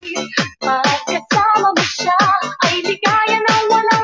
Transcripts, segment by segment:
Pagkasama mo siya ay ligaya na walang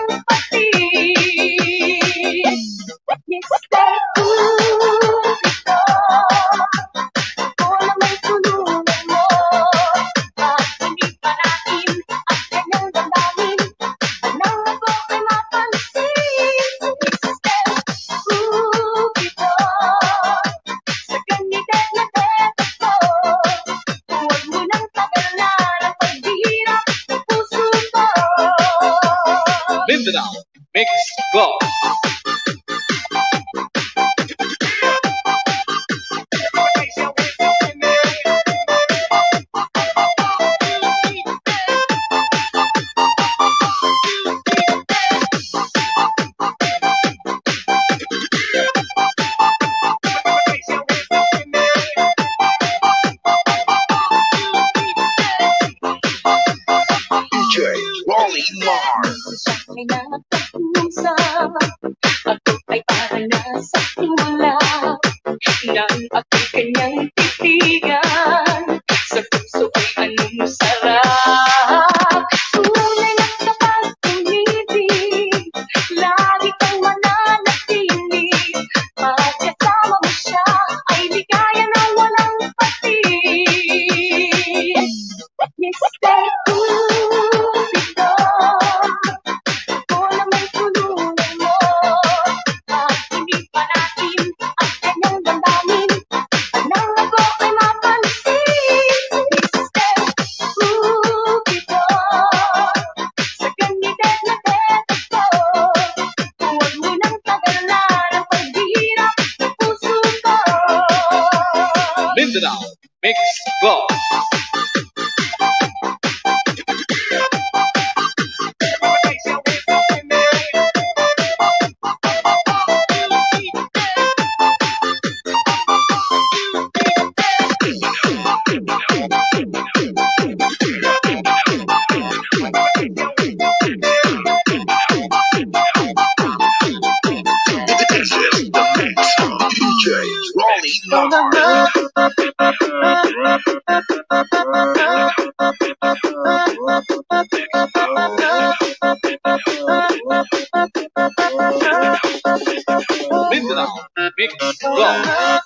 patis. Mr. Cupido, ako na may tulungan mo. Pag-ibig panahin ang kanyang damdamin, nang ako ay mapansin. Mr. Cupido, sa ganitong na teto ko, huwag mo nang tagalan ang paghihirap ng puso ko. Mindanao Mix Club. DJ Rolly Mars. Ay nakapag-usap, ako ay para na sa simula. Nang ako'y kanyang titigan, sa puso ay anong sarap. Tunay na kapag umibig, lagi kang mananatili. Pagkasama mo siya ay ligaya na walang patis. Mr. Cupido, ako na may tulungan mo. Pag-ibig panahin ang kanyang damdamin, nang ako ay mapansin. Mr. Cupido, sa ganitong na teto ko, huwag mo nang tagalan ang paghihirap ng puso ko. Mindanao Mix Club. This is the mix of DJ Rolly Mars. Mindanao Mix Club.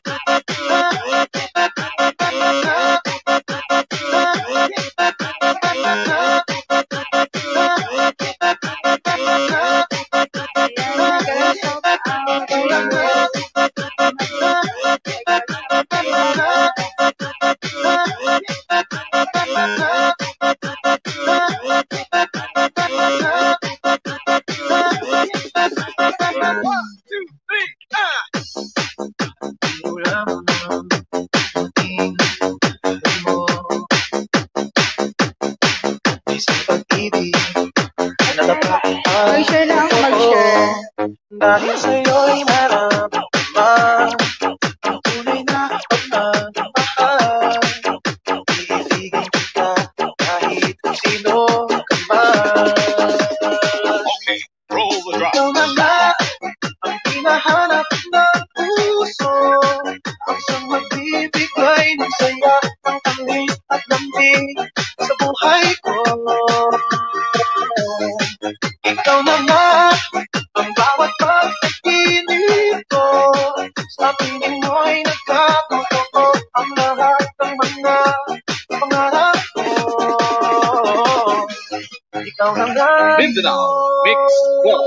Mag-share lang, mag-share. Dahil sa'yo'y maramdaman ang tunay na pagmamahal. Iibigin kita kahit kung sino ka man. Okay, roll the drum. Ikaw na nga ang hinahanap ng puso, ang siyang magbibigay ng saya, ng tamis at lambing sa buhay ko. Ikaw na nga ang bawat pagkakinig ko, sa piling mo'y nagkatotoo ang lahat ng mga pangarap ko. Ikaw na nga Mindanao Mix Club.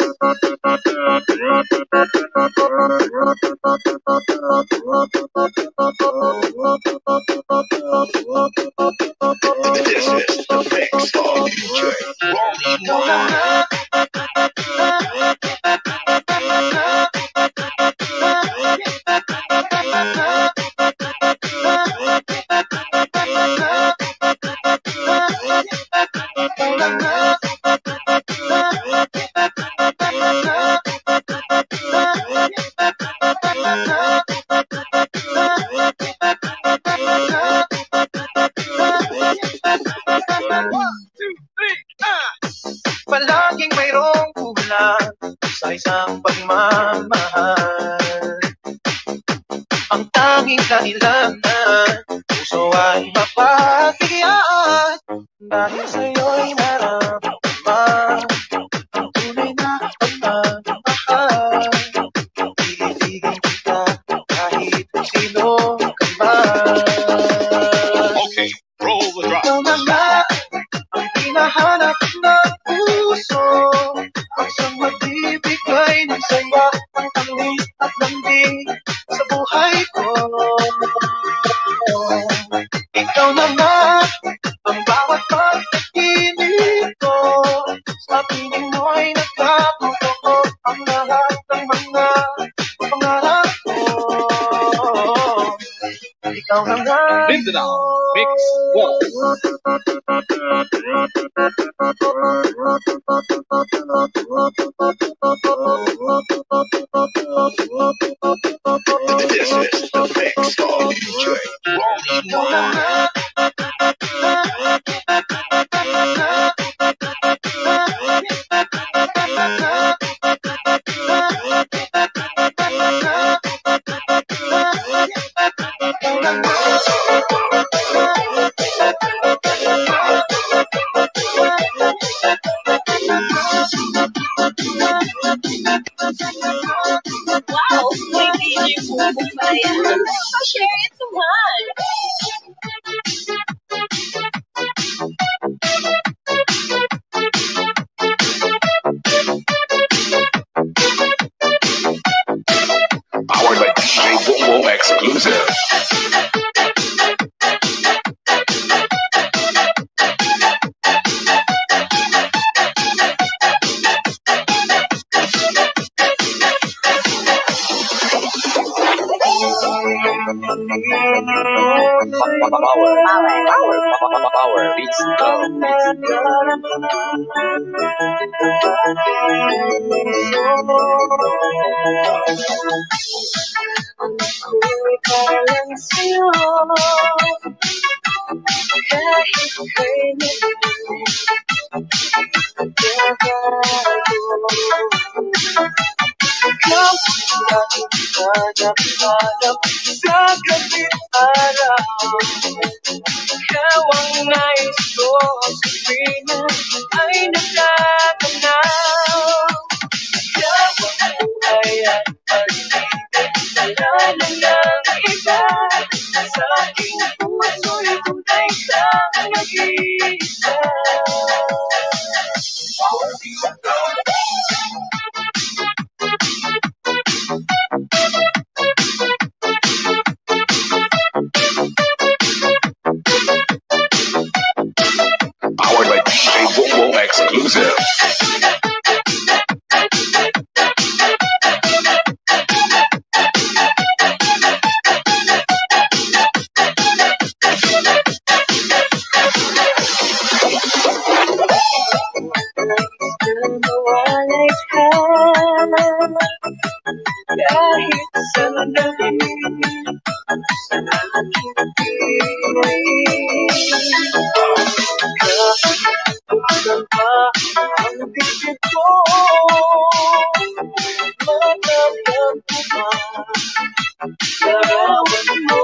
This is the mix of DJ Rolly Ikaw na Mars. nga palaging mayroong kulang sa isang pagmamahal. Ang tanging kailangan, puso ay mapapahiyan dahil sa'yo'y nararamdaman ang tunay na pagmamahal. Iibigin kita kahit sino ka man. Okay, roll the drop. Ikaw na nga ang hinahanap ng puso, ang siyang magbibigay ng saya, ng tamis at lambing sa buhay ko. Ikaw na nga ang bawat pagkakinig ko, sa piling mo'y nagkatotoo ang lahat ng mga pangarap ko. Ikaw na nga. Mindanao Mix Club. This is the mix of DJ Rolly Mars. Wow, may DJ Bubong pa yan. Pa-share it naman. Powered by DJ Bongo Exclusive. Power Beats Club. Ako'y parang sa'yo, kahit kailan Ikaw ang aking hanap-hanap sa gabing araw. Ikaw ang nais ko sabihin ay nagtatanaw. Ikaw ang buhay at pag-ibig, wala na ng iba. Sa aking puso'y tunay kang nag-iisa. Powered by DJ Bongo Exclusive. mawalay ka, kahit sandali sa aking piling. Kahit pa ang bibig ko, matatagpuan larawan mo.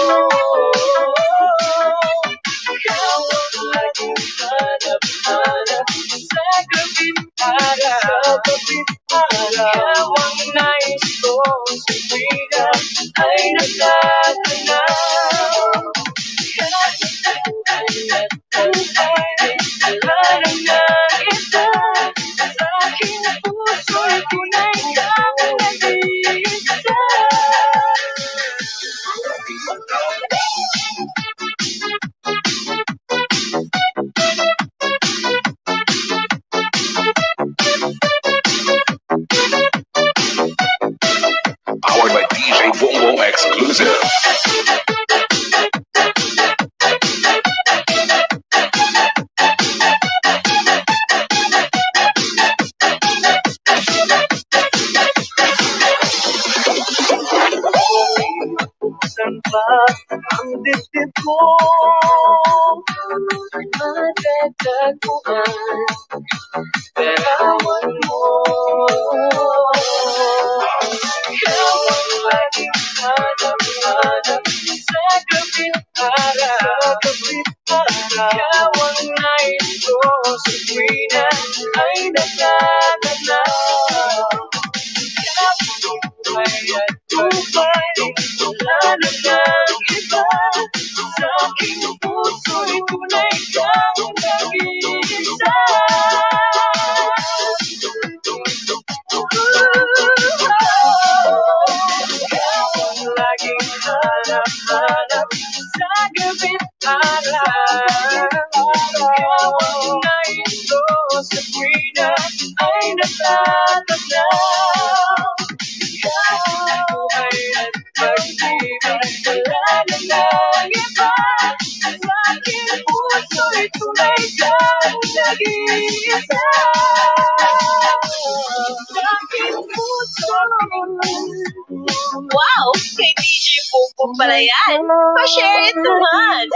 Ikaw ang laging hanap-hanap sa gabing araw. Ikaw ang nais kong sabihin ay nagtatanaw. Kahit sandali at buhay, wala na ng iba. Sa aking puso'y tunay kang nag-iisa. Powered by DJ Bongo Exclusive. Saan ba ang dibdib ko? Matatagpuan larawan mo. Ikaw ang laging hanap-hanap sa gabing araw. Kawang nais ko sa tuwi na ay natatanaw. Buhay at buhay, wala na lang iba. Sa aking puso'y tunay kang nag-iisa. Ikaw ang laging hanap-hanap sa gabi't araw. Ikaw ang nais ko sa tuwi na ay natatanaw. Buhay at pag-ibig, wala na lang iba. Sa aking puso'y tunay kang nag-iisa. Sa aking puso. Wow! Kay DJ Bongbong pala yan. Pa-share it naman.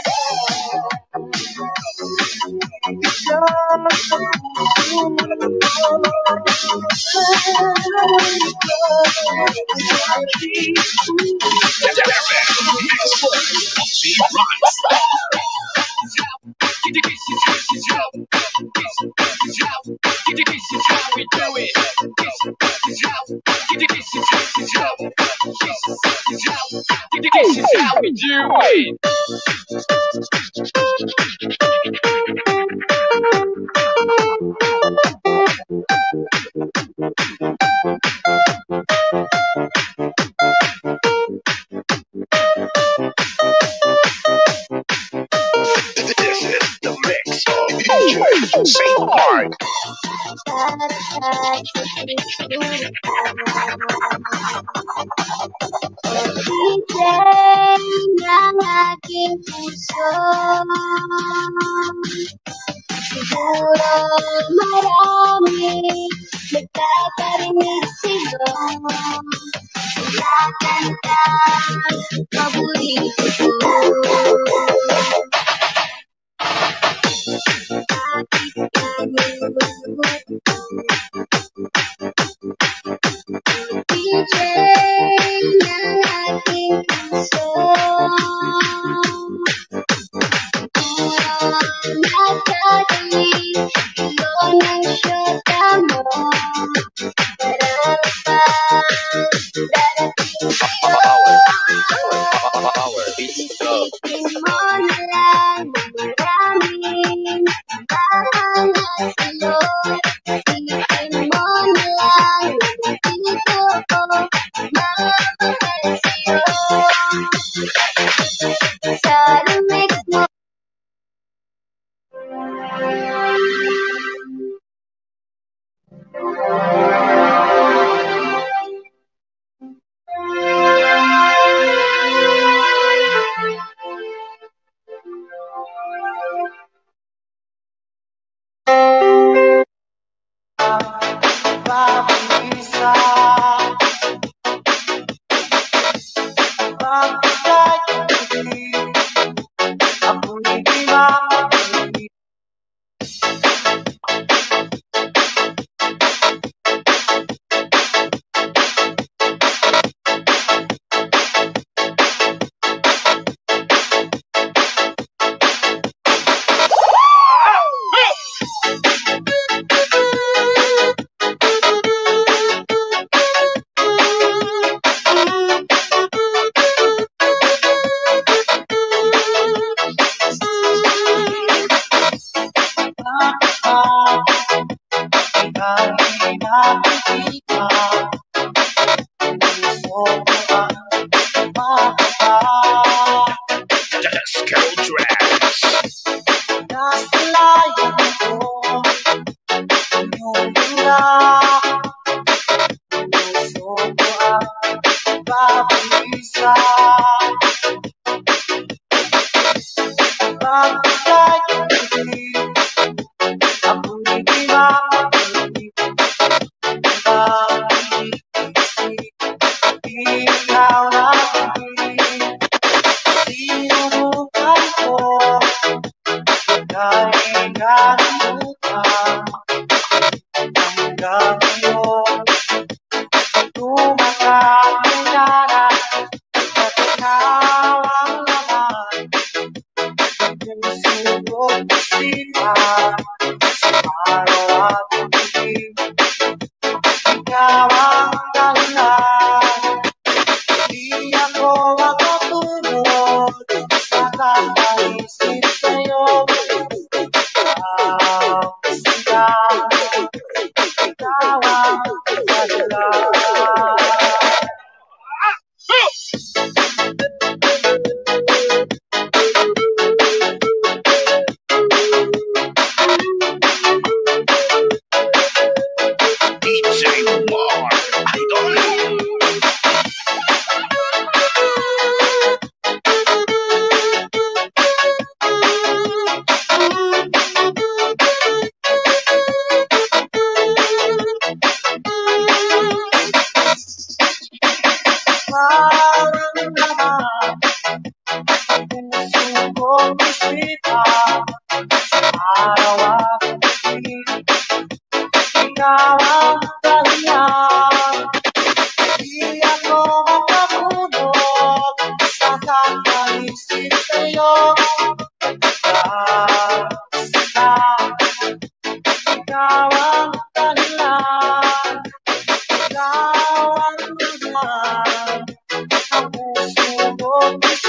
This is how we do it. This is the mix of DJ St. Mark. Ng aking puso, siguro marami nagkakarinig sa'yo. Nakanta paborito ko. DJ ng aking puso, nagkagaling iyong ang syota mo. Marami pa darating sa'yo. Power beats love. Isipin mo na lang na maraming mahangat sa'yo. Isipin mo na lang na nandito ko mamahal sa'yo. Sa remix mo. Pag-isa, pagkakaibigan, ako'y di mapapili. Disco Tracks.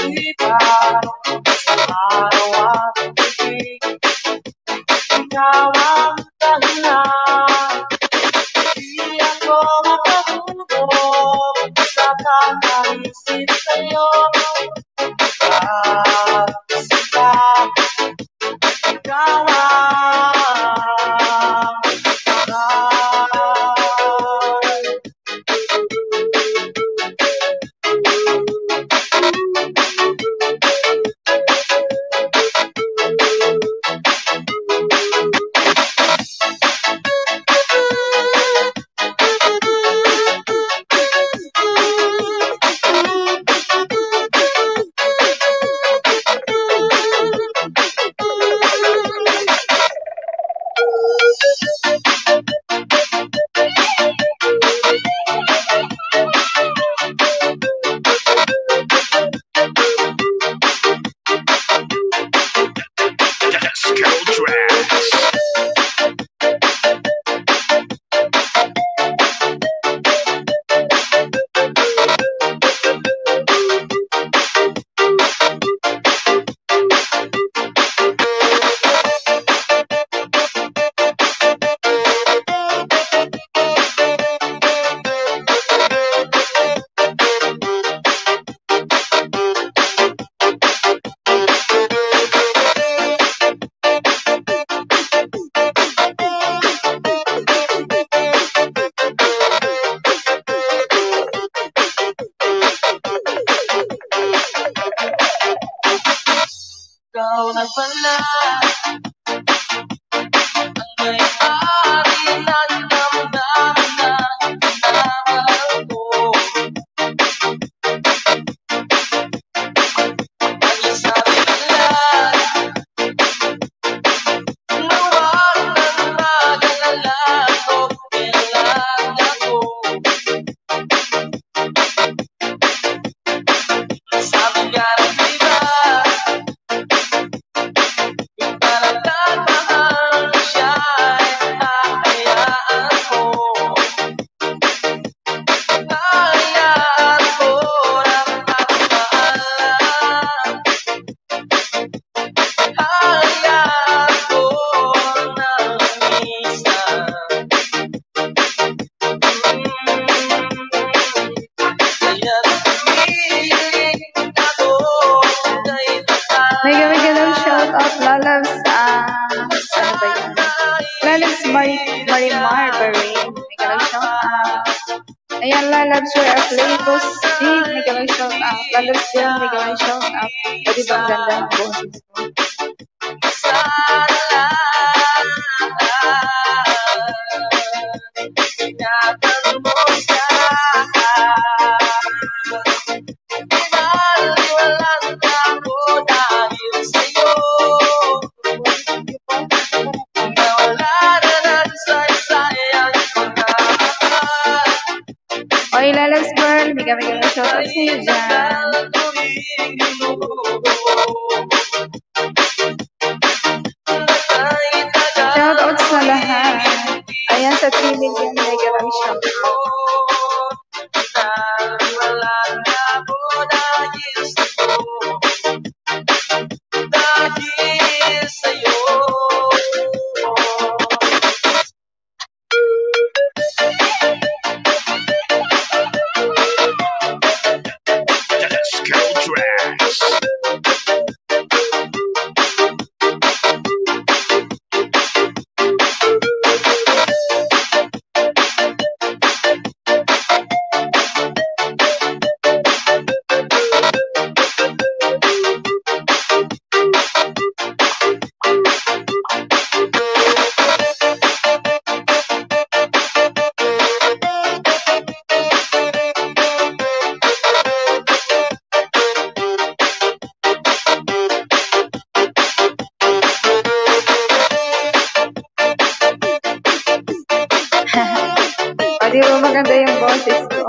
isipan sa araw at gabi. Ikaw ang dahilan, di ako makahubog sa kakaisip sa'yo. Pag-isita, ikaw ang mahal. Disco tracks. Ikaw na pala ang may-ari ng damdamin na minamahal ko. Nagsasabi nila na wag nang mag-alala ko, kailangan ako. Sabi nga ng iba, yung talagang mahal siya ay hahayaan ko. Hahayaan ko ng pagmamaalan. Hahayaan ko ng minsan. Kaya napiling ako kay Mega mega love shout out Lalabs ano ba yun? Lalabs Marimar Barin. Mega love shout out. Ayan Lalabs for our Flavos Big. Mega love shout out. Lalabs din. Mega love shout out. Pwede bang ganda ng boses ko? sana ingatan mo siya. Pinaliwalaan ako dahil sa'yo. Nawala na ng saysayang pagmamahal. Oy Lalabs girl. Mega mega love shout out sa'yo dyan. Shout out sa lahat. Ayan sa 3 million mega love shout out. Dahil sa'yo. Disco tracks. O, di ba maganda yung boses ko?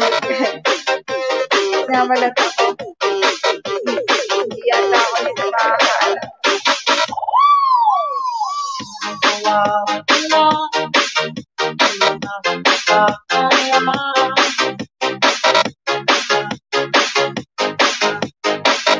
Namalat ako. Hindi yata ako nito makakaalam.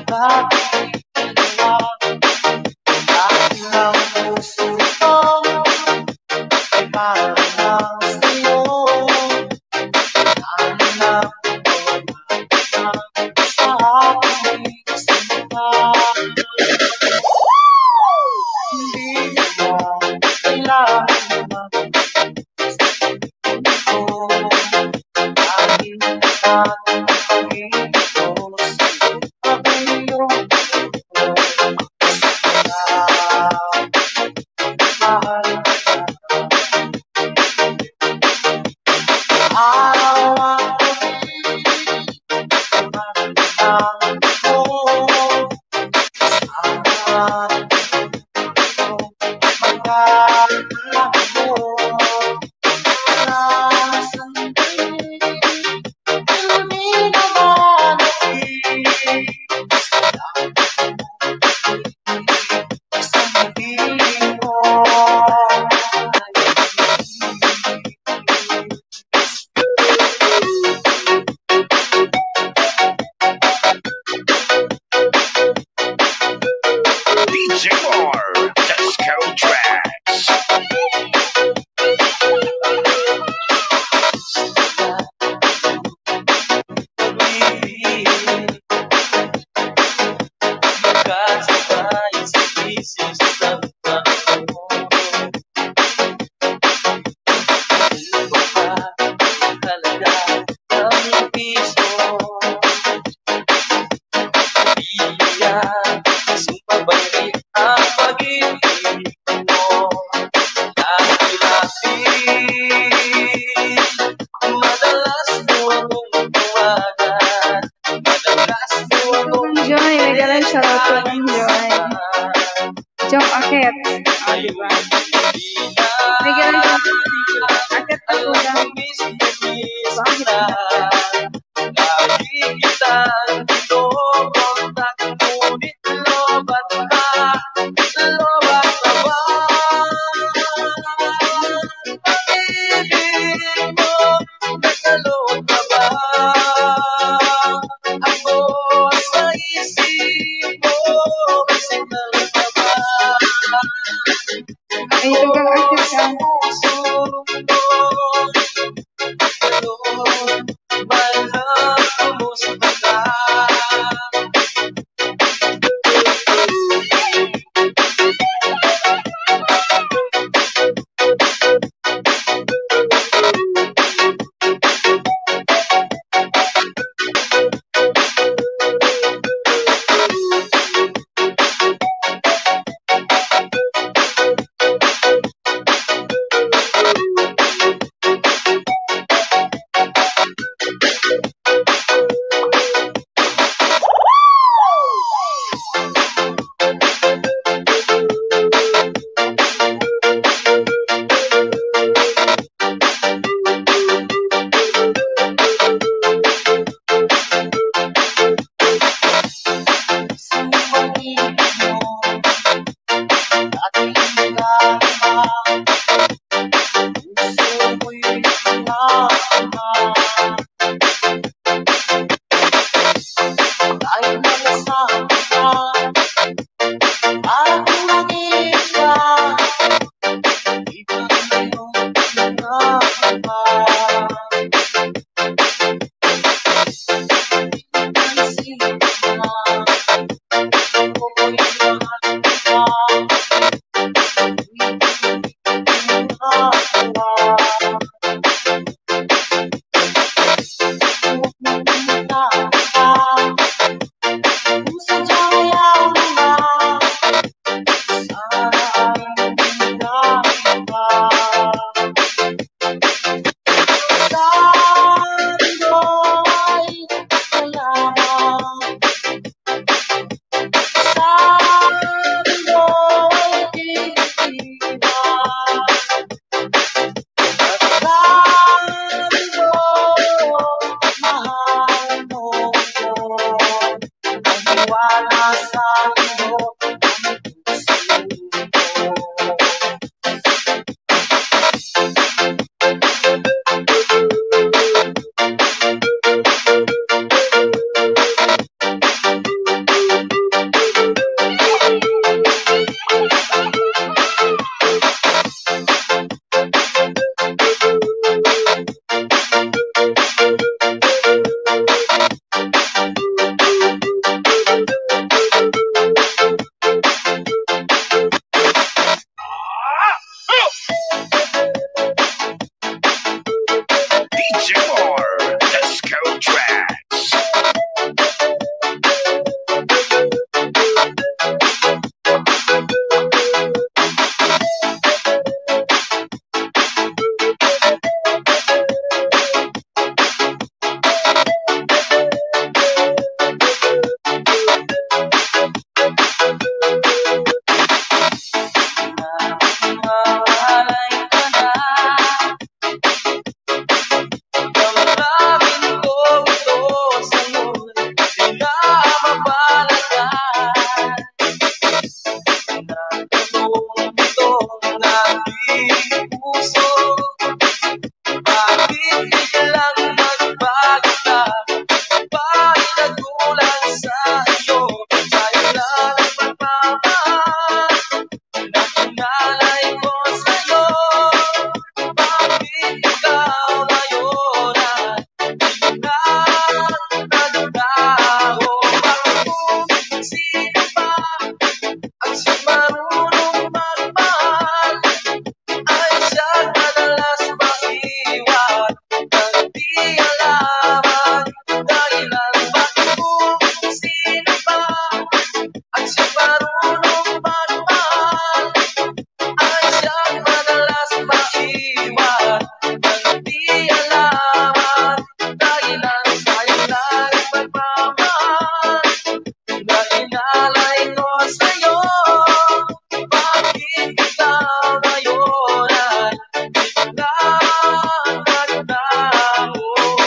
DJ Mar, Disco Tracks. Enjoy, bigyan shout out to Enjoy. Jong Akit. O, diba? Bigyan shout out. Akit ako lang. Bakit na? Ay, ito kang akit ka. alay ko sa'yo. Bakit ikaw ngayon ay biglang nagbago?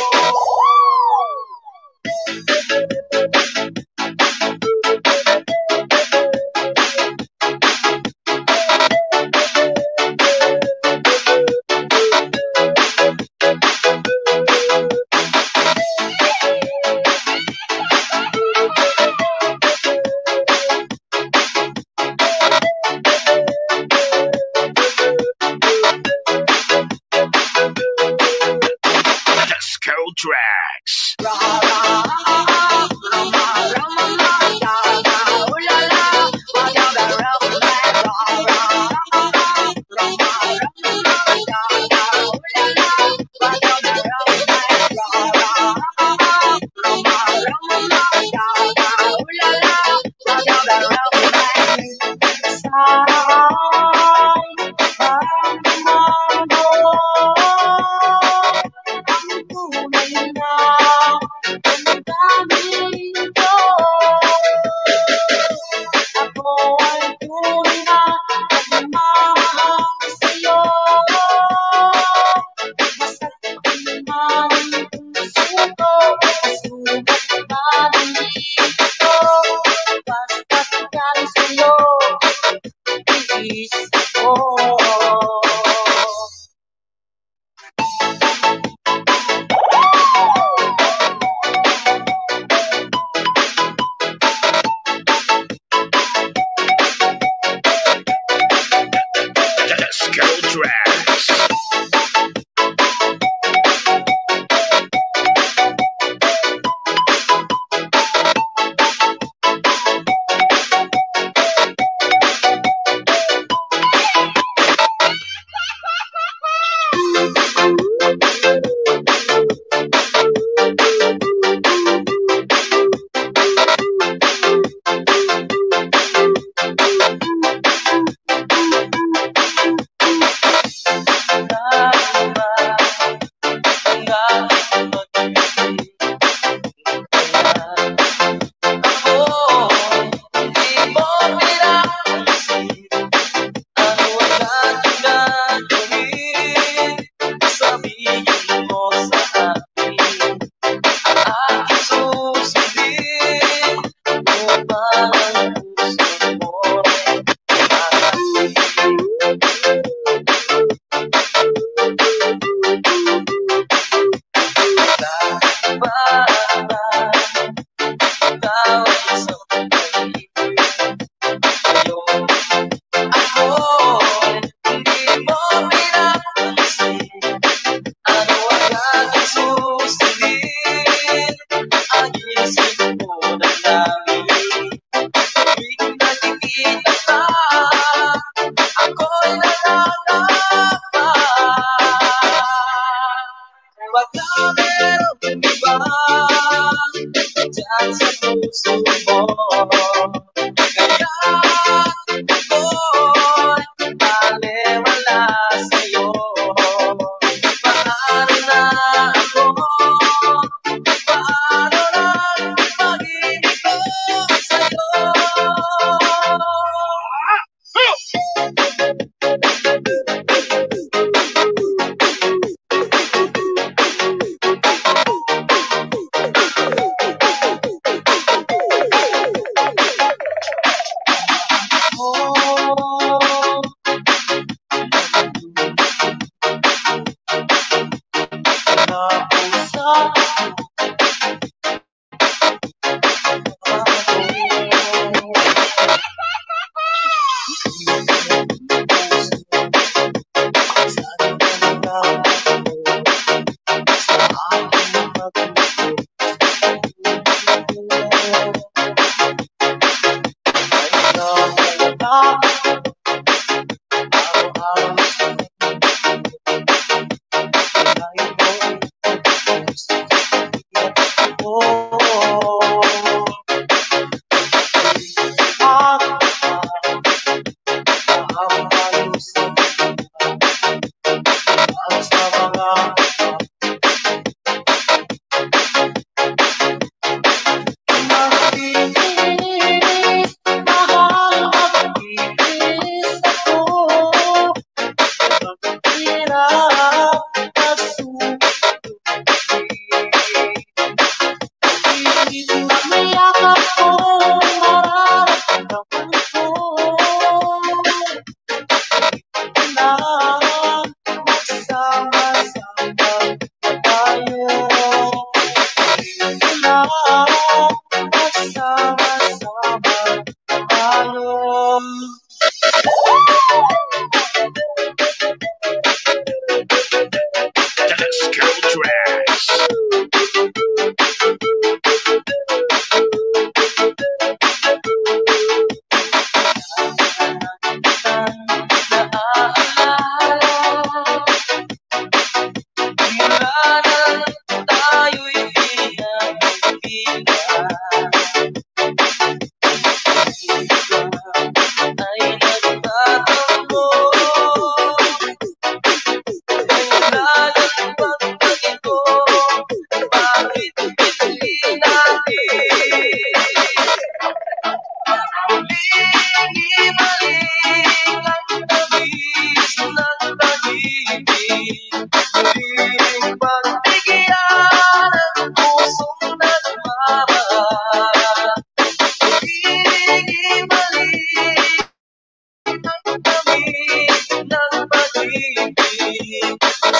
Disco tracks. Disco tracks.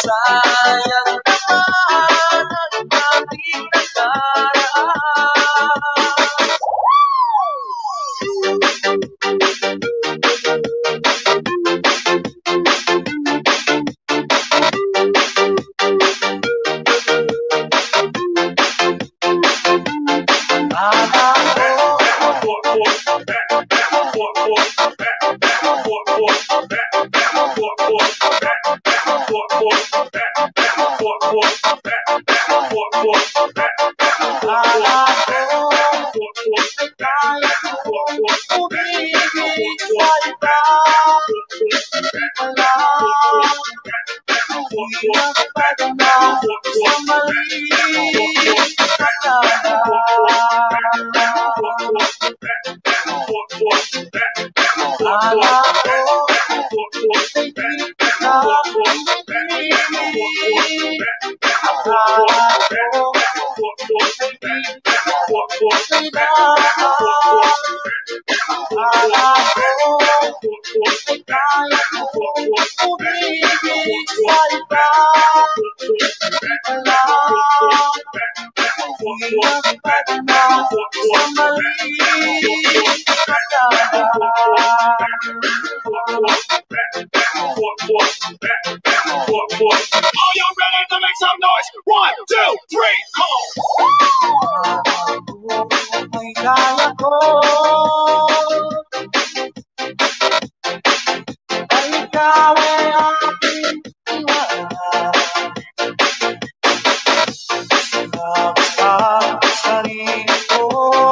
sayang naman ang ating nakaraan. Are you ready to make some noise? 1, 2, 3, come on! May kaya ko ay ikaw ay aking iwanan. Sinabi sa sarili ko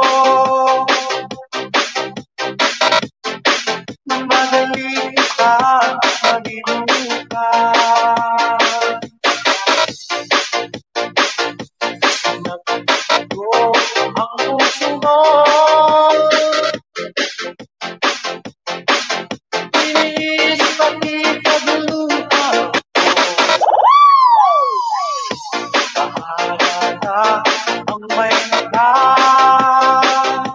na madali kitang malilimutan. Nagtago ang puso mo, iniisip at ikaguluhan ko. Bahala na ang may nagdaan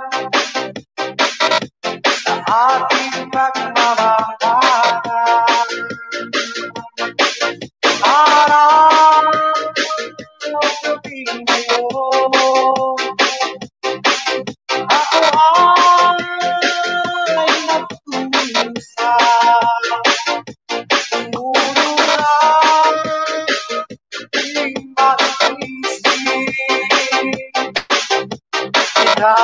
sa ating pagmamahalan. Harap ang gabi ngayon, ako ay nagkusa. Siguro na di mag-isip kita.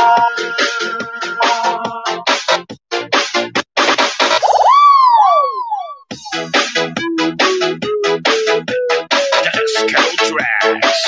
Disco Tracks.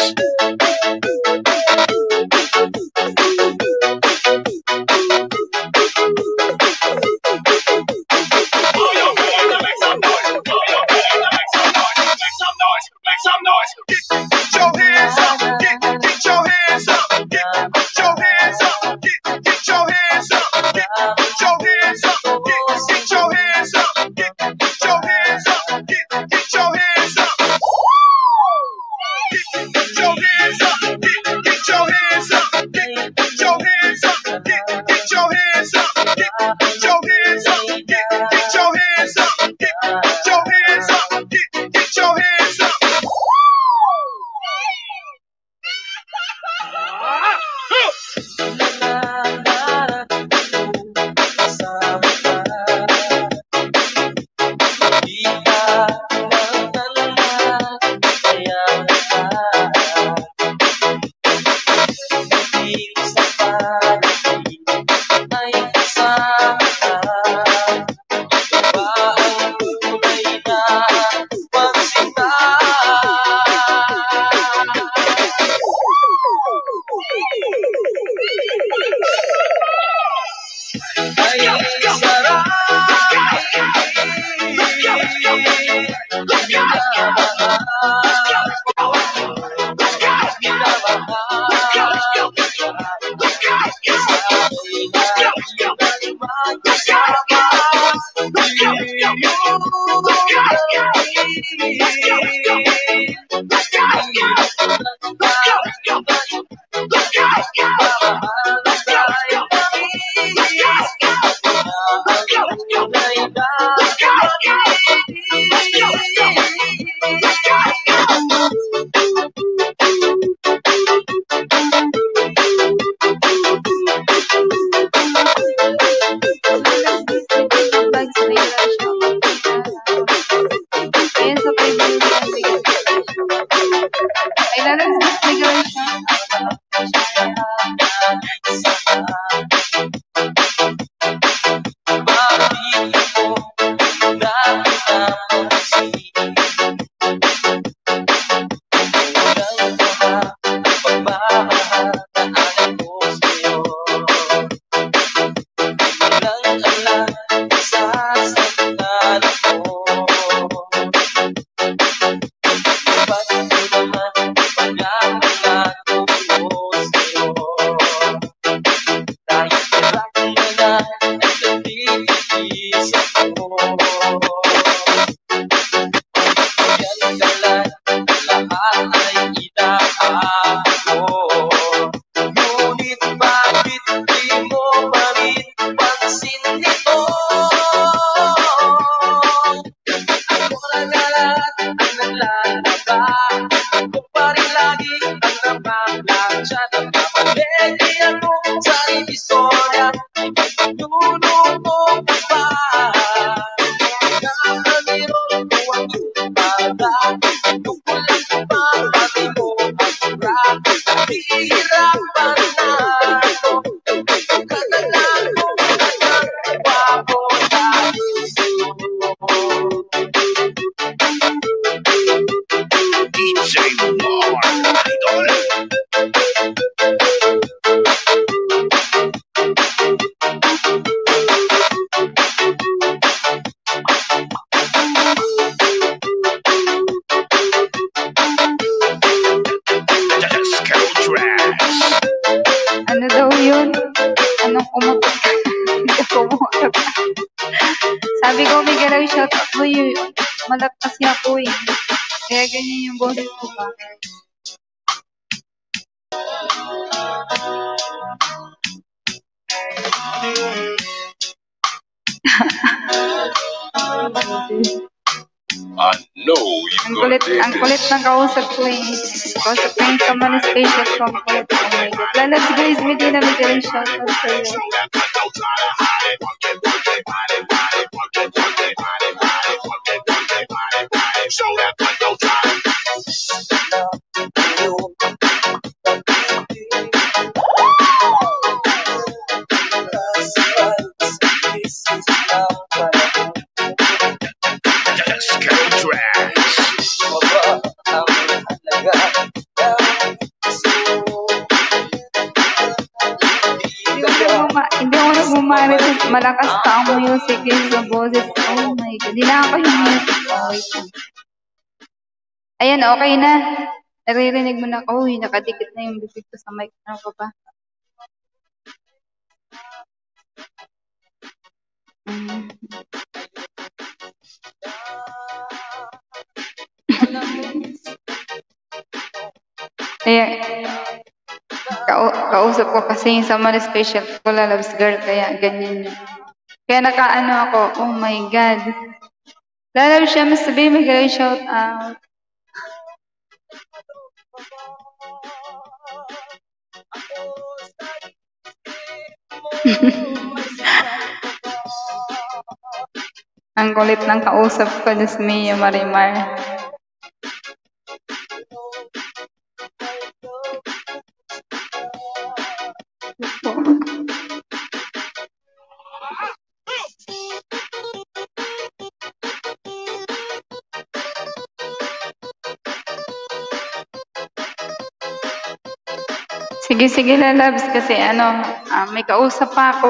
Are you ready to make some noise? Are you ready to make some noise? Make some noise, make some noise. Get your hands up, get your hands up, get your hands up, get your hands up, get your hands up, get your hands up, get your hands up, get your hands up. Get your hands up, get your hands up, get your hands up, get your hands up, get your hands up, get your hands up, get your hands up, get your hands up. Ay kasama ka. Hindi ako bumarap. Sabi ko, may galaw shoutout mo yun. Malakas niya ako eh. Kaya ganyan yung boses ko pa. I know you're Ang kulit ng kausap ko eh. Kausap ko yung someone special ko. Ang kulit. Oh my God. Lalabs guys, may dinamig shoutout sa'yo. Hindi ako nagmamarit. Malakas pa ang music yung sa boses. Oh my God. Hindi na ako yung music. Oh, wait. Ayan, okay na. Naririnig mo na ako. Uy, nakadikit na yung bibig ko sa mic. Ano pa ba? Ayan. Kausap ko kasi yung someone special ko, lalabs girl, kaya ganyan yun. Kaya nakaano ako, oh my God. Lalabs siya, mas sabi, may gano'y shout out. Ang kulit ng kausap ko, Diyos Mio Marimar. Sige, lalabs, kasi may kausap pa ako.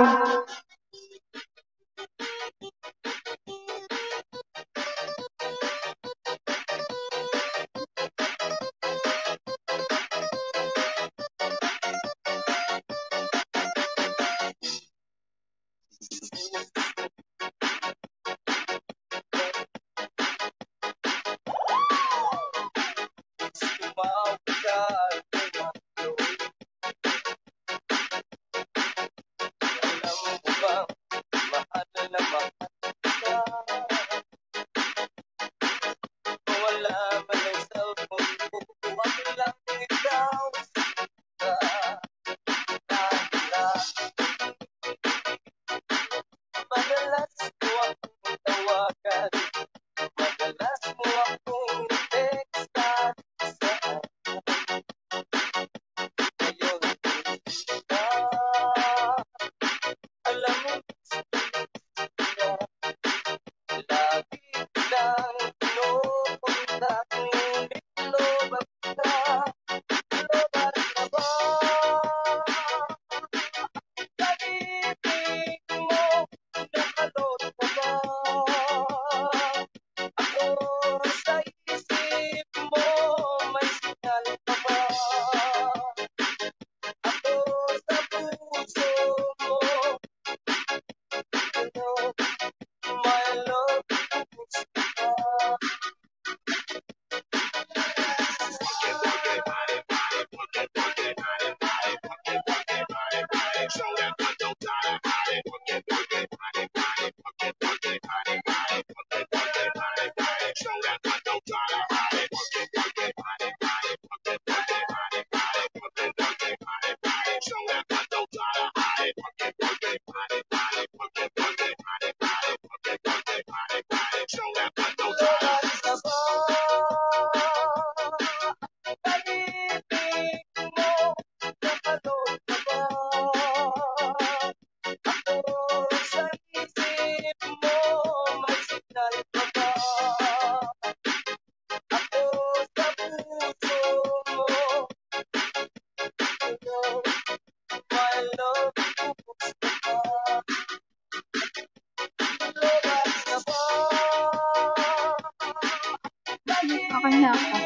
Okay na ako.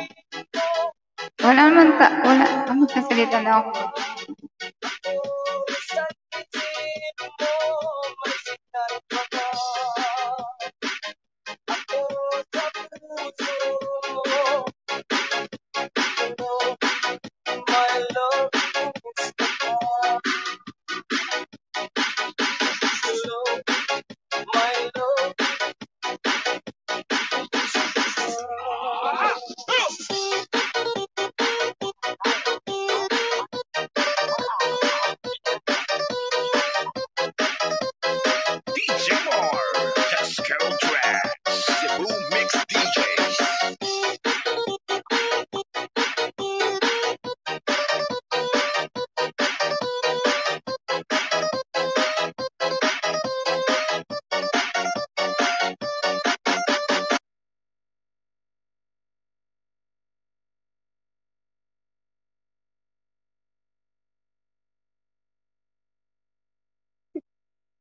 Wala. Magsasalita na ako.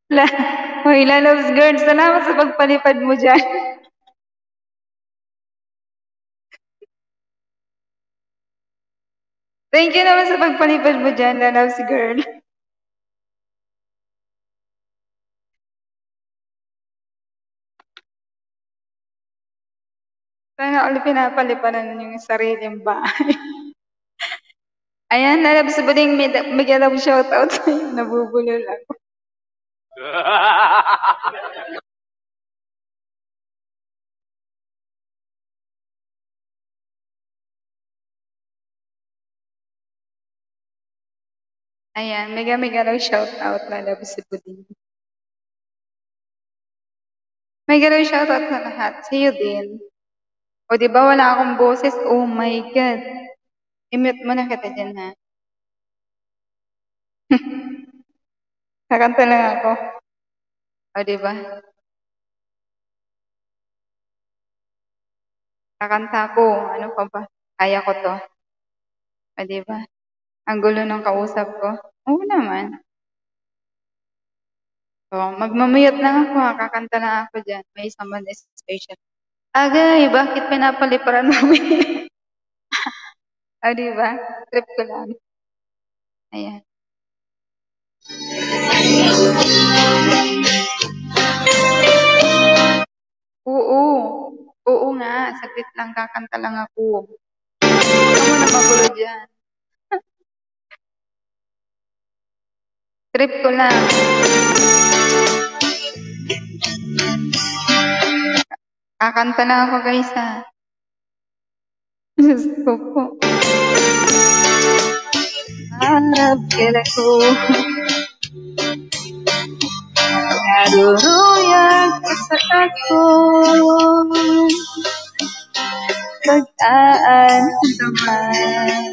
La Hoy, lalabs girl, salamat sa pagpalipad mo diyan. Thank you naman sa pagpalipad mo diyan, lalabs girl. Sana all pinapaliparan yung sariling bahay. Ayan, lalabs buding bigyan ng shoutout sa'yo, nabubulol ako. Ayan, mega raw shoutout, lalabs buding. Mega raw shoutout sa lahat, sa'yo din. O di ba wala akong boses? Oh my God. I-mute mo na kita dyan ha. Kakanta lang ako. O di ba? Kakanta ko. Ano pa ba? Kaya ko to. O di ba? Ang gulo ng kausap ko. Oo naman. So, magmamute lang ako ha. Kakanta lang ako dyan. May someone is special. Agay, bakit pinapaliparan mo? O di ba? Trip ko lang. Ayan. Oo. Oo nga. Saglit lang kakanta lang ako. Huwag mo na magulo dyan. Trip ko lang. Kakanta lang ako guys ha. Diyos ko po. Harap kila ko. Naruruyag ka sa ako. Pag-aan naman.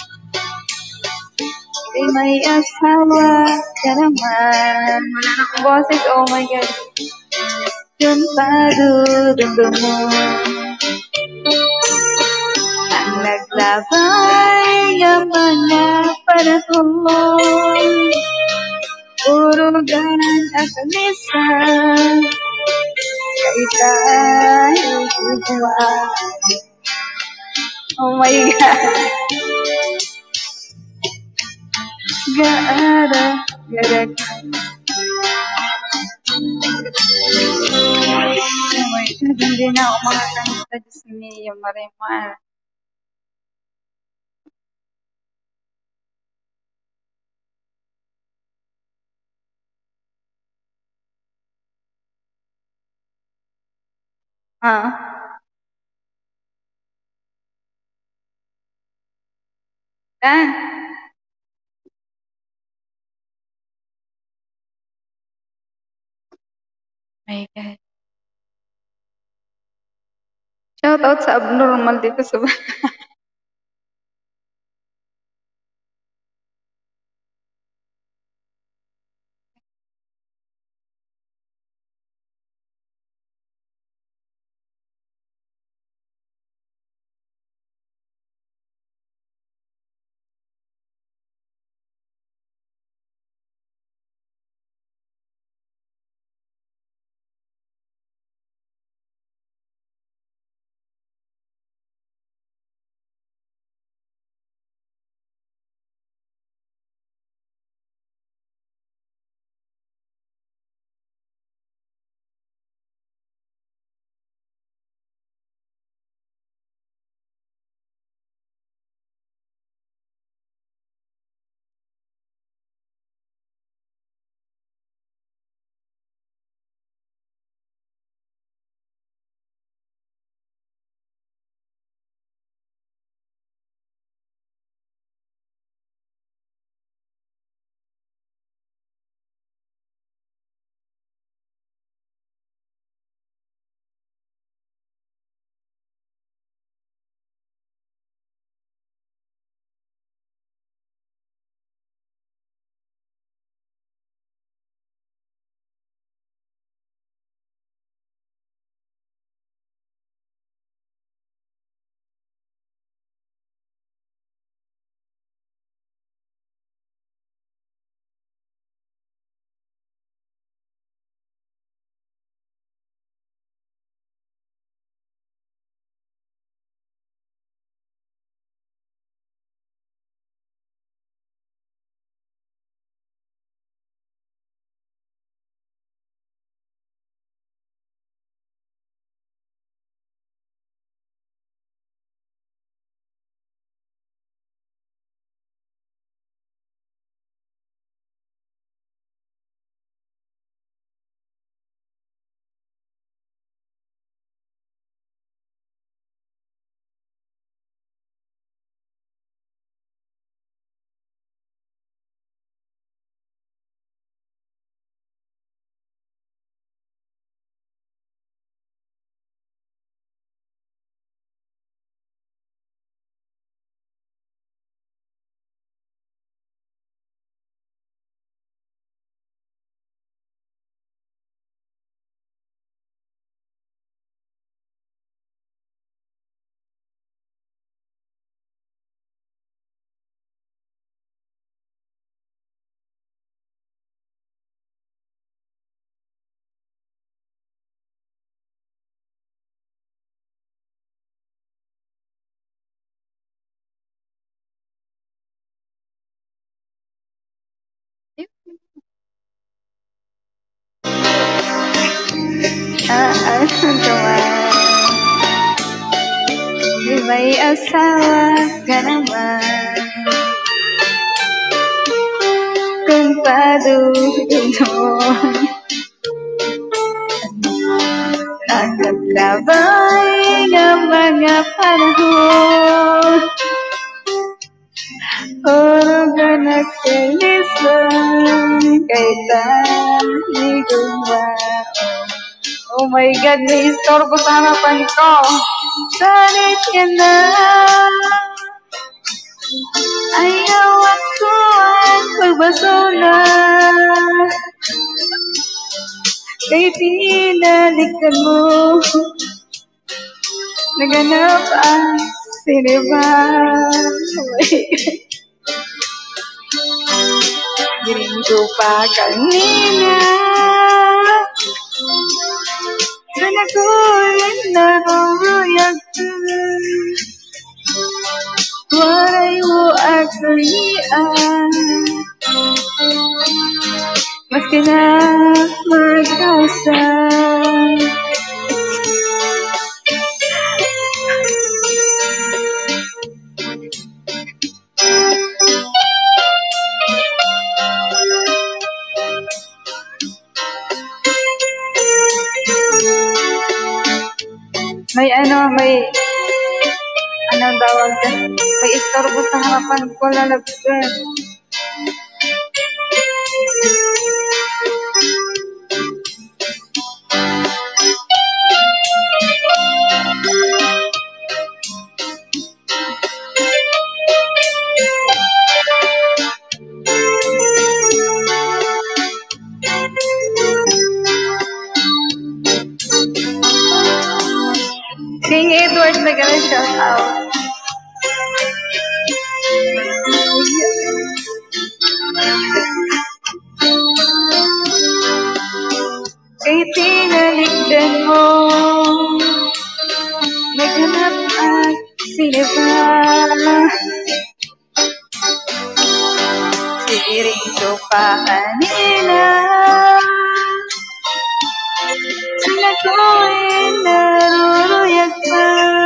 Di may asawa ka naman. Wala na akong boses. Oh my God. Yun pa dudugtong mo. Ang naglabay ang mga panahon. Puro ganan at alisan. Kaitay iwan. Oh my God. Gaara, garak. Oh my God, hindi na ako makakanta. Diyos niyo, Marimar. Ah, Dan. My God. Shout out sa abnormal dito sa Ano naman? Di may asawa ka naman. Kung padudod ang naglabay ng mga panahon, puro ka nagkalisan kay tayo gumaon. Oh my God, naistorbo sa harapan ko. Sanit ka na. Ayaw ako ang pagbasura. Kay pinalikan mo. Naganap ang sinima. Giring ko pa kanina. Sana ko rin naruruyag ka. Waray mo agalian. Maski na magkasa. May anong tawag dyan? May istorbo sa harapan ko, lalabas. King Edward, nagana shout out. Kay tinaligdan mo, naghanap at sinaba. Siring ko pa kanina. Sana ko'y naruruyag pa.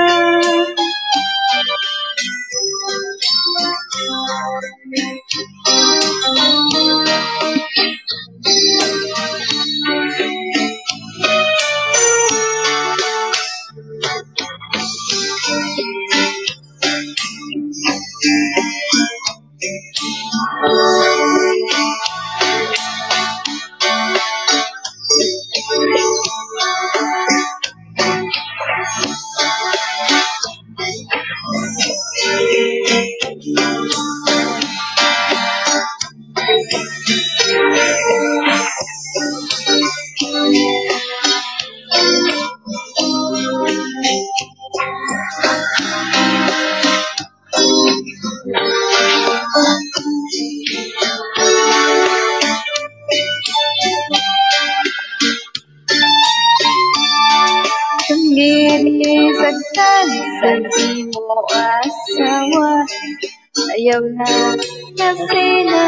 Ginisagtan sa di mo asawa. Ayaw na kasi na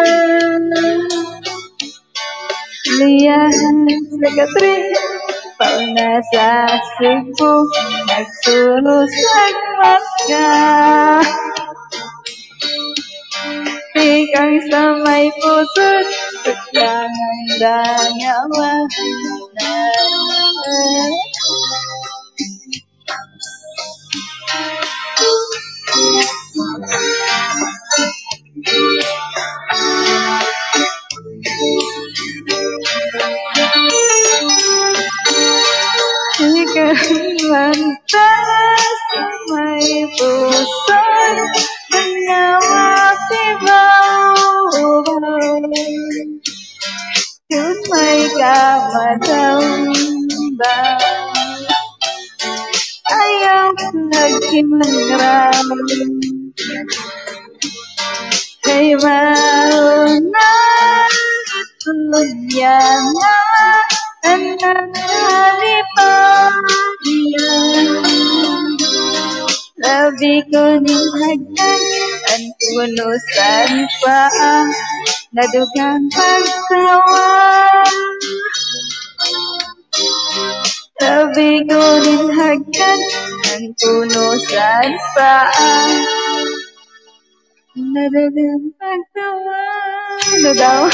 liyahan sa katri. Pag nasa Cebu, nagsulusag maka. Tikang sa may puso, sagdangan dangawa na. Mantas may puso nangawa sibaw. Kung may kamatamba, ayaw nagkimangram. Kay mauna tulunyan na labi ko ning hagdan ang punusan pa nadugang pagsawa. hagdan ng puno sa paa. Nadagang pagtawa. Ano daw?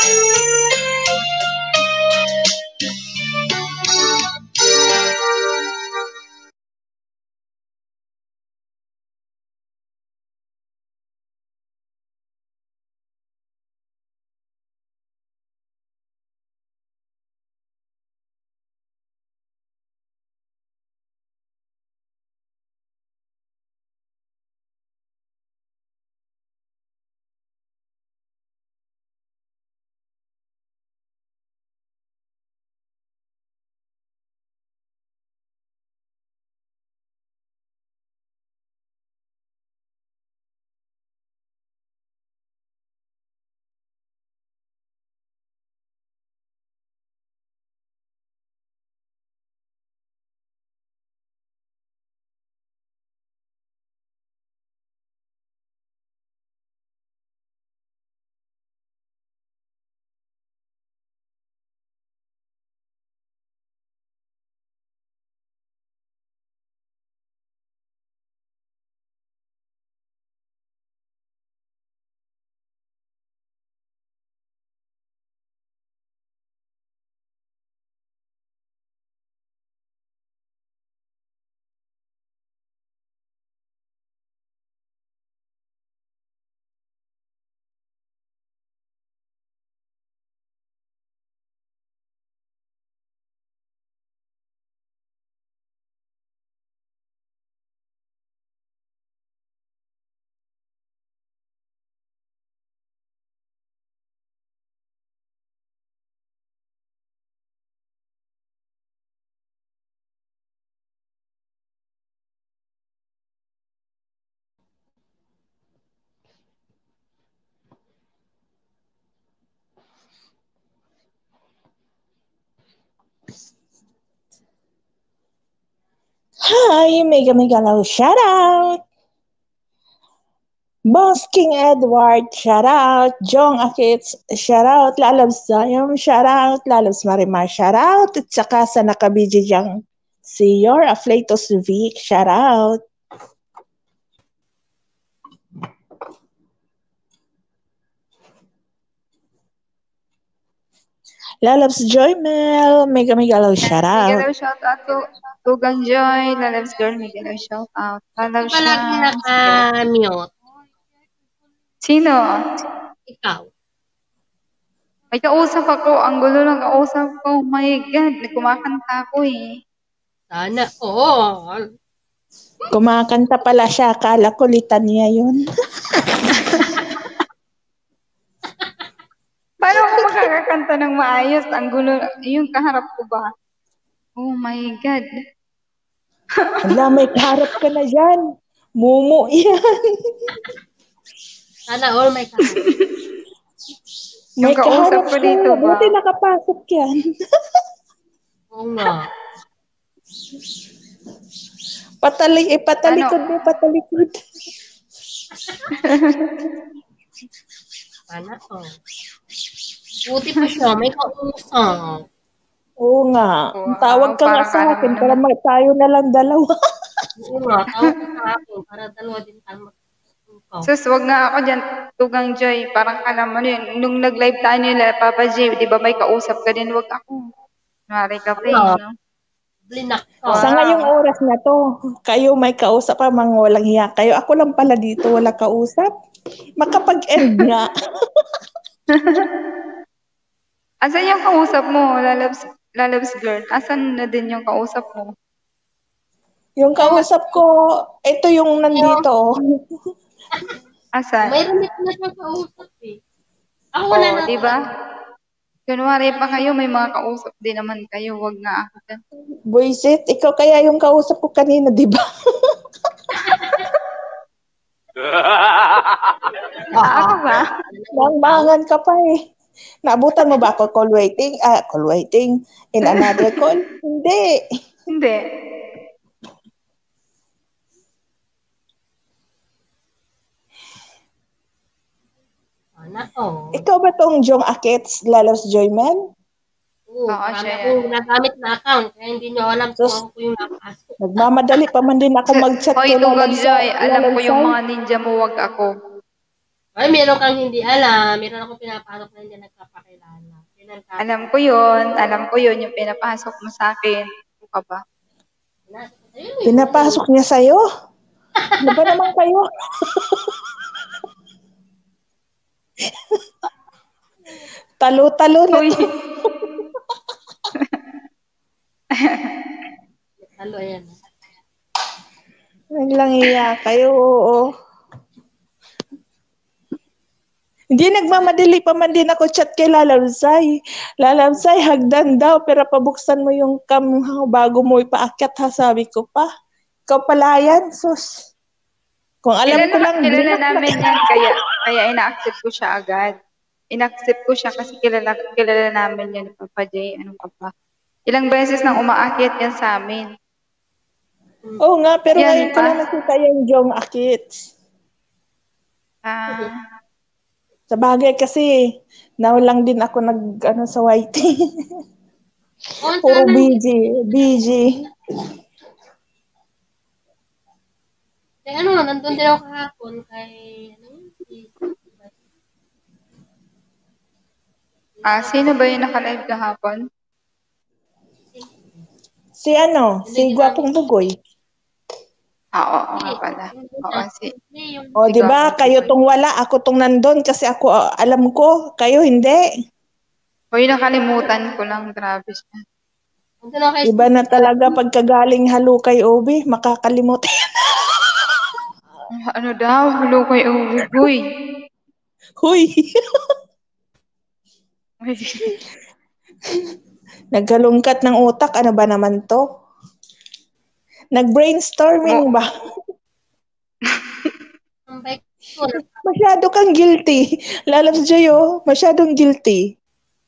Hi, Mega Megalo, shout out! Boss King Edward, shout out! Jong Akits, shout out! Lalabs Zion, shout out! Lalabs Marimar, shout out! At saka sa nakabidyo diyang si Your Aflatus Vic, shout out! Lalabs Joymel, Mega Megalo, shout out! Miguel, shout out to Tugang Joy. Lalabs girl, Miguel, shout out. Lalaw Di ba lagi siya. naka-mute? Sino? Ikaw. May kausap ako. Ang gulo ng kausap ko. My God, kumakanta ako eh. Sana all. Kumakanta pala siya, akala ko litanya yun. Paano ako makakakanta ng maayos? Ang gulo, yung kaharap ko ba? Oh my God. Wala, may kaharap ka na dyan. Mumu yan. Sana all may kaharap. May Yung kausap kaharap ko siya. dito ba? Buti nakapasok yan. Oo nga. Patalikod mo, patalikod. Sana all. Buti pa siya, may kausap. Oo nga. Wow, Tawag ka nga parang sa alam akin mo para tayo na lang dalawa. Oo nga, tawag ka sa akin para dalawa din tayo magtukaw. Sus, wag nga ako dyan, Tugang Joy. Parang alam mo yun, nung nag-live tayo nila, Papa J, di ba may kausap ka din? Wag ako. Mari ka pa no? Blinak Wow. ka. Sa ngayong oras na to, kayo may kausap pa, mga walang hiya. Kayo, ako lang pala dito, wala kausap. Makapag-end nga. Asan yung kausap mo, Lalabs girl? Asan na din yung kausap mo? Yung kausap ko, ito yung nandito. Asan? Mayroon din na siyang kausap eh. Ako wala na. di ba? Kunwari pa kayo, may mga kausap din naman kayo. Wag nga ako dyan. Boyset, ikaw kaya yung kausap ko kanina, di ba? Ako ba? Mangmangan ka pa eh. Naabutan mo ba ako call waiting in another call? Hindi. Hindi. Sana all. Ikaw ba tong Jong Akits, Lalos Joyman? Oo, Oo, marami siya yan. akong ginagamit na account, kaya hindi niyo alam kung Sus, ako po yung napasok. nagmamadali pa man din ako mag-chat Hoy, kay Tunggang Joy, alam ko yung Lalansay. mga ninja mo, wag ako. Ay, meron kang hindi alam. Meron akong pinapasok na hindi nagpapakilala. Yun ang topic. Alam ko yun, yung pinapasok mo sa akin. Ano ka ba? Ayun, yun. Pinapasok niya sa'yo? Ano ba naman kayo? Talo-talo na Hoy, to. Talo, ayan. Yan lang iya kayo, oo. Hindi, nagmamadali pa man din ako chat kay Lalamsay. Lalamsay, hagdan daw, pero pabuksan mo yung cam ha, bago mo ipaakyat ha, sabi ko pa. Ikaw pala yan, sus. Kung alam ko lang, kilala blinak na namin yan, kaya ina-accept ko siya agad. Ina-accept ko siya kasi kilala namin yan, Papa J. Ano ka ba? Ilang beses nang umaakyat yan sa amin. Oo nga, pero Yan, ngayon ko lang nakita yung Jong Akits. Sa bagay kasi, now lang din ako sa YT. Oh, Puro sana BG. kay nandun din ako kahapon kay, Sino ba yung naka-live kahapon? Si Gwapong Bugoy. Oo nga pala. Oo, O, di ba? Kayo tong wala, ako tong nandun kasi ako alam ko, kayo hindi. Hoy, nakalimutan ko lang. Grabe siya. nandun ako kay Iba na talaga pagkagaling halo kay Obi, makakalimutan. Ano daw? Hello kay Uy. Huy! Nagkalungkat ng utak, ano ba naman to? Nag-brainstorming ba? Masyado kang guilty. Lalabs Joyo, masyadong guilty.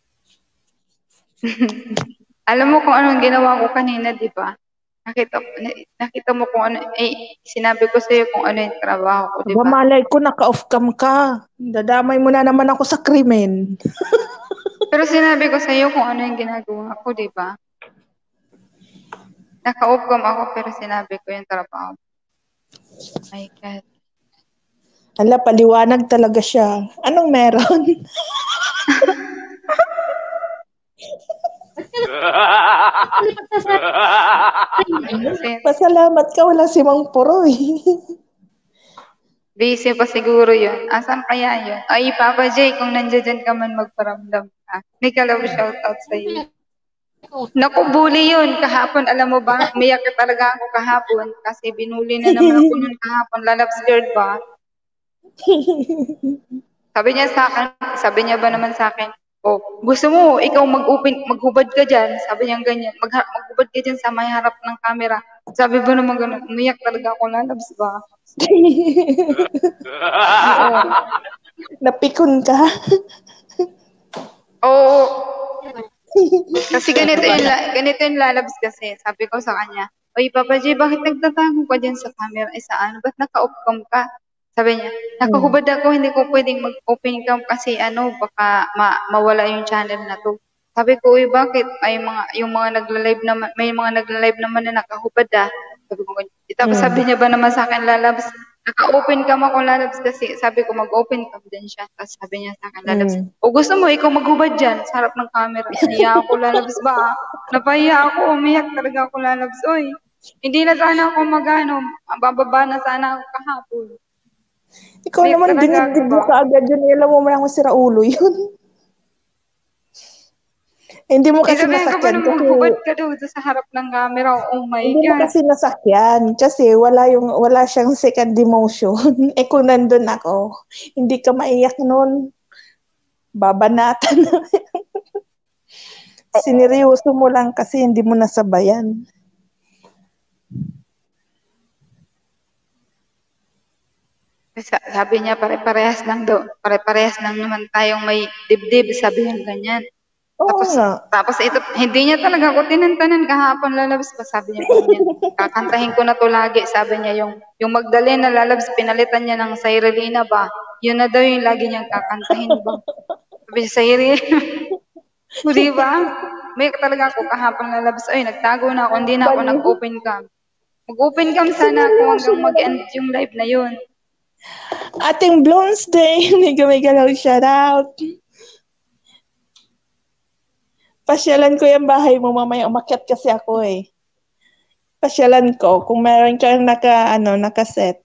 Alam mo kung anong ginawa ko kanina, di ba? Nakita mo kung ano, sinabi ko sa'yo kung ano yung trabaho ko, di ba? Malay ko, naka-off cam ka. Dadamay mo na naman ako sa krimen. Pero sinabi ko sa'yo kung ano yung ginagawa ko, di ba? Naka-off cam ako, pero sinabi ko yung trabaho. My God. Ala, paliwanag talaga siya. Anong meron? Pasalamat ka, wala si Mang Poroy. Busy pa siguro yun. Asan kaya yun? Ay, Papa J, kung nandiyan ka man magparamdam ka. May ka-love shoutout sa'yo. Naku, bully yun. Kahapon, alam mo ba, umiyak talaga ako kahapon kasi binuli na naman ako nun kahapon. Lalabs girl ba? Sabi niya ba naman sa akin, oh, gusto mo, ikaw maghubad ka dyan. Sabi niya ganyan, maghubad ka dyan sa may harap ng camera. Sabi ba naman ganun, umiyak talaga ako, Lalabs ba? Napikon ka? Oo. Kasi ganito yung Lalabs kasi. Sabi ko sa kanya, oy, Papa J, bakit nagtatago ka dyan sa camera? Sa ano? Ba't naka-off cam ka? Sabi niya, nakahubad ako, hindi ko pwedeng mag-open cam kasi baka mawala yung channel na to. Sabi ko, uy, bakit? Yung mga nagla-live naman, may mga nagla-live naman na nakahubad Sabi ko, tapos sabi niya ba naman sa akin, Lalabs, naka-open cam ako, Lalabs, kasi sabi ko, mag-open cam din siya. Tapos sabi niya sa akin, Lalabs, o gusto mo, ikaw maghubad dyan sa harap ng camera. Nahiya ako, Lalabs ba? Napahiya ako, umiyak talaga ako, Lalabs. Oy, hindi na sana ako bababa na sana ako kahapon. Ikaw naman, dinidib mo ka agad yun. Alam mo lang sira ulo yun. Hindi mo kasi nasakyan. Kasi maghubad ka daw sa harap ng camera. Oh my hindi God. mo kasi nasakyan. Kasi wala siyang second emotion. Kung nandun ako, hindi ka maiyak nun. Babanatan. Sineryoso mo lang kasi hindi mo nasabayan. Sabi niya, pare-parehas lang naman tayong may dibdib, sabi niya ganyan. Oo nga. Tapos ito, hindi niya talaga ako tinantanan kahapon, Lalabs pa, sabi niya ganyan. Kakantahin ko na to lagi, sabi niya, yung Magdalena, Lalabs, pinalitan niya ng Cyrillina ba? Yun na daw yung lagi niyang kakantahin ba? Sabi niya, Cyrillina. Di ba? may talaga ako kahapon na labs. Ay, nagtago na ako. Hindi na ako Baliw. nag-open cam. Mag-open cam sana ako hanggang mag-end yung live na yun. Ating Blooms Day, mega lang shout out. Pasyalan ko yung bahay mo mamaya, umakyat kasi ako eh. Pasyalan ko kung meron kang nakaset.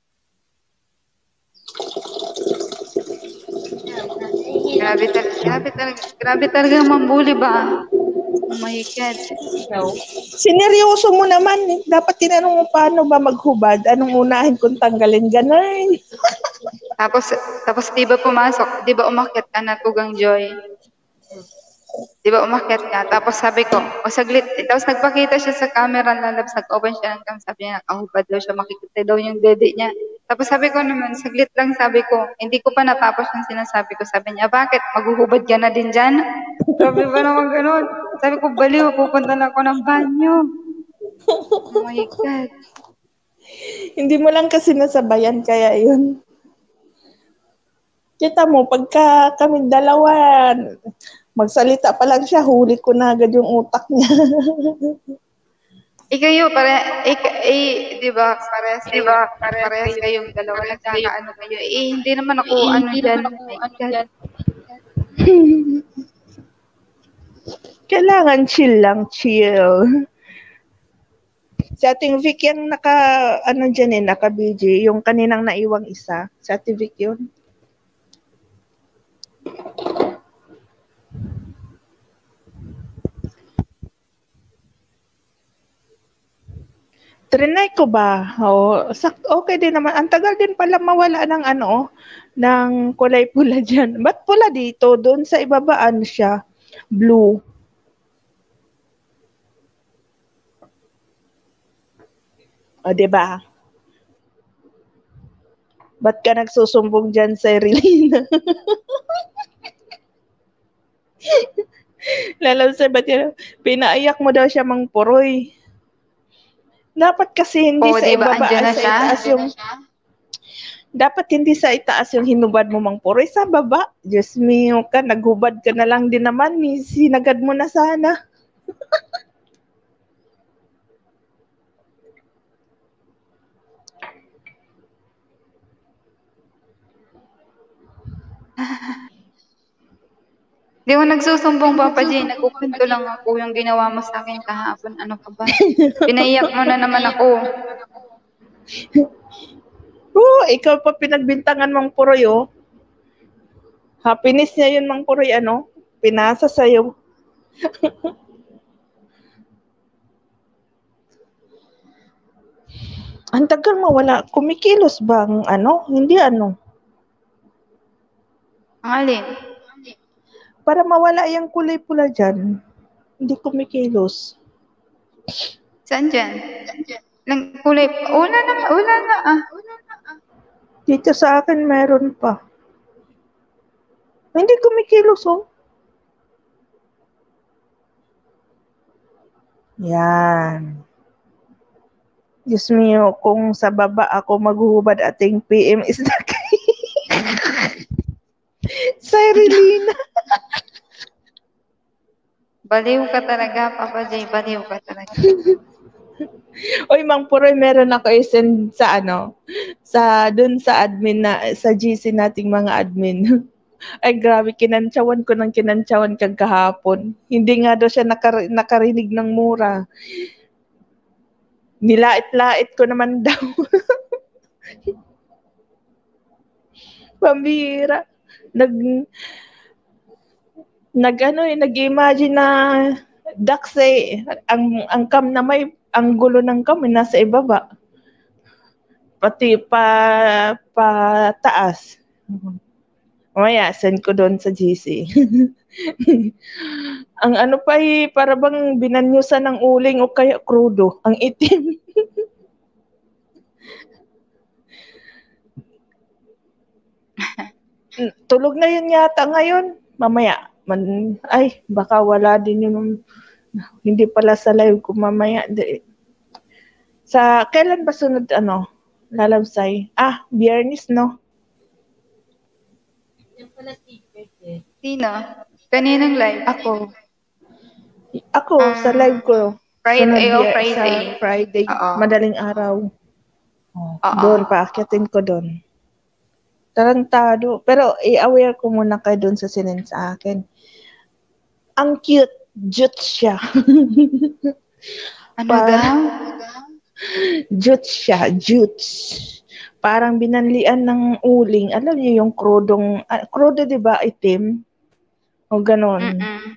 Grabe talaga mambuli ba? Oh my God. Ikaw. Sineryoso mo naman eh. Dapat tinanong mo paano ba maghubad? Anong unahin kung tanggalin? Ganun. Tapos di ba pumasok? Di ba umakyat ka na Tugang Joy? Di ba umakyat ka? Tapos sabi ko, saglit. Tapos nagpakita siya sa camera na labs, nag-open siya ng cam. Sabi niya, nakahubad daw siya, makikita daw yung dede niya. Tapos sabi ko naman, saglit lang sabi ko, hindi ko pa natapos yung sinasabi ko. Sabi niya, bakit? Maghuhubad ka na din dyan? Sabi ba naman ganun? Sabi ko, baliw, pupunta na ako ng banyo. Oh my God. Hindi mo lang kasi nasabayan, kaya yun. Kita mo, pagka kami dalawa, magsalita pa lang siya, huli ko na agad yung utak niya. Kayo, di ba, parehas kayong dalawa, nagkakaano kayo. Hindi naman ako, dyan. Kailangan chill lang, chill. Si ating Vic yung naka-BG, yung kaninang naiwang isa. Si ating Vic yun. Trinay ko ba? Okay din naman. Ang tagal din pala mawala ng ng kulay pula dyan. Ba't pula dito? Doon sa ibabaan siya. Blue. O, diba? Ba't ka nagsusumbong dyan sa Rilina? Lalamsay, ba't yun? Pinaiyak mo daw siya Mang Puroy. Dapat kasi hindi sa diba, ibaba andyan na sa siya? itaas yung dapat hindi sa itaas yung hinubad mo Mang Puroy, sa baba. Diyos mio ka, naghubad ka na lang din naman, sinagad mo na sana. Di mo nagsusumbong, Papa J. Nagkukwento lang ako yung ginawa mo sa akin kahapon. Ano ka ba? Pinaiyak mo na naman ako. Ikaw pa pinagbintangan Mang Puroy, oh. Happiness niya yun, Mang Puroy, pinasa sa'yo. Ang tagal mawala. Kumikilos bang Hindi Ang alin? Para mawala yung kulay pula dyan. Hindi kumikilos. Saan dyan? Kulay. Wala na. Dito sa akin meron pa. Hindi kumikilos, oh. Yan. Diyos mio, kung sa baba ako maghuhubad ating PM is na sa Rilina. Baliw ka talaga, Papa J. Baliw ka talaga. Oy, Mang Puroy, meron ako i-send sa dun sa admin sa GC nating mga admin. Ay, grabe, kinantsawan ko ng kinantsawan kag kahapon. Hindi nga daw siya nakarinig ng mura. Nilait-lait ko naman daw. Pambira. Nag-imagine na ducks ang cam na may ang gulo ng cam nasa ibaba. Pati pa taas. Mamaya, send ko doon sa GC. Ang para bang binanyusan ng uling o kaya krudo. Ang itim. Tulog na yun yata ngayon. Mamaya. Baka wala din yun. Hindi pala sa live ko mamaya. Kailan ba sunod lalamsay? Biyernes, no? Yan pala secret eh. Sino? Kaninang live? Ako. Ako, sa live ko, sunod Friday o sa Friday. Friday, Oo. madaling araw. Oo. Doon, paakyatin ko doon. Tarantado. Pero i-aware ko muna kayo doon sa sinend sa akin. Ang cute. Jute siya. Ano daw? Jute siya. Jute. Parang binanlian ng uling. Alam niyo yung krudong, krudo diba itim? O ganon.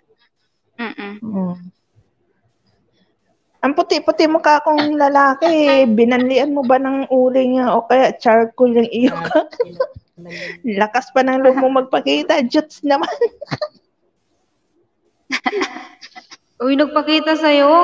Ang puti-puti mukha kong lalaki. Binanlian mo ba ng uling o kaya charcoal yung iyo ka? Lakas pa ng loob mo magpakita. Jutes naman. Uy, nagpakita sa'yo?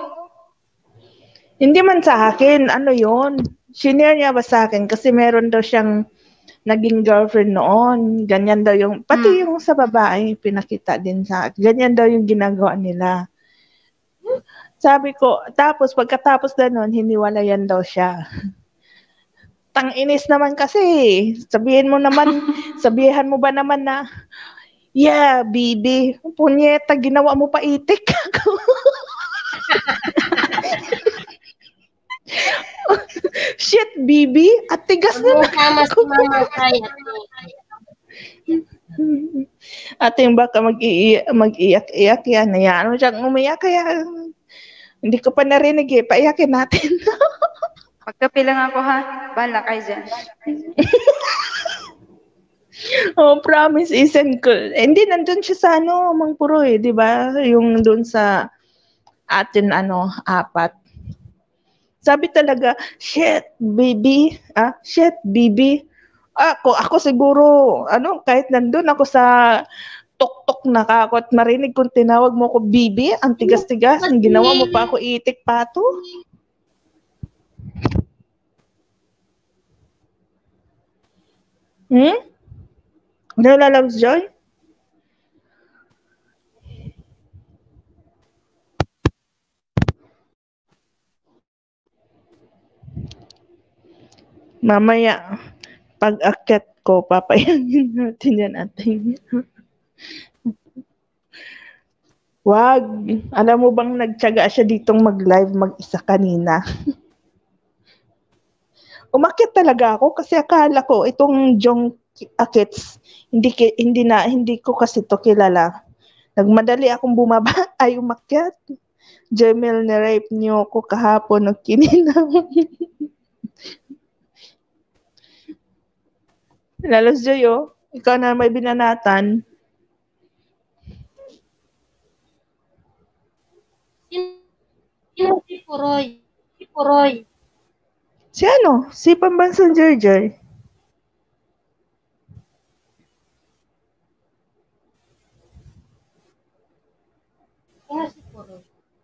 Hindi man sa akin. Ano yon? Shinare niya ba sa akin? Kasi meron daw siyang naging girlfriend noon. Ganyan daw yung, pati yung sa babae, pinakita din sa akin. Ganyan daw yung ginagawa nila. Sabi ko, tapos pagkatapos na nun, hiniwalayan daw siya. Tang-inis naman kasi. Sabihan mo ba naman na, yeah, bibi, punyeta, ginawa mo pa itik. Shit, bibi, at tigas na Tama si Mama Kaya. Ating baka mag-iyak-iyak yan. Hayaan mo siyang umiyak, kaya hindi ko pa narinig eh. Paiyakin natin. Magkape lang ako ha. Bahala kayo dyan. Oh, promise, isn't ko. Hindi, nandun siya sa Mang Puroy, di ba? Yung dun sa atin, 4. Sabi talaga, shit, baby. Shit, baby. Ako siguro, kahit nandun ako sa tok-tok na kako at marinig kong tinawag mo ko bibi, ang tigas-tigas, ang ginawa mo pa ako itik pato. Lola Loves Joy? Mamaya, pag-akyat ko, papayagin natin yan ating. Wag. Alam mo bang nagtiyaga siya ditong mag-live mag-isa kanina? Umakyat talaga ako kasi akala ko itong Jong Akits, hindi ko kasi to kilala. Nagmadali akong bumaba ay umakyat. Jemel, na-rape niyo ako kahapon ng kininaw. Lalos Joyo, ikaw na may binanatan. Sino si Puroy? Si Puroy. Si Si Pambansang Joy. Sino si Puroy?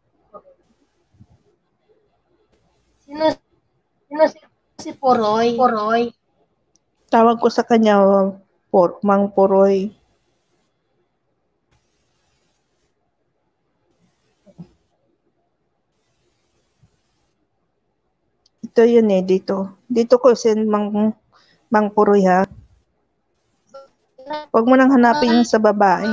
Sino si Puroy? Puroy. Tawag ko sa kanya, Mang Puroy. Ito yun dito. Dito ko send Mang Puroy ha. Huwag mo nang hanapin yung sa babae.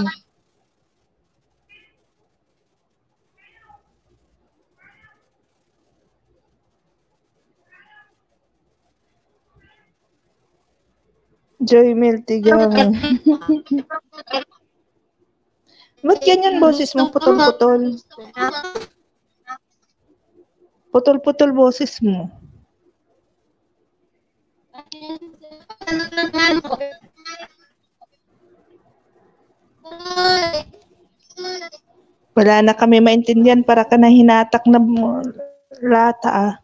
Joy Miltigan. Ba't ganyan boses mo? Putol-putol. Putol-putol boses mo. Wala na kami maintindihan, para ka na hinatak na lata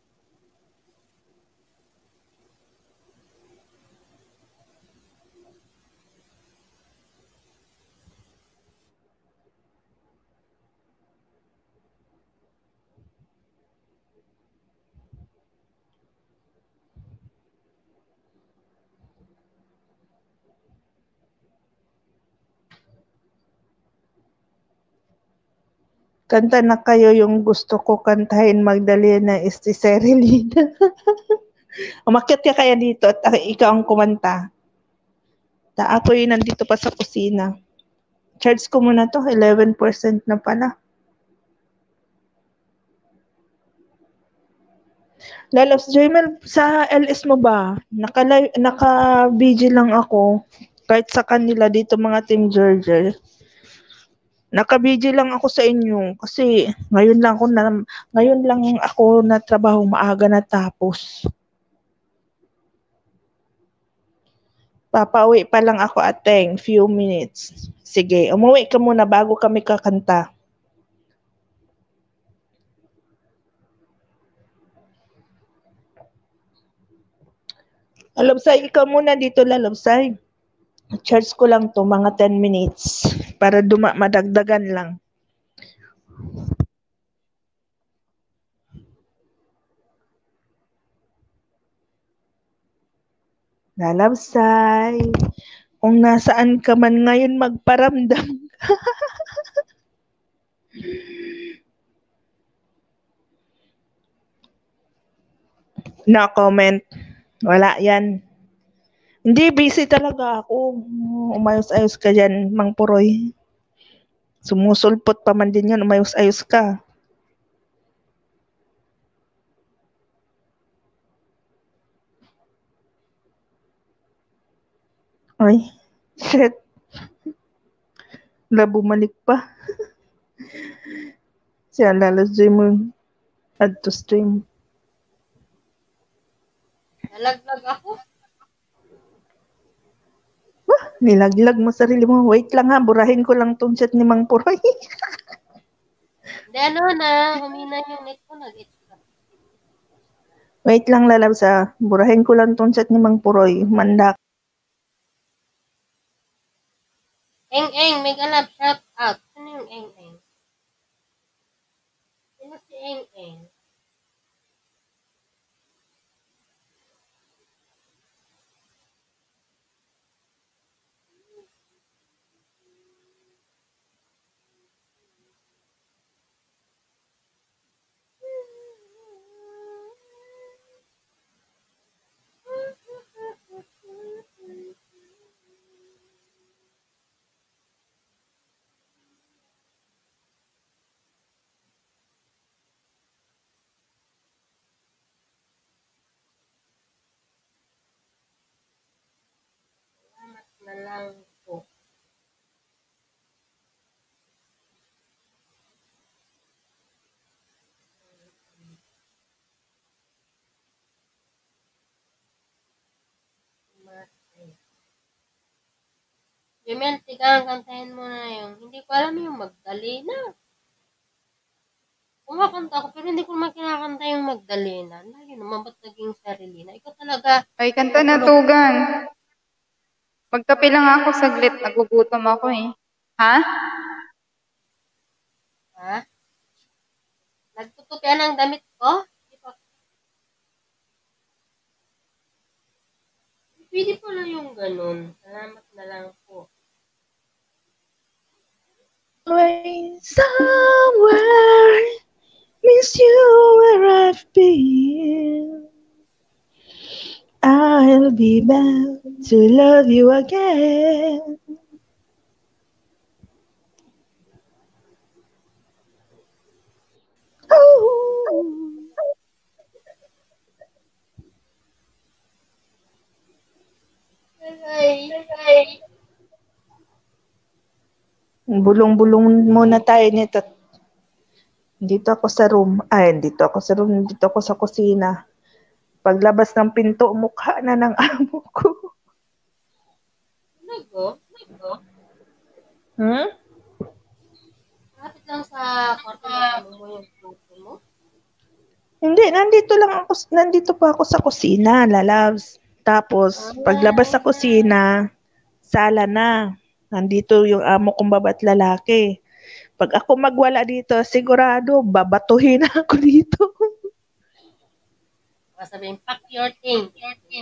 Kanta na kayo yung gusto ko kantahin, Magdalena, si Serilina. Umakyat ka kaya dito at ikaw ang kumanta. Ako yung nandito pa sa kusina. Charge ko muna to, 11% na pala. Lalabs Joymel, sa LS mo ba? Naka-BG lang ako. Kahit sa kanila dito mga Team Georgia. Naka-BG lang ako sa inyo kasi ngayon lang ako na trabaho maaga natapos. Papauwi pa lang ako ateng, few minutes. Sige, umuwi ka muna bago kami kakanta. Lalabsay, ikaw muna dito, lalabsay. Charge ko lang to mga 10 minutes para madagdagan lang. Lalabsay, kung nasaan ka man ngayon magparamdam. No comment. Wala yan. Hindi, busy talaga ako. Umayos-ayos ka dyan, Mang Puroy. Sumusulpot pa man din yan, umayos-ayos ka. Ay, shit. Bumalik pa. Siya lalagay mo add to stream. Nalaglag ako. Nilaglag mo sarili mo. Wait lang ha, burahin ko lang tong chat ni Mang Puroy. Hindi, humina yung net ko, nag-extra. Wait lang lalabs ha, burahin ko lang tong chat ni Mang Puroy. Mandak. Eng, may galap, shout out. Sino yung Eng? Sino si Eng? Salamat na lang po. Jemel, tigang kantahin mo na yung, hindi ko alam yung Magdalena. Kumakanta ako, pero hindi ko naman kinakanta yung Magdalena. Lagi naman, ba't naging Sarilina? Ikaw talaga. Ay, kanta na tugan. Magkape lang ako saglit. Nagugutom ako eh. Ha? Ha? Nagtutup yan ang damit ko? Pwede pala yung ganun. Salamat na lang po. Way somewhere, miss you where I've been. I'll be back to love you again. Bulong-bulong muna tayo nito. Dito ako sa room. Dito ako sa kusina. Paglabas ng pinto, mukha na ng amo ko. Nago? Kapit lang sa kwarto na mo yung puso mo? Hindi, nandito pa ako sa kusina, lalabs. Tapos, paglabas sa kusina, sala na. Nandito yung amo kong baba't lalaki. Pag ako magwala dito, sigurado, babatuhin ako dito. Sabihin, pack your thing.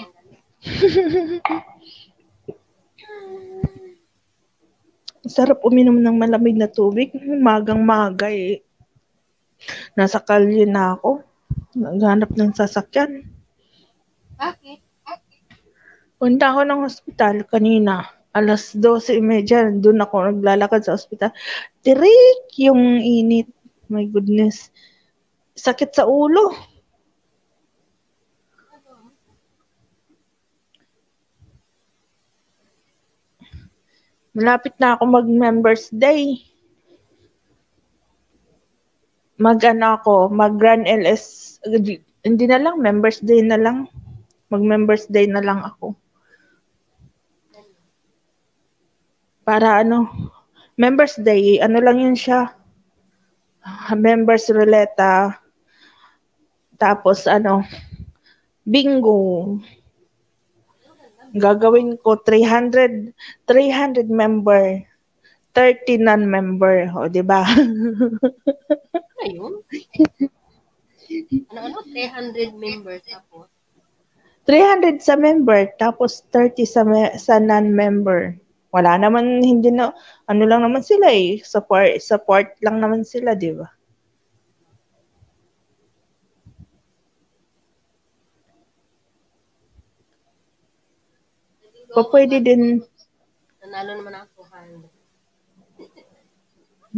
Sarap uminom ng malamig na tubig. Magang-maga eh. Nasa kalye na ako. Naghanap ng sasakyan. Bakit? Punta ako ng hospital kanina. Alas 12:30. Doon ako naglalakad sa hospital. Tirik yung init. My goodness. Sakit sa ulo. Malapit na ako mag-members day. Mag-Grand LS. Hindi na lang, members day na lang. Mag-members day na lang ako. Para members day, lang yun siya. Members ruleta. Tapos bingo. Gagawin ko 300 member, 30 non-member, o di ba? Ayun. Ano 300 members tapos? 300 sa member, tapos 30 sa non-member. Wala naman, hindi na, lang naman sila eh. Support lang naman sila, di ba? Pwede din. Nanalo naman ako 200.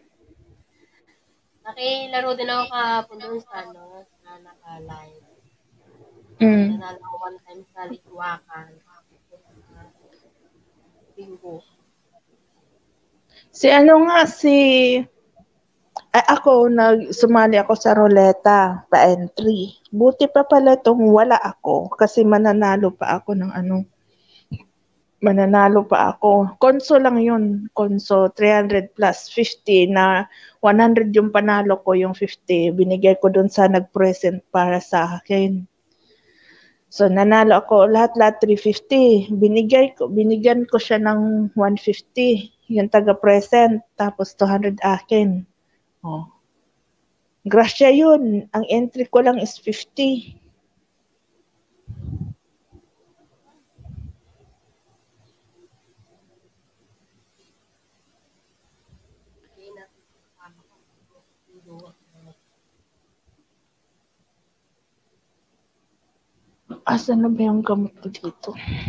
Nakilaro din ako kahapon doon sa naka-live. Nanalo ako one time sa Likwakan. Bingo. Sumali ako sa ruleta pa entry. Buti pa pala wala ako kasi mananalo pa ako ng Konso lang yun. Konso, 300 plus 50 na 100 yung panalo ko, yung 50. Binigay ko dun sa nag-present para sa akin. So, nanalo ako lahat 350. Binigyan ko siya ng 150. Yung taga-present. Tapos 200 akin. Oh. Grasya yun. Ang entry ko lang is 50. Asan na ba yung gamot ko dito?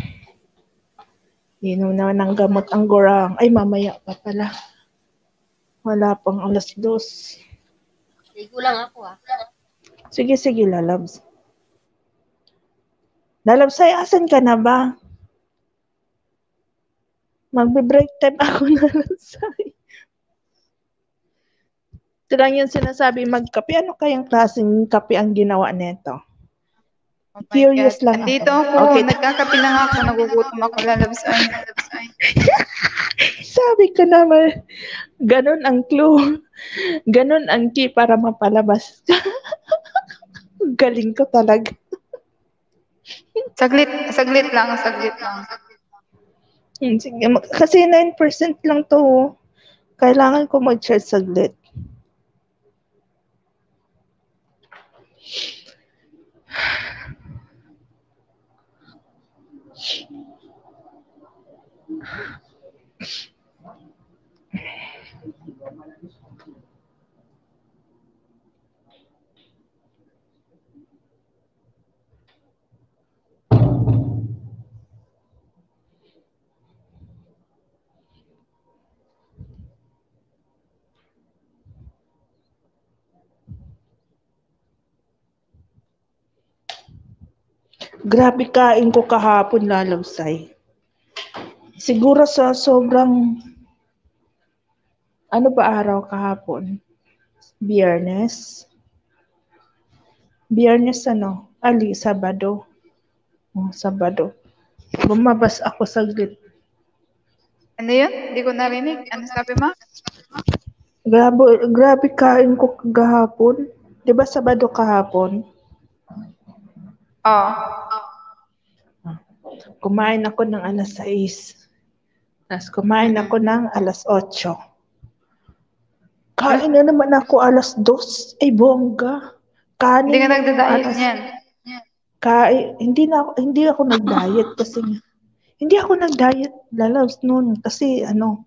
Inom na ng gamot ang gorang. Ay, mamaya pa pala. Wala pang 2:00. Ligo lang ako Sige, lalabs. Lalabs, ay asan ka na ba? Magbe-break time ako na lalabsay. Ito lang yung sinasabi magkape. Ano kayang klaseng kape ang ginawa nito? Oh my Curious God. lang Andito ako. ako. Okay. Nagkakape lang ako. Nagugutom ako. Lalabsay. Sabi ko naman, ganun ang clue. Ganun ang key para mapalabas. Galing ko talaga. Saglit lang. Sige, kasi 9% lang to. Kailangan ko mag-charge saglit. Grabe kain ko kahapon, lalabsay. Siguro sa sobrang, ano ba araw kahapon? Biyernes, Sabado. Sabado. Lumabas ako saglit. Ano yun? Hindi ko narinig. Ano sabi mo? Grabe kain ko kahapon. Di ba Sabado kahapon? Oo. Kumain ako ng 6:00. Tapos kumain ako ng 8:00. Kain na naman ako 2:00. Ay, bongga. Kanin. Hindi ka nagda-diet niyan. Hindi ako nag-diet kasi hindi ako nag-diet lalabs noon kasi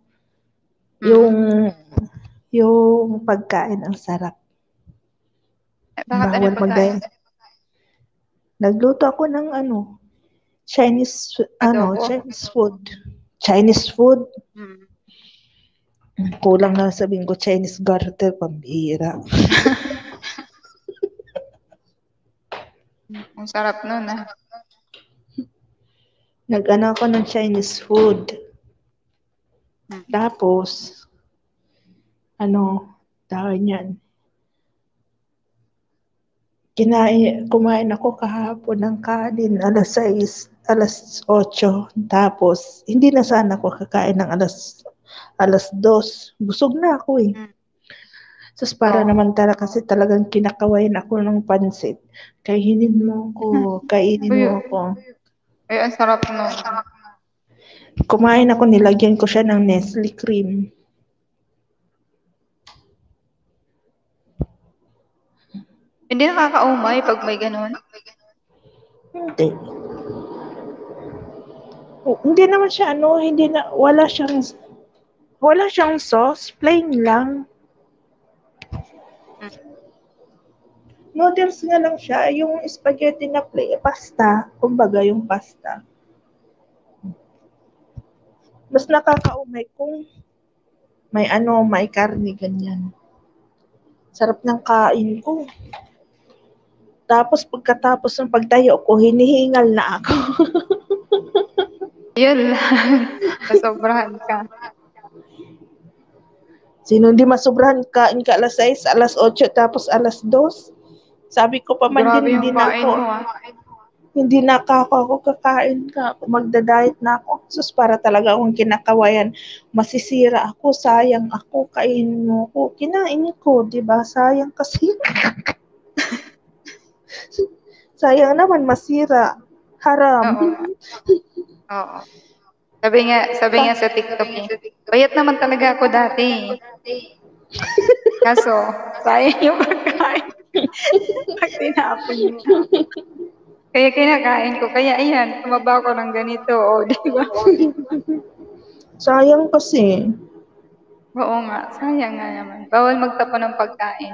yung pagkain ang sarap. Bakit ano Bawal mag-diet. Nagluto ako ng Chinese food. Chinese food. Kulang na sabihin ko Chinese garter, pambihira. Ang sarap nun Nag-ano ako ng Chinese food. Tapos, dahil yan, kumain ako kahapon ng kanin, alas 6, alas 8. Tapos, hindi na sana ako kakain ng alas 2. Busog na ako eh. Tapos para naman kasi talagang kinakawayan ako ng pansit. Kainin mo ko, kainin mo ko. Ay, ang sarap no. Kumain ako, nilagyan ko siya ng Nestle cream. Hindi nakakaumay pag may ganun. Hindi. Hindi naman siya wala siyang sauce, plain lang. Noodles nga lang siya, yung spaghetti na pasta, kumbaga yung pasta. Mas nakakaumay kung may karne, ganyan. Sarap ng kain ko. Tapos pagkatapos ng pagtayo ko, hinihingal na ako. Yun lang. Nasobrahan ka. Sino hindi masobrahan, kain ka alas 6, alas 8, tapos alas 2? Sabi ko pa man Grabe din, yung kain mo ah. hindi na ako kakain ka. Magda-diet na ako. Sus, para talaga akong kinakawayan. Masisira ako, sayang ako, kainin mo ko. Kinain ko, di ba? Sayang kasi. Sayang naman, masira. Haram. Oo. Sabi nga sa TikTok eh, bayat naman talaga ako dati. Kaso, sayang yung pagkain. Pag tinapon mo. Kaya kinakain ko. Kaya ayan, tumaba ako ng ganito. O, di ba? Sayang kasi. Oo nga, sayang nga naman. Bawal magtapon ng pagkain.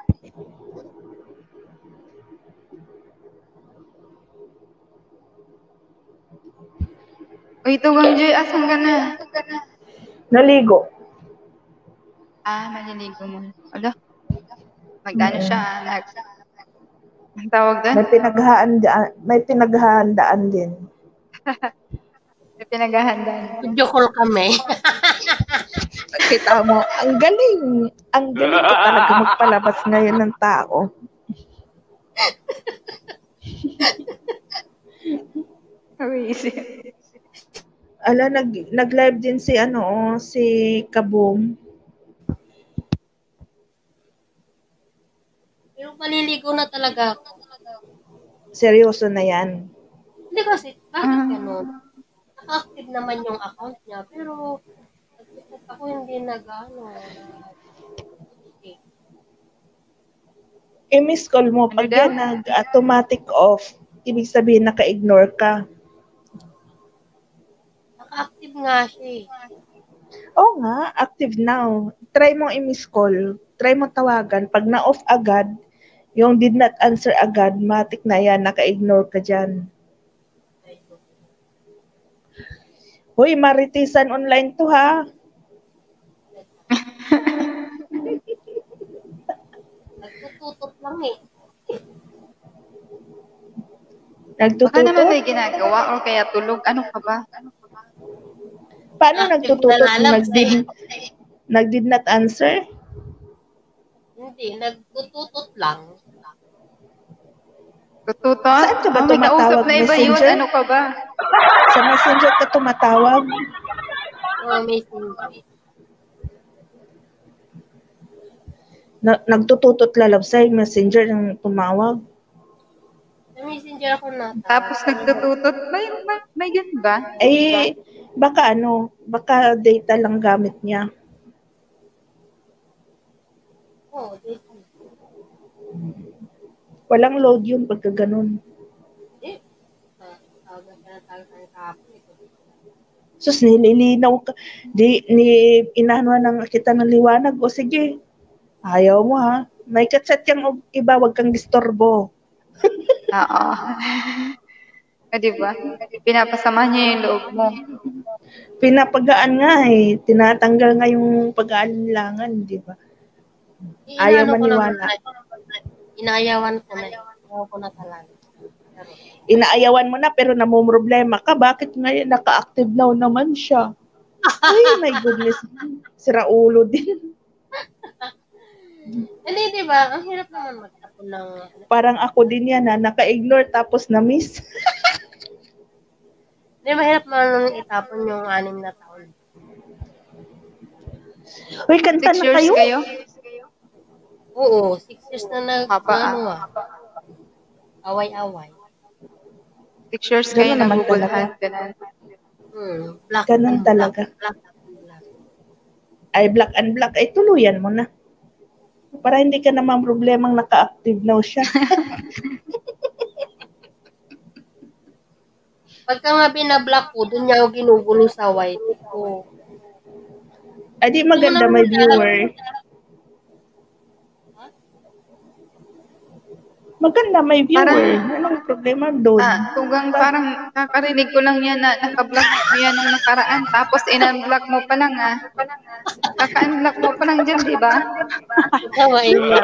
Uy, Tugang Joy, asan ka na? Naligo. Maliligo mo. Ala, magdano siya. Ang tawag doon? May pinaghahandaan din. May pinaghahandaan. Video call kami. Kita mo, ang galing. Ang galing ko talaga magpalabas ngayon ng tao. Ala, nag-live din si Kaboom. Pero maliligo na talaga ako. Seryoso na yan. Hindi kasi, bakit ganun? Active naman yung account niya, pero ako hindi I-miss call mo. Pag yan nag-automatic off, ibig sabihin naka-ignore ka. Naka-active nga siya eh. Oo nga, active now. Try mo i-miss call. Try mo tawagan. Pag na-off agad, yung did not answer agad, matik na yan, naka-ignore ka dyan. Hoy, Maritisan online to ha. Nagtututot lang eh. Baka naman may ginagawa o kaya tulog. Ano ka ba? Paano nagtututot? Nag-did not answer? Hindi, nagtututot lang. Tututot? Saan ka ba may tumatawag? kausap na iba yun. Ano ka ba? Sa Messenger ka tumatawag? Oo, Messenger. Nagtututot lalab sa Messenger ng tumawag? Sa Messenger ako na. Tapos nagtututot? May ganun ba? Eh, baka data lang gamit niya. Oo, data. Walang load yun pagka ganun. Hindi. Sus, nililinaw ka. Inanuan ng kita ng liwanag. O sige, ayaw mo ha. May katset yung iba, wag kang disturbo. Oo. Diba? Pinapasama niya yung loob mo. Pinapagaan nga eh. Tinatanggal nga yung pag-aalinlangan, di ba? Ayaw maniwala. Inaayawan ko na. Ayaw ko na talaga. Inaayawan mo na pero namumroblema ka. Bakit ngayon naka-active now naman siya? Ay, my goodness. Sira ulo din. Hindi, di ba? Ang hirap naman magtapon ng... Parang ako din yan na naka-ignore tapos na-miss. Hindi, mahirap naman itapon yung 6 na taon. Uy, kanta 6 na years kayo? kayo? Oo, 6 years na Haba, away-away. 6 years kayo Ganun naman nagugulhan. Ganun. Black Ganun and talaga. Black and black. Ay, black and black. Ay, tuluyan mo na. Para hindi ka naman problemang naka-active now siya. Pagka nga binablock ko, dun niya ako ginugulo sa white ko. Ay, di maganda may viewer. Maganda may viewer. Anong problema doon? Tugang parang kakarinig ko lang yan na naka-block mo yan nung nakaraan. Tapos in-unblock mo pa lang Kaka-unblock mo pa lang dyan, di ba? Tama niya.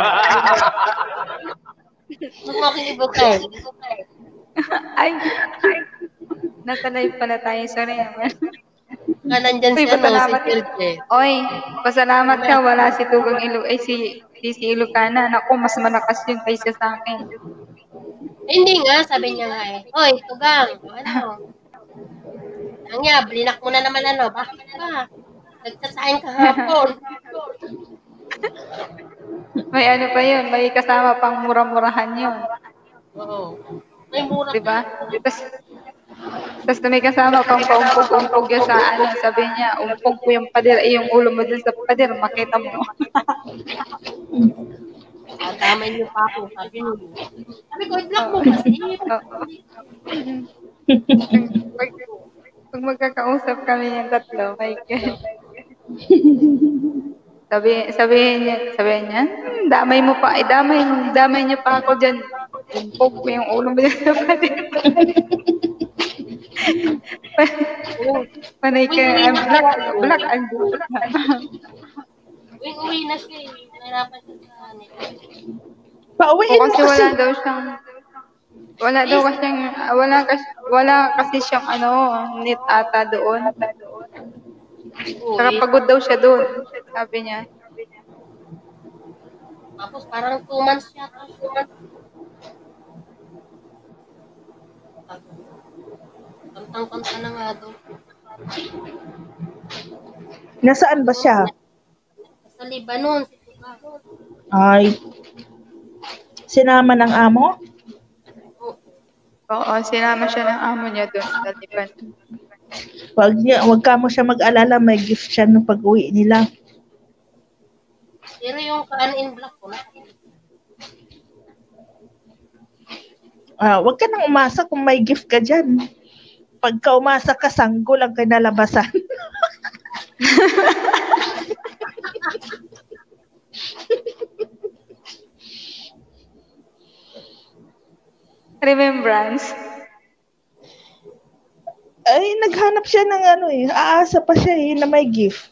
Magmakikibot tayo. Ay. Nasa live pala tayo. Sorry naman. Nandyan Uy, siya, no? Si pasalamat. Chilche. Oy, pasalamat ka. Wala si Tugang si Ilocana. Naku, mas malakas yun kaysa sa akin. Hindi nga, sabi niya nga eh. Oy, Tugang, ano? Ang niya, blinak mo na naman ano. Bakit ba? Nagsasain ka hapon. May ano pa yun. May kasama pang mura-murahan yun. Oo. May mura. Diba? Tapos may kasama pang paumpog-umpog yun sa ano. Sabi niya, umpog ko yung pader. Yung ulo mo dun sa pader. Makita mo. Damay niyo pa ako. Sabi niyo. Sabi ko, i-block mo kasi. Pag magkakausap kami yung tatlo, my God. Sabihin niya, damay mo pa, damay niyo pa ako dyan. Umpog ko yung ulo mo dyan sa pader. Panay ka, black and blue. Uwi na siya eh. Nahirapan siya sa kanila. Pauwiin mo Kasi kasi. wala kasi siyang net ata doon. Oo, Saka pagod daw siya doon, sabi niya. Tapos parang 2 months siya. Kantang-kanta na nga doon. Nasaan ba siya? Sa Lebanon, si Tugang. Ay. Sinama ng amo? Oo, sinama siya ng amo niya doon sa Liban. Wag ka mo siya mag-alala, may gift siya nung pag-uwi nila. Pero yung kaan-in black ko na. Wag ka nang umasa kung may gift ka dyan. Pagka umasa ka, sanggol ang kinalabasan. Remembrance. Ay, naghanap siya ng aasa pa siya na may gift.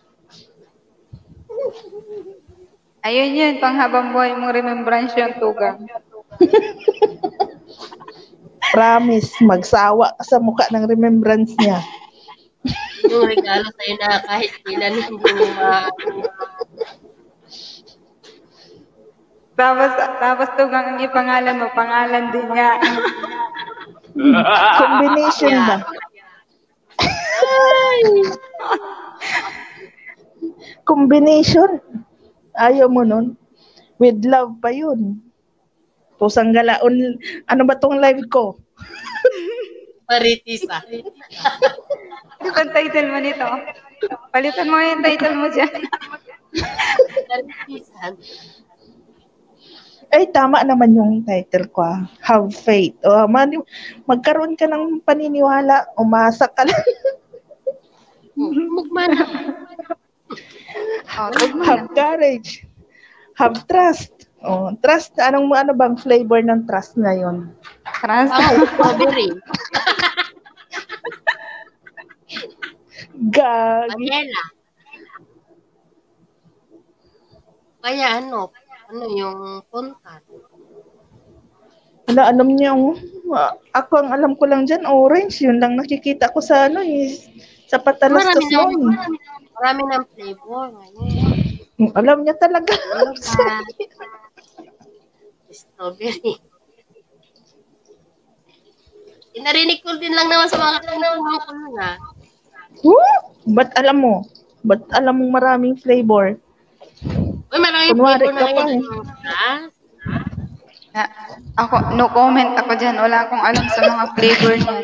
Ayun yun, panghabang buhay mong remembrance yung Tugang. Promise, magsawa ka sa mukha ng remembrance niya. Yung regalo sa'yo na kahit kailan hindi mo Tapos Tugang ang ipangalan mo, pangalan din niya. Combination ba? Combination? Ayaw mo nun? With love pa yun. Pusang galaon. Ano ba tong live ko? Paritisa. Ano ang title mo nito? Palitan mo yung title mo dyan. Paritisan. Ay, tama naman yung title ko. Have faith. Magkaroon ka ng paniniwala. Umasa ka lang. Magmana. Have courage. Have trust. Trust. Ano bang flavor ng trust ngayon? Trust. Strawberry. Gag. Vanilla. Kaya ano yung puntan? Alam niyo, ako ang alam ko lang dyan, orange. Yun lang nakikita ko sa Sa patalastas nun. Marami ng flavor ngayon. Alam niya talaga. Ano ba? Strawberry. Narinig ko din lang naman sa mga kainuman ko nun ha. Ba't alam mo? Ba't alam mong maraming flavor? Uy, maraming Kunwari flavor na ka pa ngayon. Ako, no comment ako dyan. Wala akong alam sa mga flavor niyan.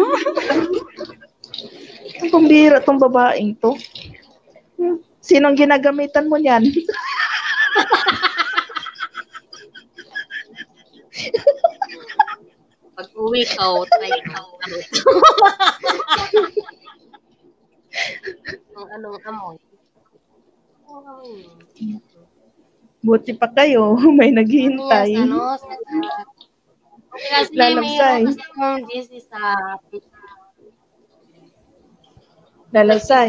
Ang pambira tong babaeng to. Sinong ginagamitan mo niyan? Pag uwi ka, try ka. Anong amoy? Buti pa kayo, may naghihintay. Lalabsay. Lalabsay.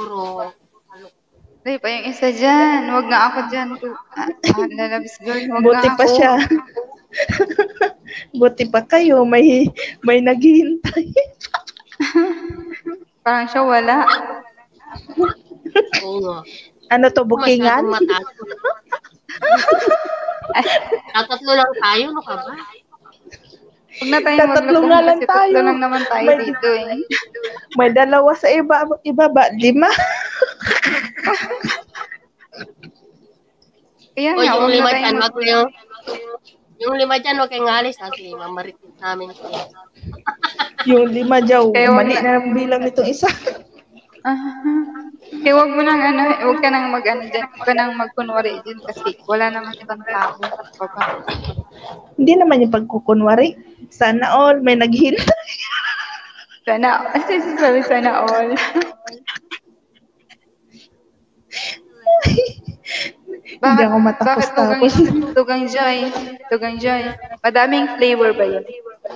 Ay, pa yung isa dyan. Huwag nga ako dyan. Lalabs girl, huwag Buti nga pa ako. siya. Buti pa kayo, may naghihintay. Parang siya wala. Oo. Ano to, bukingan? Tatatlo lang tayo, no ka ba? Huwag na tayong Tatatlo maglukong nga lang kasi tayo. tatlo lang naman tayo May- dito eh. May dalawa sa ibaba, 5. Kaya O nga, yung huwag na lima tayong dyan, wag maglukong. yung 5 dyan, wag kayong alis kasi mamaritis namin kayo. Yung 5 daw, Kaya wag mali na- na ang bilang nitong isa. Kaya huwag mo nang huwag ka nang dyan, huwag ka nang magkunwari dyan kasi wala naman ibang tao. Baka. Hindi naman yung pagkukunwari. Sana all, may naghihintay. Sana all. Hindi ako matapos-tapos. Tugang Joy? Madaming flavor ba yun?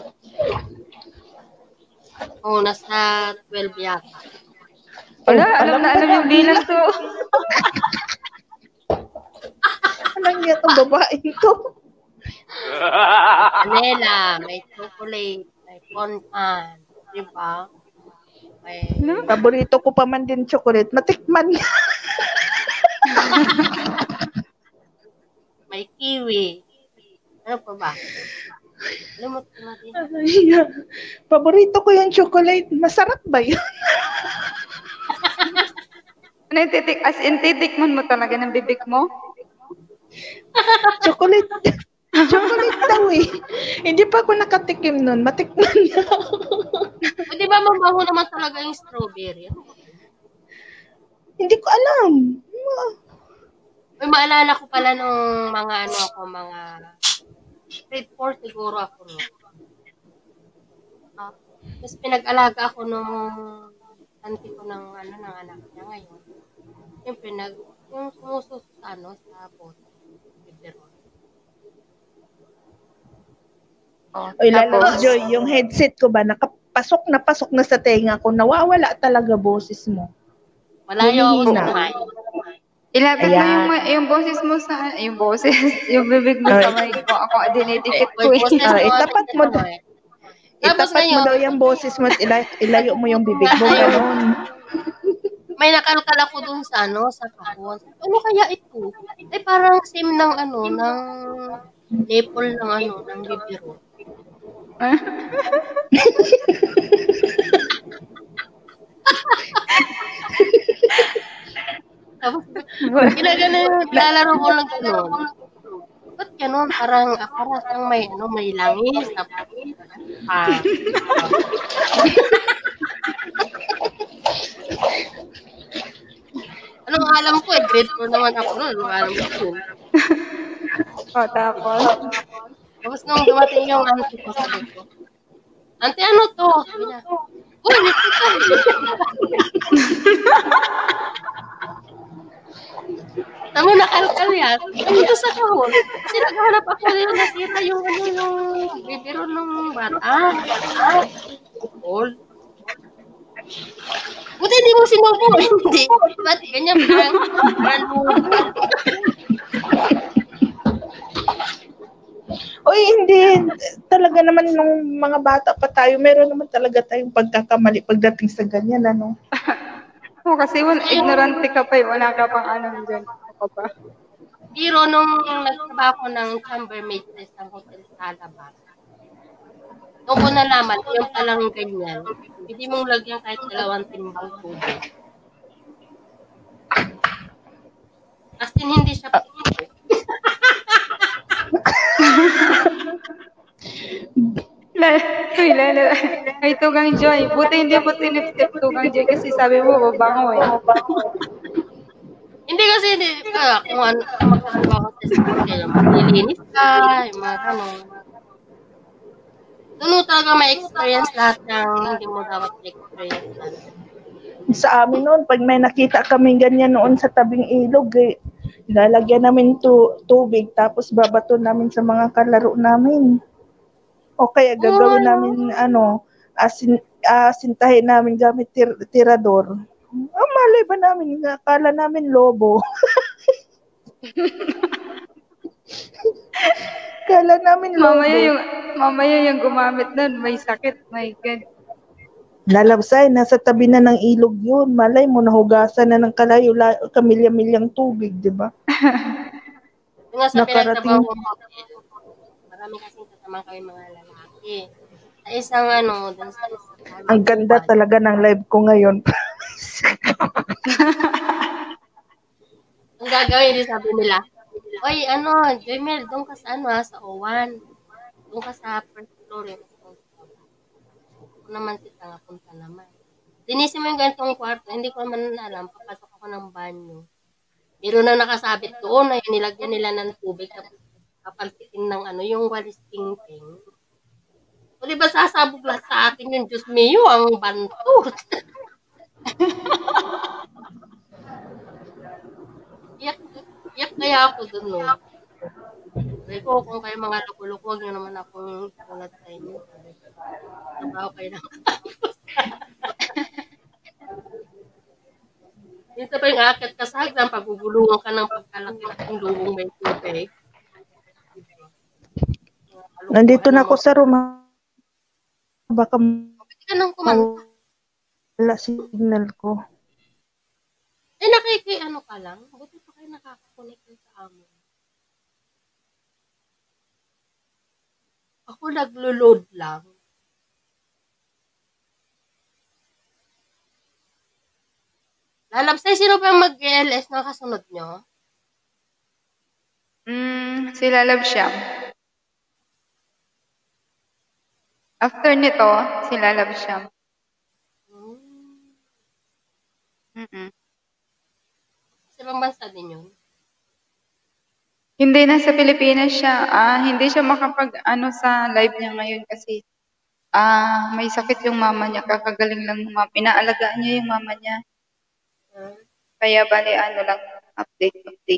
Oo, nasa 12 yata. Wala, alam yung bilang to. Anong niya itong babaeng to? Vanilla, may chocolate, may poncan, di ba? May Paborito ko pa man din chocolate. Natikman niya. may kiwi. Ano pa ba? Alam mo natin. Ay, paborito ko yung chocolate. Masarap ba yun? Ano yung as in, titikman mo talaga ng bibig mo? Chocolate. Chocolate daw eh. Hindi pa ako nakatikim nun. Matikman niya. O, di ba mabango naman talaga yung strawberry? Hindi ko alam. Uy, maalala ko pala nung mga grade 4 siguro ako no. Tapos pinag-alaga ako nung auntie ko ng anak niya ngayon. Siyempre, yung sumuso sa sa bote. Oy, Lalos Joy, yung headset ko ba, nakapasok na sa tenga ko, nawawala talaga boses mo. Wala yung Humihina. Ilapit mo Ayan. yung boses mo sa, yung bibig mo sa mic ko. Ako, dinidikit ko eh. Itapat mo daw. Tapos Itapat mo ngayon, daw yung boses mo at ilayo mo yung bibig mo. Ganon. may nakalkal ako dun sa sa kahon. Ano kaya ito? Eh parang same ng ng nipple ng bibiro. Tapos, lalaro ko lang gano'n. Ba't gano'n? Parang siyang may langis. Anong alam ko grade 4 naman ako noon. Anong alam ko yun. Tapos nung dumating yung auntie ko, sabi ko, "Auntie, ano to?" Sabi niya, "Uy, ito ka." Tama nakalkal yan. Ito sa kahon. Kasi naghahanap ako yung nasira yung bibiro ng bata. Old. Buti hindi mo sinubo. Hindi. Ba't ganyan parang Uy, hindi. Talaga naman nung mga bata pa tayo, meron naman talaga tayong pagkakamali pagdating sa ganyan, ano? Oo, kasi ignorante ka pa eh. Wala ka pang ano dyan. Ano ka pa? Pero nung nagtrabaho ko ng chambermaid sa isang hotel sa Alabang, doon ko nalaman, yung palang ganyan, hindi mong lagyan kahit 2 timbang tubig. As in, hindi siya puti. Uy, lalo. Ay, Tugang Joy. Buti hindi mo tinip-tip Tugang Joy kasi sabi mo, babango eh. Hindi kasi, kung ano, magtatrabaho sa isang hotel, maglilinis ka, yung mga ganon. Doon mo talaga may experience lahat ng hindi mo dapat experience lahat. Sa amin noon, pag may nakita kaming ganyan noon sa tabing ilog, eh, lalagyan namin tubig, tapos babato namin sa mga kalaro namin. O kaya gagawin namin, asintahin namin gamit tirador. Malay ba namin, akala namin lobo. Akala namin lobo. Mamaya yung gumamit nun, may sakit, my God. Lalabsay, nasa tabi na ng ilog yun. Malay mo, nahugasan na ng kamilya-milyang tubig, di ba? Yung nga sa Nakarating. pinagtrabaho ko, marami kasing kasama kami mga lalaki. Sa isang dun sa isang Ang ganda talaga ng live ko ngayon. Ang gagawin, din sabi nila, oy, Joymel, doon ka sa sa O1. Doon ka sa first floor yung ako naman kita nga punta naman. Linisin mo yung ganitong kwarto, hindi ko naman alam, papasok ako ng banyo. Meron na nakasabit doon na nilagyan nila ng tubig tapos papalpitin ng yung walis tingting. O diba sasabog lahat sa atin yung Diyos mio, ang bantot. Iyak kaya ako doon, no. Sabi ko, kung kayo mga lukuluk, huwag nyo naman akong tulad sa inyo. Trabaho kayo ng minsan pa yung akit ka sa hagdan, pagugulungan ka ng pagkalaki-laking lubong may tubig. Nandito na ako sa room. Baka Pwede ka nang kumanta. wala signal ko. Ka lang. Buti pa kayo nakakakonect sa amin. Ako naglo-load lang. Lalabsay, sino pa mag-LS na kasunod nyo? Si Lalab siya. After nito, si Lalab siya. Sa ibang bansa din yun? Hindi, nasa Pilipinas siya. Hindi siya makapag sa live niya ngayon kasi may sakit yung mama niya. Kakagaling lang yung mama. Inaalagaan niya yung mama niya. Kaya bali lang, update.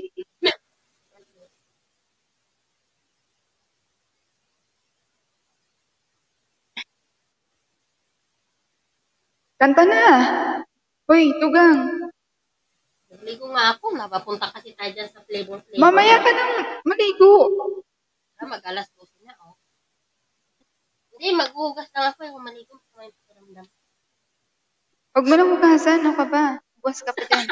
Kanta na! Uy, Tugang! Naligo nga ako. Napapunta kasi tayo dyan sa flavor. Mamaya ka nang maligo. Mag-alas 12 na, oh. Hindi, maghugas lang ako yung maligo. May pakiramdam. Huwag mo na hugasan. Ano ka ba? Buwas ka pa dyan.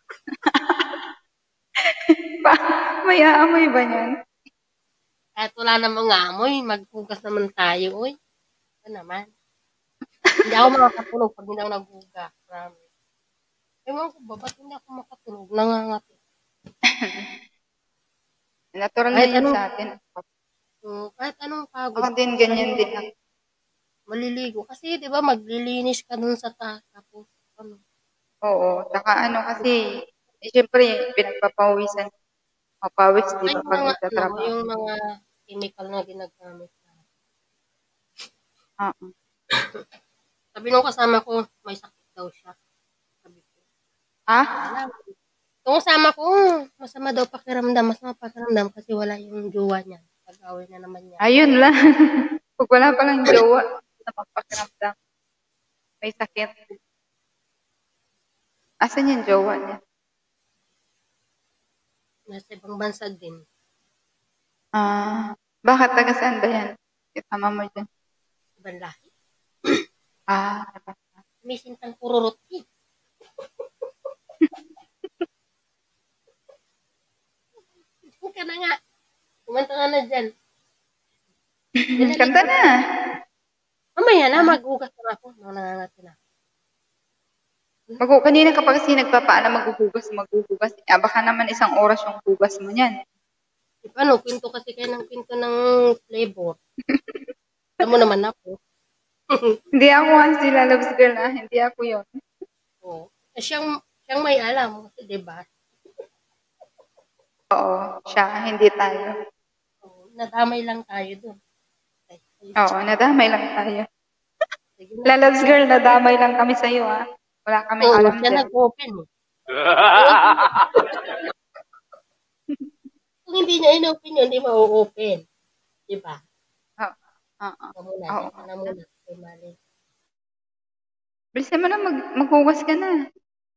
May aamoy ba yan? Kahit wala namang amoy, maghugas naman tayo, oy. Ito naman. Hindi ako makakatulog pag hindi ako naghugas. Promise. Ewan ko ba, ba't hindi ako makatulog? Nangangati. Natural na yan sa atin. Kahit anong pagod. Ako din, ganyan din ako. Maliligo. Kasi, di ba, maglilinis ka dun sa tapos, Oo, saka kasi, siyempre, pinagpapawisan. Mapawis, di ba, pag nagtatrabaho. Yung mga chemical na ginagamit. Sabi nung kasama ko, may sakit daw siya. Sabi ko. Yung kasama ko, masama daw pakiramdam. Masama pakiramdam kasi wala yung jowa niya. Pag-away na naman niya. Ayun lang. Pag wala palang jowa, masama pakiramdam. May sakit. Asan yung jowa niya? Nasa ibang bansa din. Bakit taga saan ba yan? Itama mo dyan. Ibang lahi. Ah, May sintang pururot eh. Diyan ka na nga. Kumanta ka na dyan. kanta na. Mamaya na, maghugas na ako. Nangangati na. Kanina ka pa kasi nagpapaalam maghuhugas. Baka naman isang oras yung hugas mo niyan. Ano, kwento kasi kayo ng kwento ng flavor. Alam mo naman ako. Hindi ako si Lalabs girl na. Hindi ako yun. Oo. Siyang may alam. Kasi diba? Oo, siya. Hindi tayo. Oo, nadamay lang tayo dun. Oo, nadamay lang tayo. Sige na. Lalabs girl, nadamay lang kami sa'yo ha. Wala kaming Oo, alam siya dyan. nag-open eh. Kung hindi niya in-open yun, hindi ma-open. Diba? Oo. Ikaw muna. Oo. Ikaw na muna. Kay Mali. Bilisan mo na, maghugas ka na.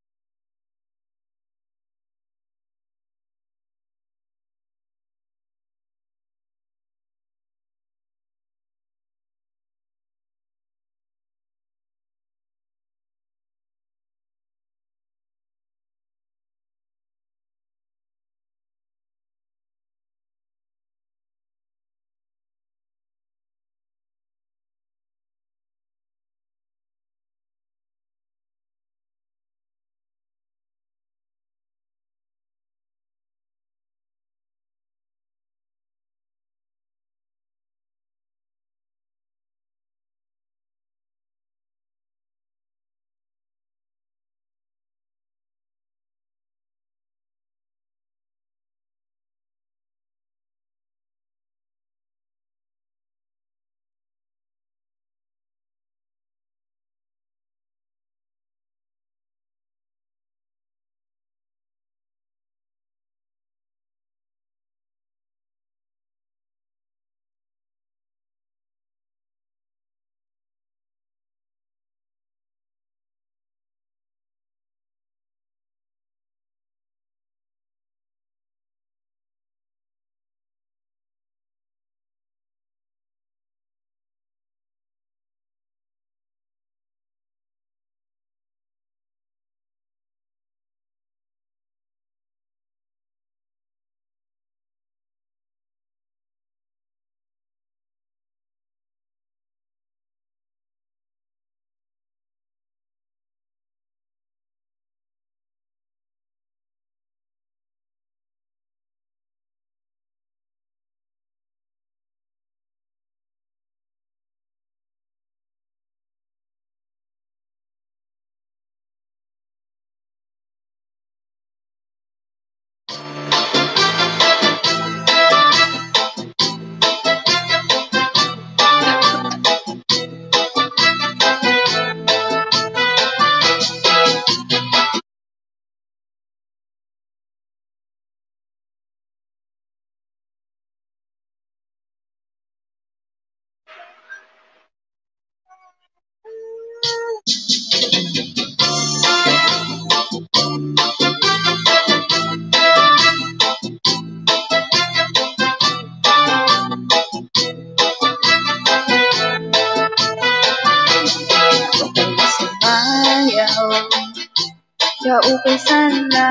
Kaupay sa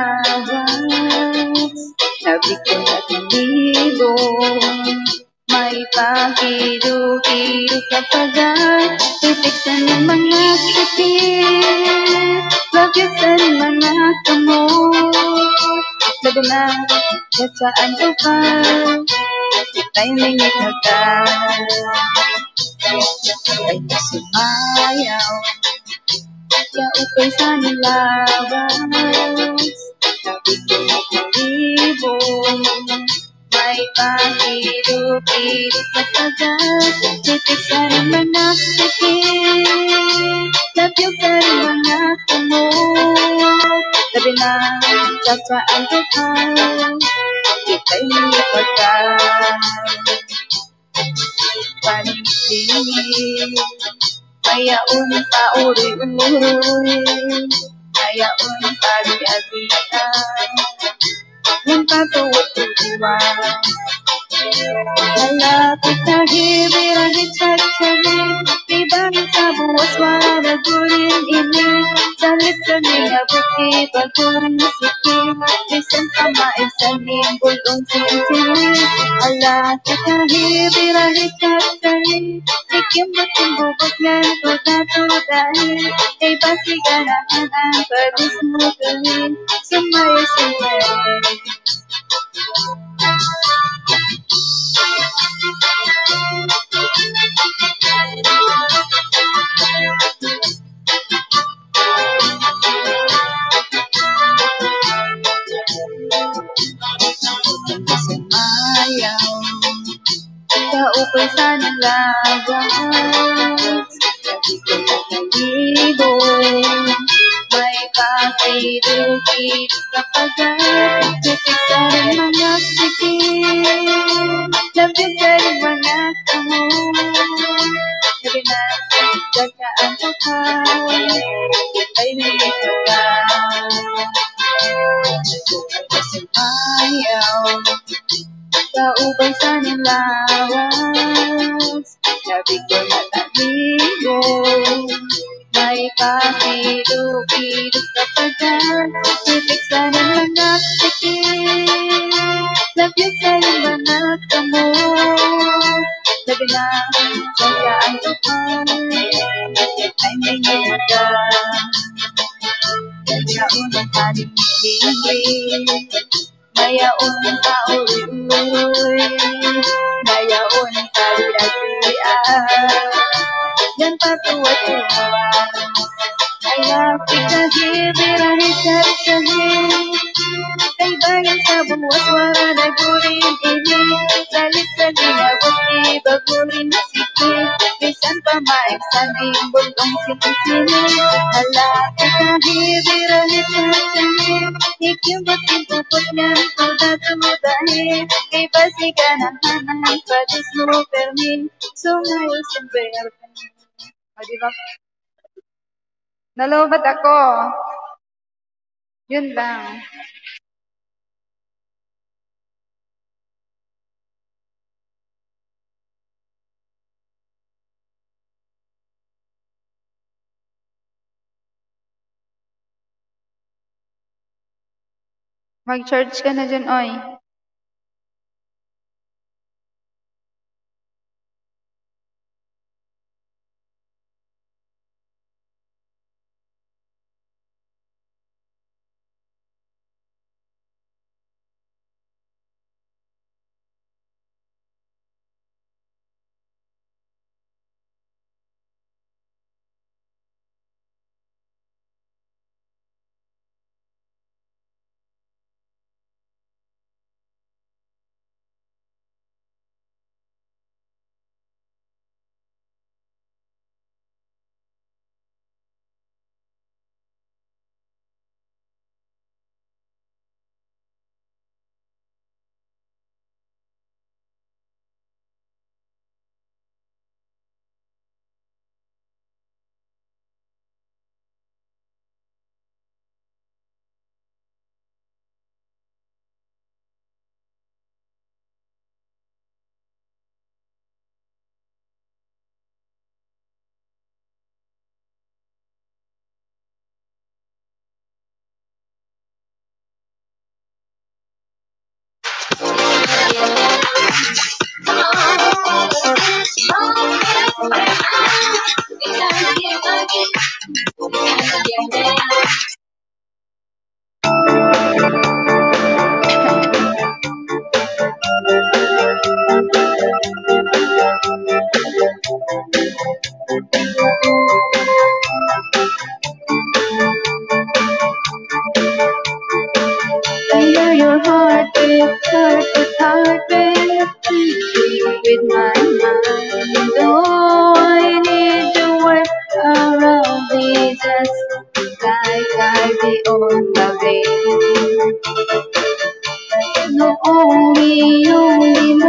labas, sabi ko na tinido, may pakido-kido kapag titiksan ng mga sakit, lagisan mga kamot, labi na saan ka pa, kita'y lingit na ka, ay sumayaw. Kaupay sa nilabas, sabi ko na kalibo, may pakido-kido kapagad, titiksan ng mga sakit, labyugan ng mga kamot, labi na saan ka pa, kita'y nilipagad, panig-tingin. Ayaon pa uri-uri, ayaon pa di-abian, yung patuwad-tuwa, Malapit na hibirahin tsatsarin, ibangin sa buwas maragurin ini. Salit sa mga buti, bagurin sikip, bisan pa maisanin, bulong sinsirin. Malapit na hibirahin tsatsarin, ikim batin bubog ng tuda-tudahin, kay basiganahan ang padismugahin, sumaya-sumayin. Sumayaw, kaupay sa nalagas, sabi ko nakaligo, may kakidukid kapag titik sa rin mga sikip, labis sa rin mga kamo, sabi na gagaan ko ka, ay nilikaw. Sumayaw, kaubay sa nilawas, sabi ko nakaligo, may kakidukid kapag titik sa rin mga sikip, labis sa rin mga kamo, sabi na gagaan ko ka, ay nilikaw. Mayaon ang halimilingin, mayaon ang kauri-uri, mayaon ang kaliasian, yan patuwa-tuwa. Kaya pikahibirahin sarsahin, kay bayan sa buwas wala nagurin ini, salit-saling abot ibagurin na sikip, bisan pa maiksaning bulong sinisini. Hala, pikahibirahin sarsahin, ikibatin pupot niyan tuda-tudahin, kay basiganahan ang padis mo permin, sumayo sa bermin. O, diba? Nalobat ako. Yun lang. Mag-charge ka na dyan, oy. I hear your heartbeat, with my mind. Oh, I need to work around me, just like I did on the way. No, only holding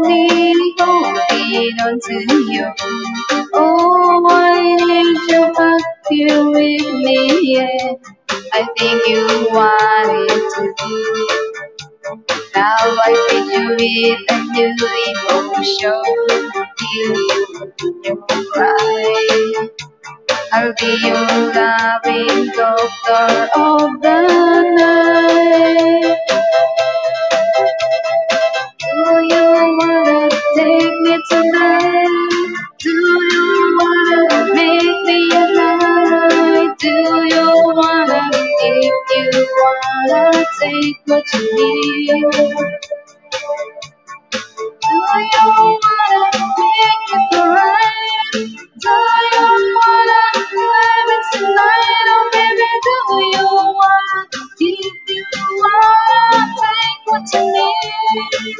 on to you. Oh, I need to hug you with me, yeah. I think you want it too. Now I feed you with a new emotion. Feel you when you cry. I'll be your loving doctor of the night. Do you wanna take me tonight? Do you wanna make me alive? Do you wanna, if you wanna take what you need? Do you wanna make it right? Do you wanna live it tonight? Oh baby, do you wanna, if you wanna take what you need?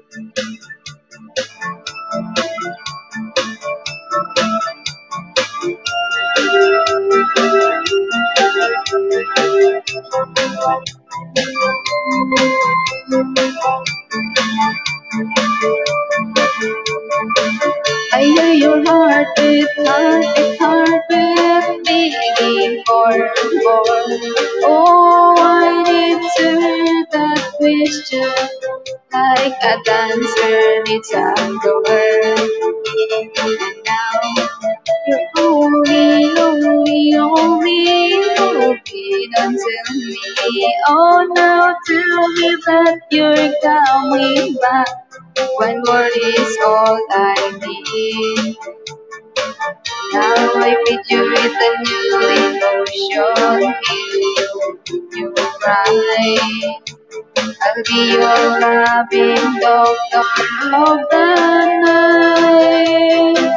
I hear your heartbeat, heartbeat, heartbeat beating for more. Oh, I need to hear that question like a dancer needs a cover. And now you're only, only, only hoping until me. Oh, now tell me that you're coming back. One word is all I need. Now I feed you with a new emotion. Feel you when you cry. I'll be your loving doctor of the night.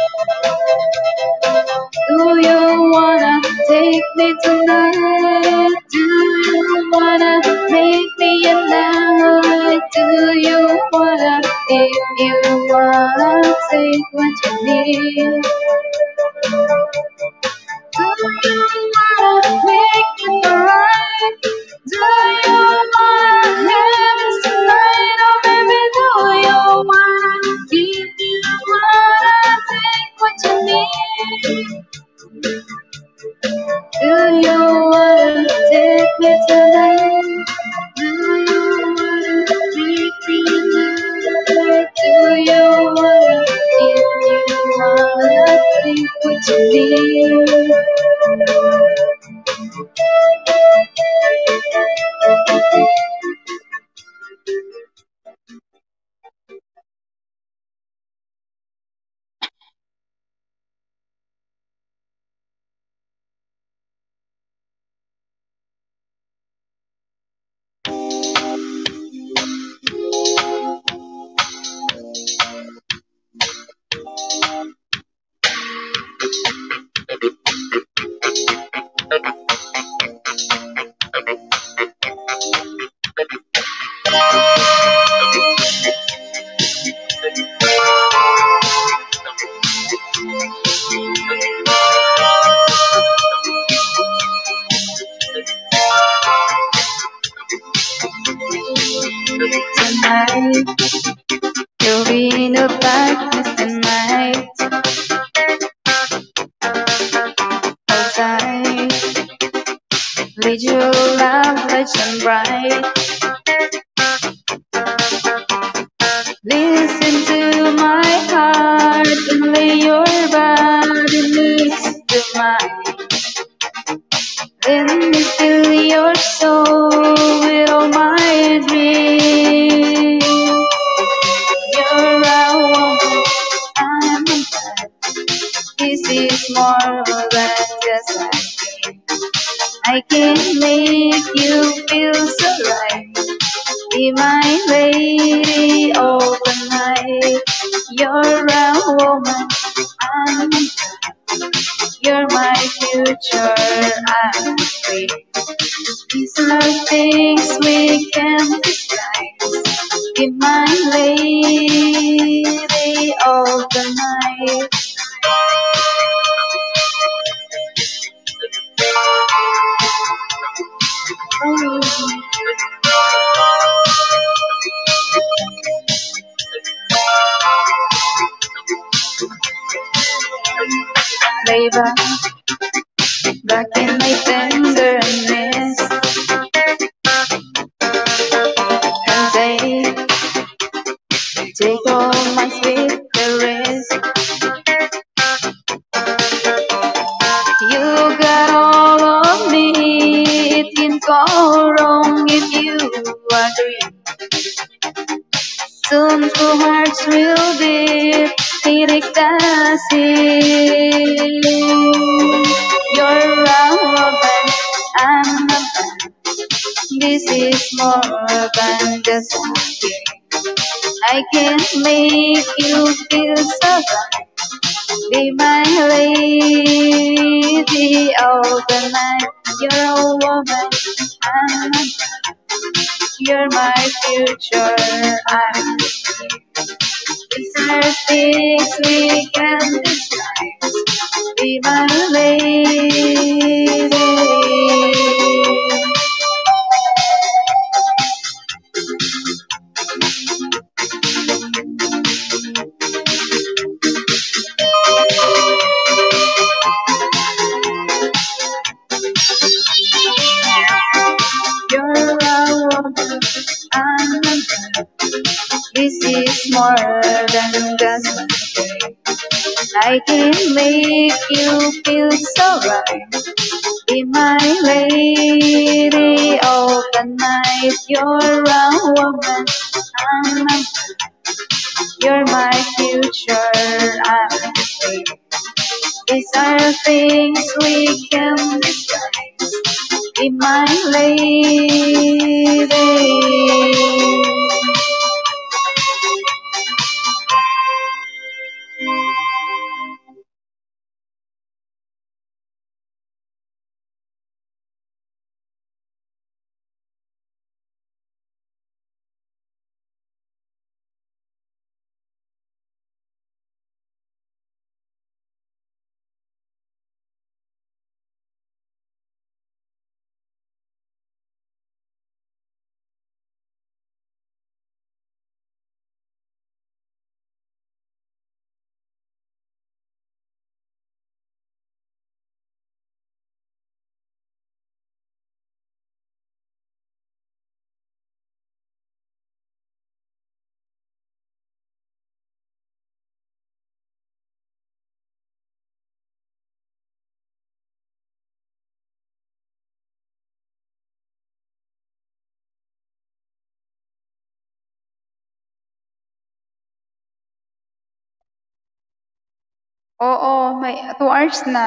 Do you wanna take me tonight? Do you wanna make me alive? Do you wanna, if you wanna take what you need? Do you wanna make it right? Do you wanna have us tonight? Oh baby, do you wanna, if you wanna take what you need? Do you wanna take me tonight? Do you wanna make me alive? Do you wanna, if you wanna take what you need? Tonight, you'll be in the darkness tonight. Outside, lead your love light shine bright. Listen to my heart and lay your body next to mine. Let me fill your soul with all my dreams. You're a woman, I'm a man. This is more than just a game. I can make you feel so right. Be my lady all the night. You're a woman, I'm a man. You're my future, I'm free. These are things we can't disguise. Be my lady all the night. Lay back in my tenderness. lirik kasih. You're a woman, I'm a man. This is more than just a game. I can make you feel so right. Be my lady all the night. You're a woman, I'm a man. You're my future, I'm these are things we can describe. Be my lady. You're a woman, I'm a man. This is more than just a game. I can make you feel so right. Be my lady all the night. You're a woman, I'm a man. You're my future, I'm free. These are things we can describe. Be my lady. Oo, may 2 hours na.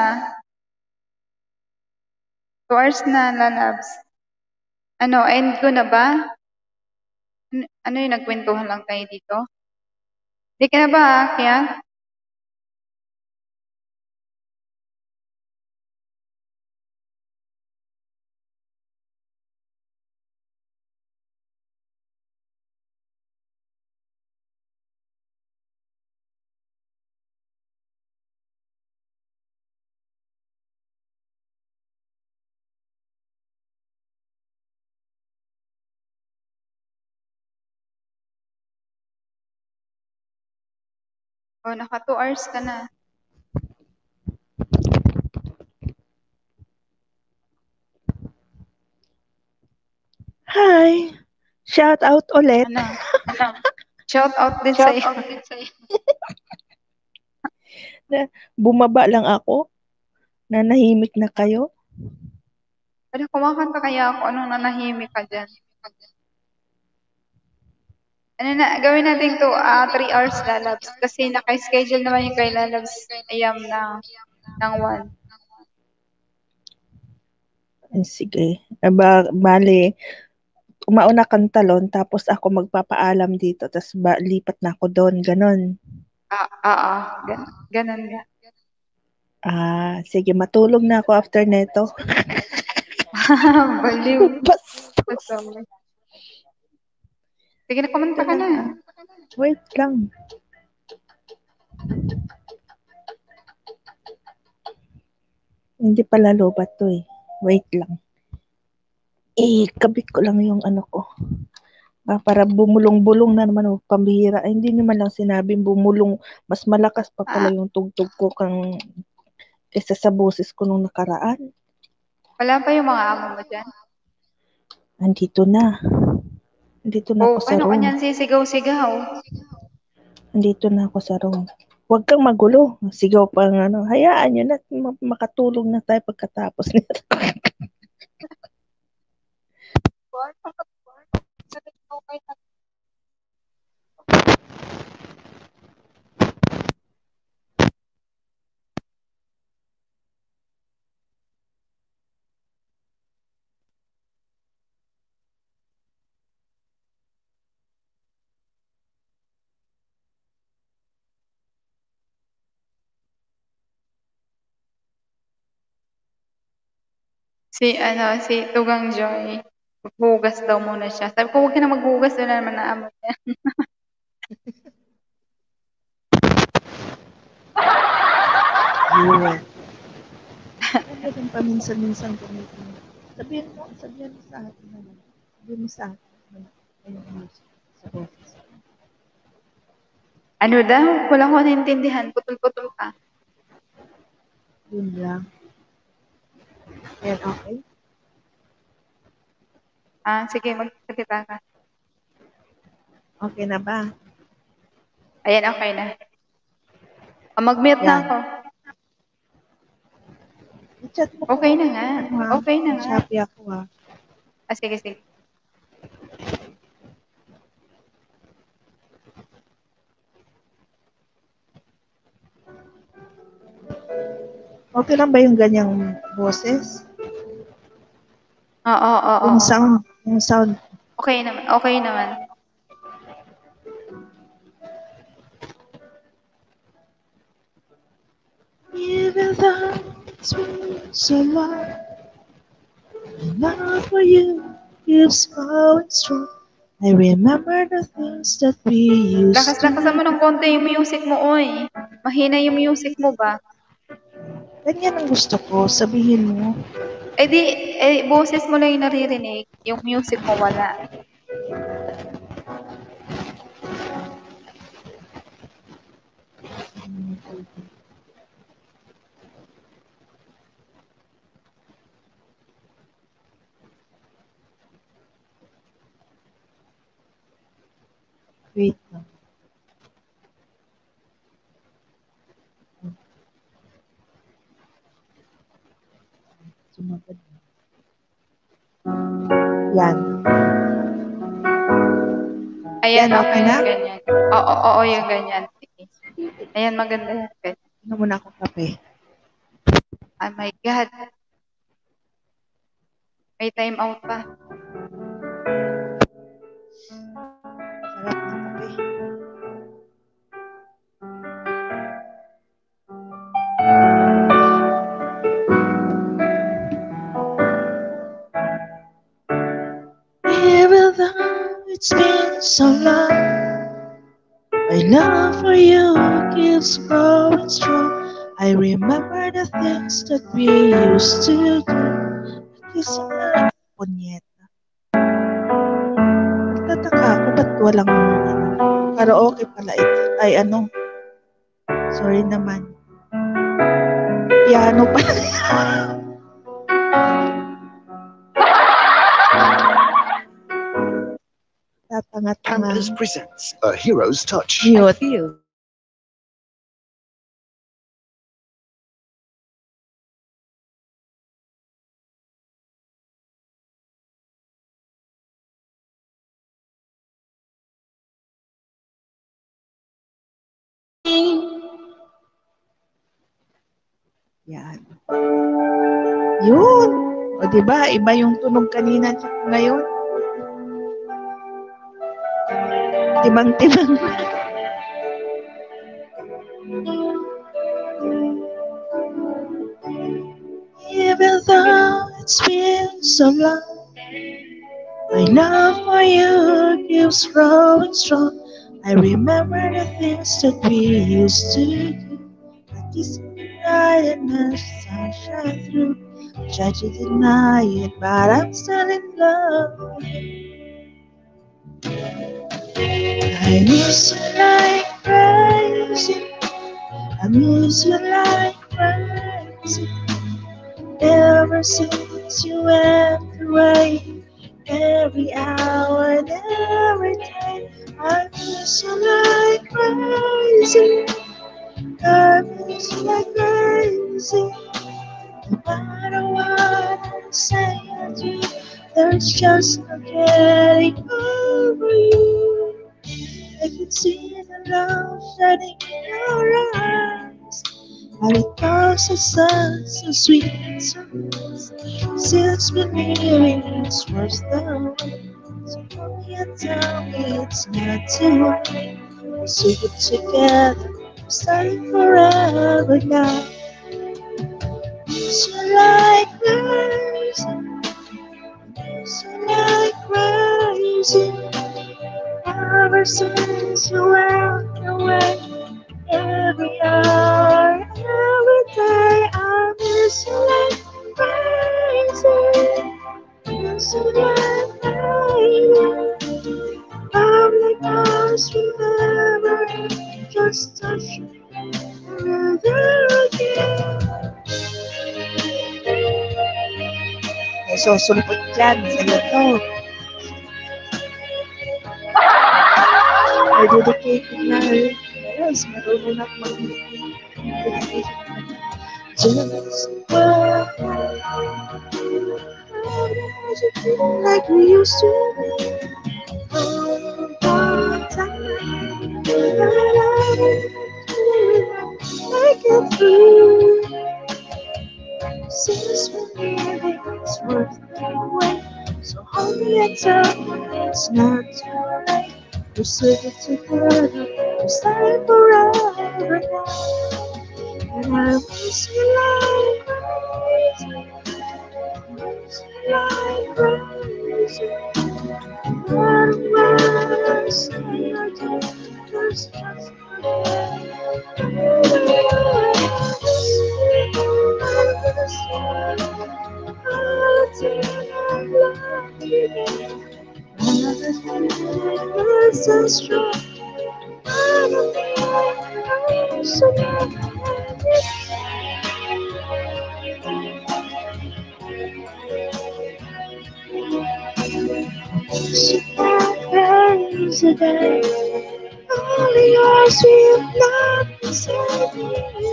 2 hours na, lalabs. Ano, end ko na ba? Ano yung nagkwentuhan lang tayo dito? Di ka na ba aakyat? O, naka 2 hours ka na. Hi! Shout out ulit. Ano? Shout out din sa'yo. Bumaba lang ako. Nanahimik na kayo. Ano, kumakanta kaya ako? Anong nanahimik ka dyan? Ano na, gawin natin to 3 hours, lalabs. Kasi naka-schedule naman yung kay lalabs ayam ng 1. Sige. Bale, umauna kang talon, tapos ako magpapaalam dito, tapos lipat na ako doon, ganon. Ganon nga. Sige, matulog na ako after neto. Baliw. Bastos. Sige na, kumanta ka na. Wait lang. Hindi pala lobat to eh. Wait lang. Kabit ko lang yung ano ko. Para bumulong-bulong na naman o pambihira. Ay, hindi naman lang sinabing bumulong. Mas malakas pa pala yung tugtog ko kaysa sa boses ko nung nakaraan. Wala pa yung mga amo mo dyan? Andito na. Andito na ako sa Ano room. kanyan sisigaw-sigaw? Andito na ako sa room. Huwag kang magulo. Sigaw pa ng hayaan nyo na. Makatulog na tayo pagkatapos nito. Si Tugang Joy, maghugas daw muna siya. Sabi ko, huwag ka na maghugas, wala naman naamot yan. Yun. Ano din paminsan-minsan gamitin. Sabihin mo sa atin na lang. Sabihin mo sa atin na ayong music sa boses. Ano daw? Wala ko naintindihan. Putol-putol ka. Yun lang. Ayan, okay? Sige, magsalita ka. Okay na ba? Ayan, okay na. Mag-mute na Yan. ako. I-chat mo Okay ko. na nga. Okay na nga. Happy ako ha. Sige, sige. Okay lang ba yung ganyang boses? Oo. Yung sound. Okay naman. Okay naman. Even though it's been so long, my love for you keeps going strong. I remember the things that we used to Lakas-lakasan mo ng konti yung music mo, oy. Mahina yung music mo ba? Ganyan ang gusto ko, sabihin mo. Boses mo lang yung naririnig. Yung music mo wala. Wait lang. Sumagad. Yan. Ayan, Yan, okay na? Ganyan. Oo, yung ganyan. Sige. Ayan, maganda yan. Ano muna ako kape? Oh my God. May time out pa. Sarap ng kape. Even though it's been so long, my love for you keeps growing strong. I remember the things that we used to do. Kiss na punyeta. Nagtataka ako ba't walang karaoke pala ito. Ay ano. Sorry naman. Piano pala. Tatanga-tanga. Campus presents A Hero's Touch. Mute. Yan. Yun. O diba, iba yung tunog kanina at ngayon. Timang-timang. Even though it's been so long, my love for you keeps growing strong. I remember the things that we used to do. Like kissing the night and the sunshine through. Try to deny it, but I'm still in love with you. I miss you like crazy. I miss you like crazy. Ever since you went away, every hour and every day, I miss you like crazy. I miss you like crazy. No matter what I say or do, there's just no getting over you. I can see the love shining in your eyes, and it comes so sad, so sweet and so nice. Since been hearing it's worse than one. So come here and tell me it's not too late. We're so good together, we're starting forever now. Miss you like crazy. like crazy. Ever since you went away, every hour, every day, I miss you like crazy. Miss you like crazy. I'm like lost forever, just touch me forever again. May susulpot dyan, sa'yo to. May dedicated na rin. Yes, marunong na mag-dedicated. Just well, like we used to be all the time. Make it through. Since we're living, it's worth the wait. So hold me and tell me it's not too late. We're sitting together, we're staying forever now. And I miss you like crazy. Miss you like crazy. Run away, say I do, there's just so strong. Today, only yours will not save me.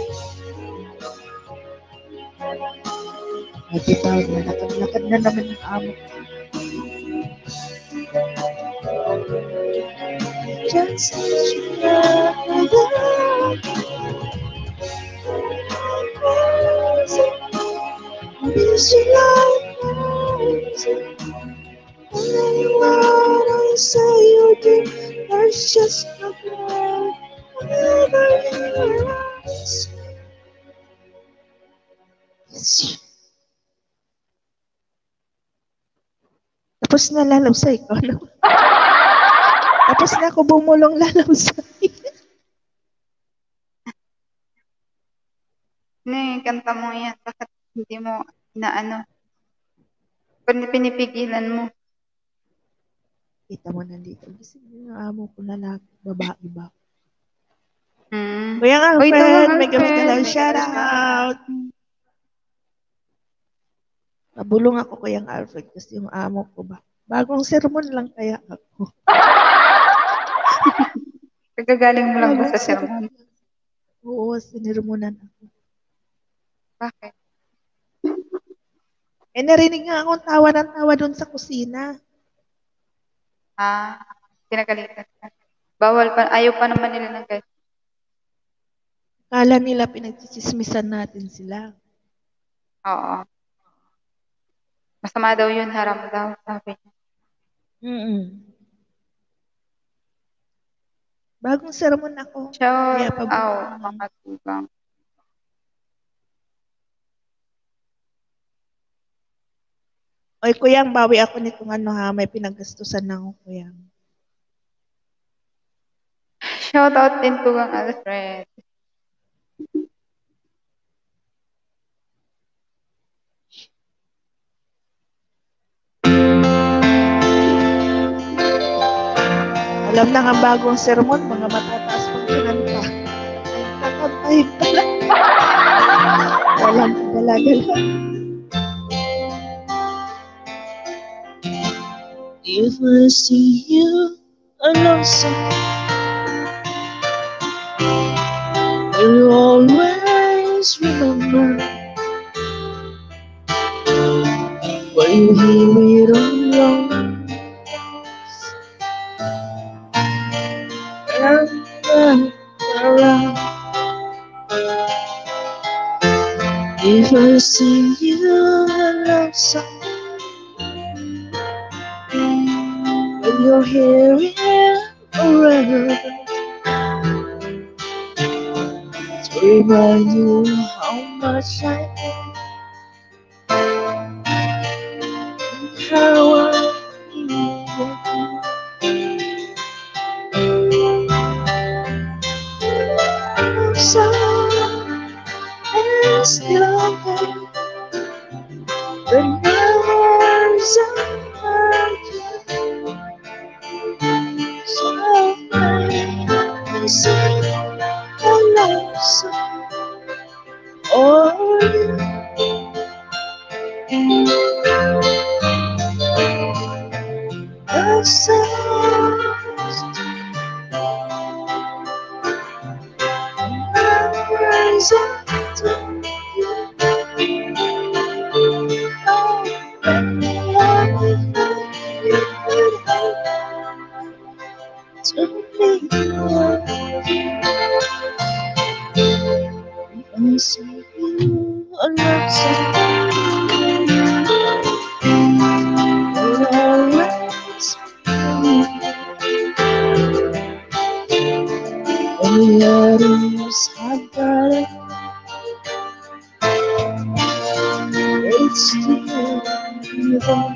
Ay, bitaw na, lakad na naman yung amo. Just as you love me, crazy. Miss you like crazy. And what I say you do, there's just no way. Whenever you rise, it's you. Tapos na lalamsay ko, no? Tapos na ako bumulong lalamsay. Kanta mo yan. Bakit hindi mo inaano? Pinipigilan mo. Kita mo nandito. Kasi yung amo ko lalaki, babae ba? Hmm. Kuya Uy, ito Alfred, mga may gamit ka Alfred. daw May shout gamit ka. out. Nabulong ako Kuya Alfred kasi yung amo ko ba? Bagong sermon lang kaya ako. Kagagaling mo lang ba Bagong sa sermon? Oo, sinirmonan ako. Bakit? Eh, narinig nga akong tawa ng tawa doon sa kusina. Pinagalitan ka. Bawal pa. Ayaw pa naman nila ng ganyan. Kala nila pinagchichismisan natin sila. Oo. Masama daw yun, haram daw. Sabi niya. Bagong sermon ako. Kaya Shout pabuti out, naman. mga tubang. Oy, Kuyang, bawi ako nitong ano ha. May pinaggastusan na ako, Kuyang. Shout out din to Kang Alfred. Alam na nga bagong sermon, mga matataas pang kinanta. Ay, pala. Walang dala-dala. If I see you lonesome, you'll always remember when you hear me alone. Around. If I see you lonesome, when you're here forever, to remind you how much I shower. So as long the nerves are you. So I sing a love song for you. The sun's rising to you. Oh, everything you could have to be and see you a love song. Will always and the others have got it. It's still there.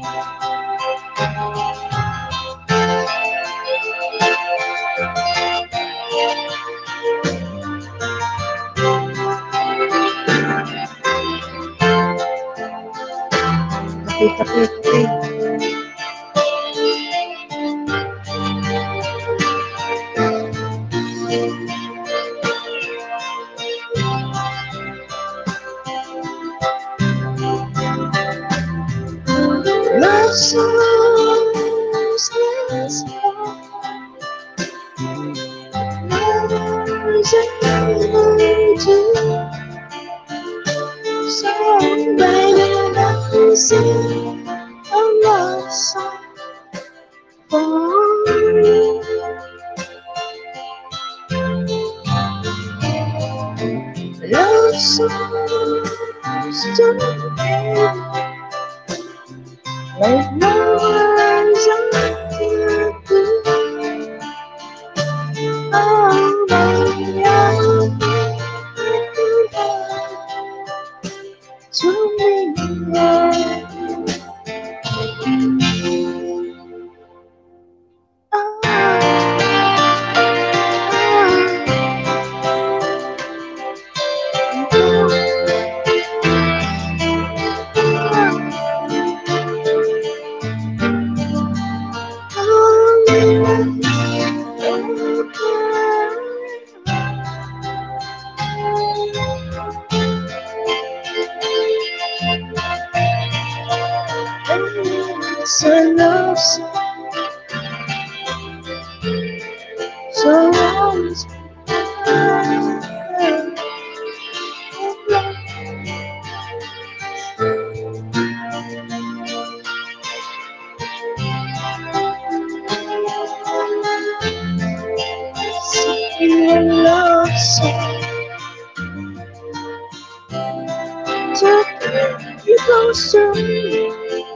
Kape. Love songs that's lovers and do. So baby, let me sing a love song for you. Love songs don't end like lovers and do. Oh baby, I'll give you to me. It's a love song, so always sing a love song to keep you close to me.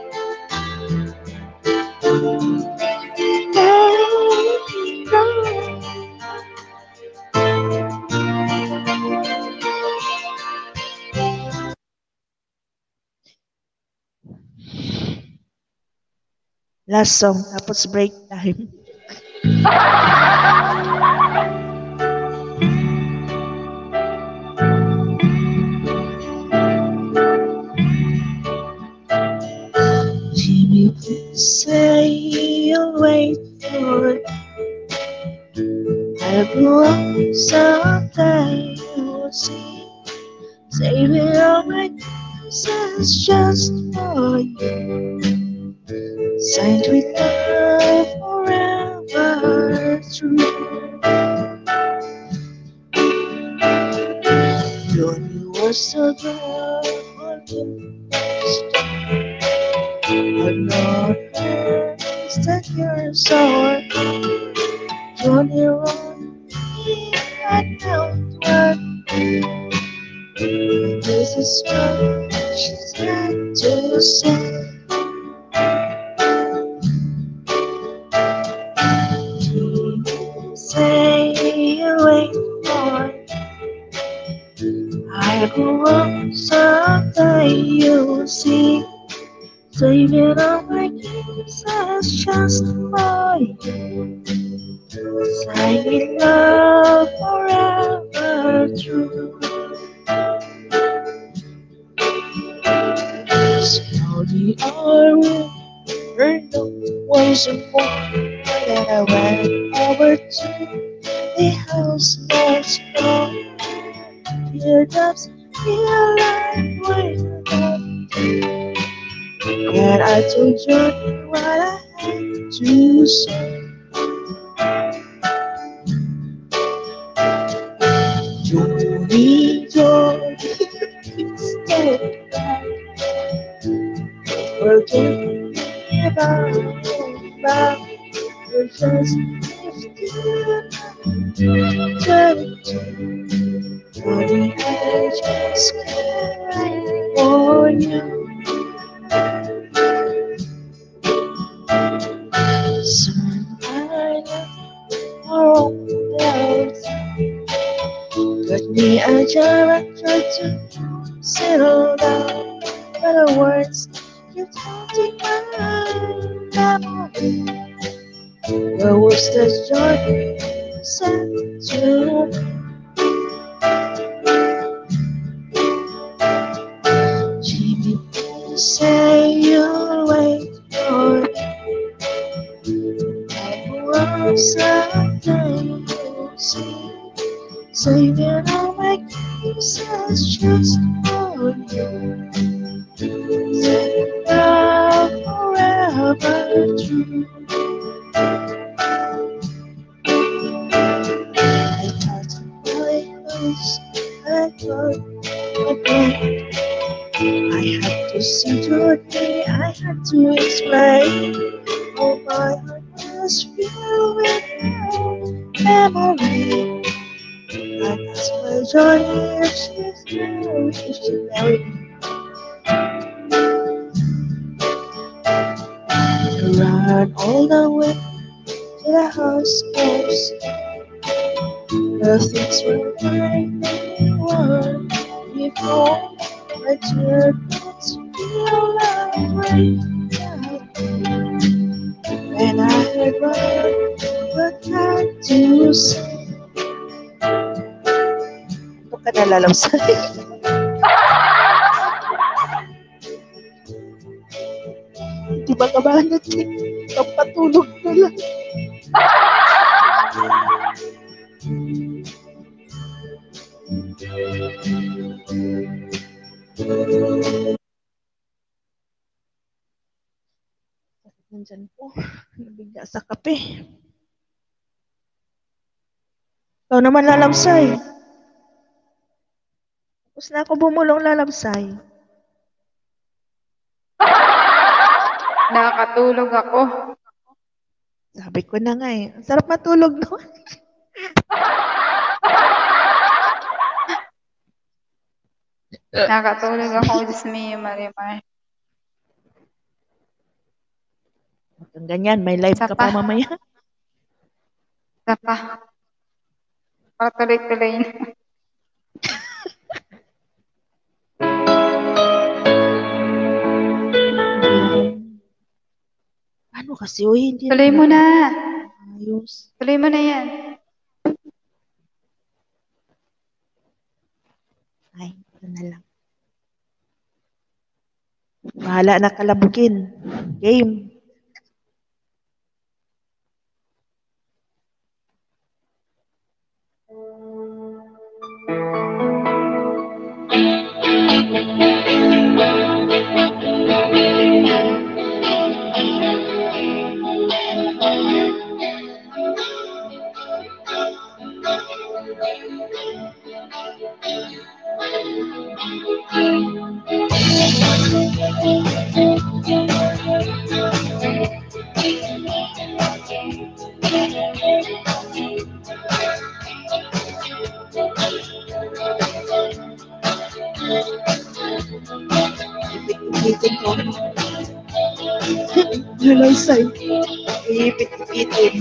Last song, tapos break time. Jimmy, please say you'll wait for it. I blew up someday, you'll see. Saving all my kisses just for you. Signed with love forever true. Johnny was a girl for me, but not hers that you're sour. Johnny wrong me, I don't want. This is what she's got to say. Say you wait for it. I grew up someday you'll see. Saving all my kisses just for you. Signing love forever true. Slowly I will burn up once more. Then I went over to the house next door. Teardrops feel like rain. And I told Johnny what I had to say. Johnny, Johnny, stay back. Forgive me about going back. You're just 15, 22. Johnny, I just can't wait for you. Soon I left our old house. Got me a job and tried to settle down. But the words keep haunting my memory. Where was the joy said to Jimmy? You say you'll wait for me. And someday you'll see. Saving all my kisses just for you. Saving love forever true. I thought I was, I thought again. I had to see your day, I had to explain. Oh, my heart was filled with your memory. I asked my Johnny if she's married, if she married me. I ran all the way to the house steps. The things were fine, they were before. My teardrops feel like rain. And I heard what had to say. Ito ka nalalamsay. Di ba kabanat eh? Kapatulog na lang. Nandyan po. Nabigla sa kape. Ikaw naman lalamsay. Tapos na ako bumulong lalamsay. Nakakatulog ako. Sabi ko na nga eh. Ang sarap matulog no? Nakakatulog ako, Diyos me, Marimar. Hanggang ganyan, may live Isa ka pa. pa mamaya. Isa pa. Patuloy-tuloy na. Ano kasi, uy, hindi Tuloy mo na. ayos. Tuloy mo na yan. Ay, ito na lang. Bahala na kalabugin. Game. Ipit-ipitin ko. Nalansay. Ipit-ipitin.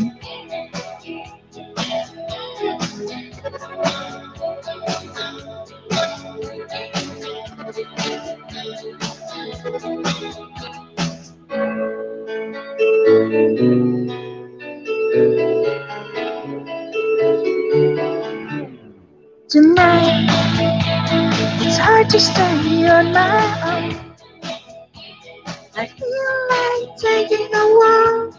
Tonight, it's hard to stay on my own. I feel like taking a walk.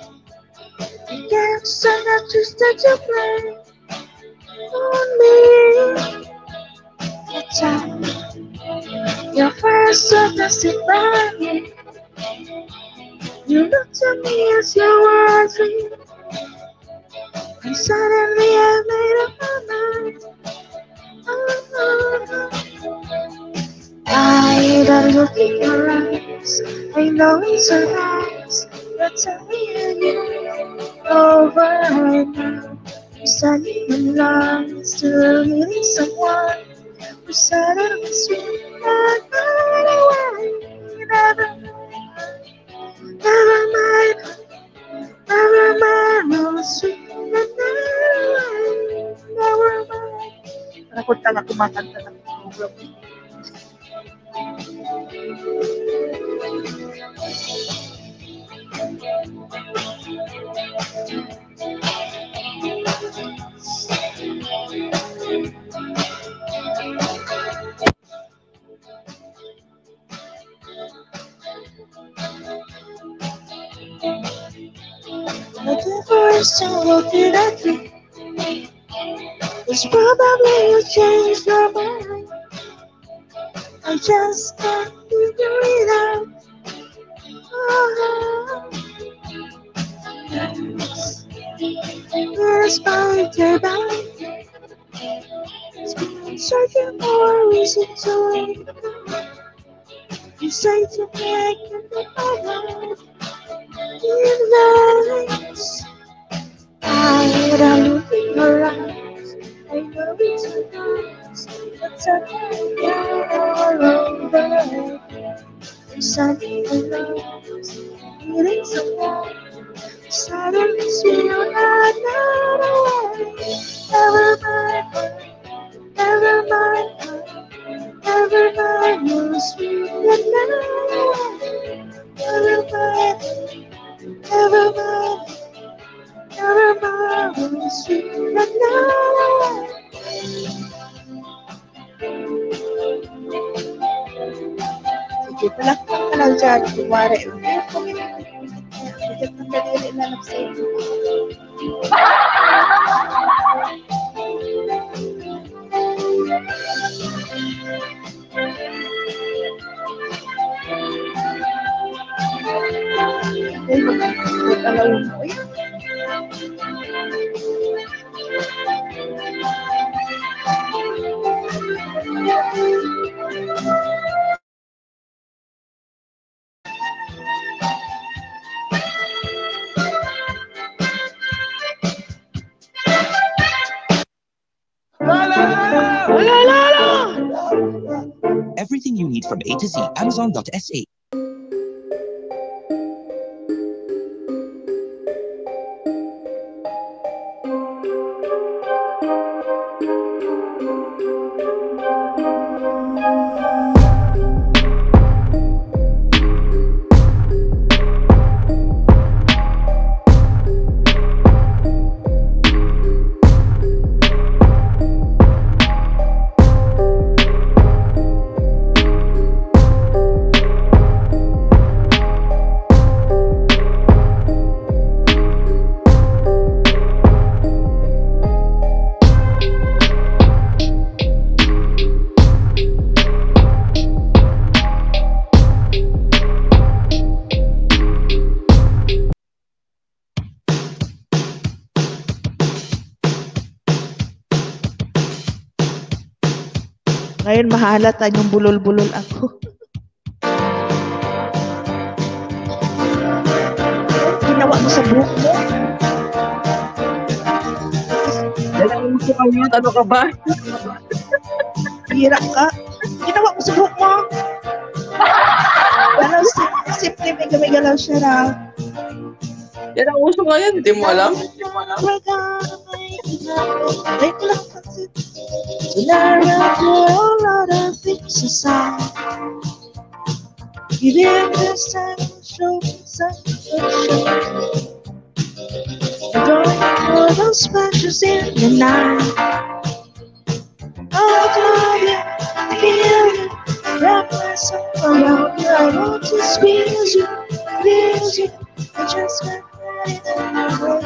Yes, I'm not just to play on me. The time your first fantasy by me. You looked at me as you were a dream, and suddenly I made up my mind. I don't look in your eyes. I know it's a rise, but tell me again over and now. I'm standing in line, still meeting someone who suddenly sweet and right away. Never mind, never mind, no sweet and right away. Never mind. Takot ka na kumakanta ng program. The first time looking at you, it's probably you changed your mind. I just can't figure it out. Inspired by it's been searching for a reason to wake up. You say to me I can be alright in lies. I don't look in your eyes. I know it's a nice, but suddenly you're all over. I'm suddenly lost, needing someone. Suddenly feel not away. Never mind, never mind, never mind. You're sweet and not away. Never mind, never mind, never mind. You're sweet and not away. Sige, palakpak ka lang dyan. Kumari. Bigyan ng kanila ilalap sa inyo. Okay, mag-alawin mo yan. Everything you need from A to Z, Amazon.sa. Ngayon mahalata yung bulol-bulol ako. Ginawa mo sa buhok mo? Alam mo ko yun, ano ka ba? Hira ka? Ginawa mo sa buhok mo? Ano, simple may galaw siya raw. Yan ang uso ngayon, hindi mo alam? Ay, ko lang pansin. Tonight put a lot of things aside. You didn't this time show me some affection. I'm going for those splashes in the night. myself around you. I want to squeeze you, please you. I just can't let it go.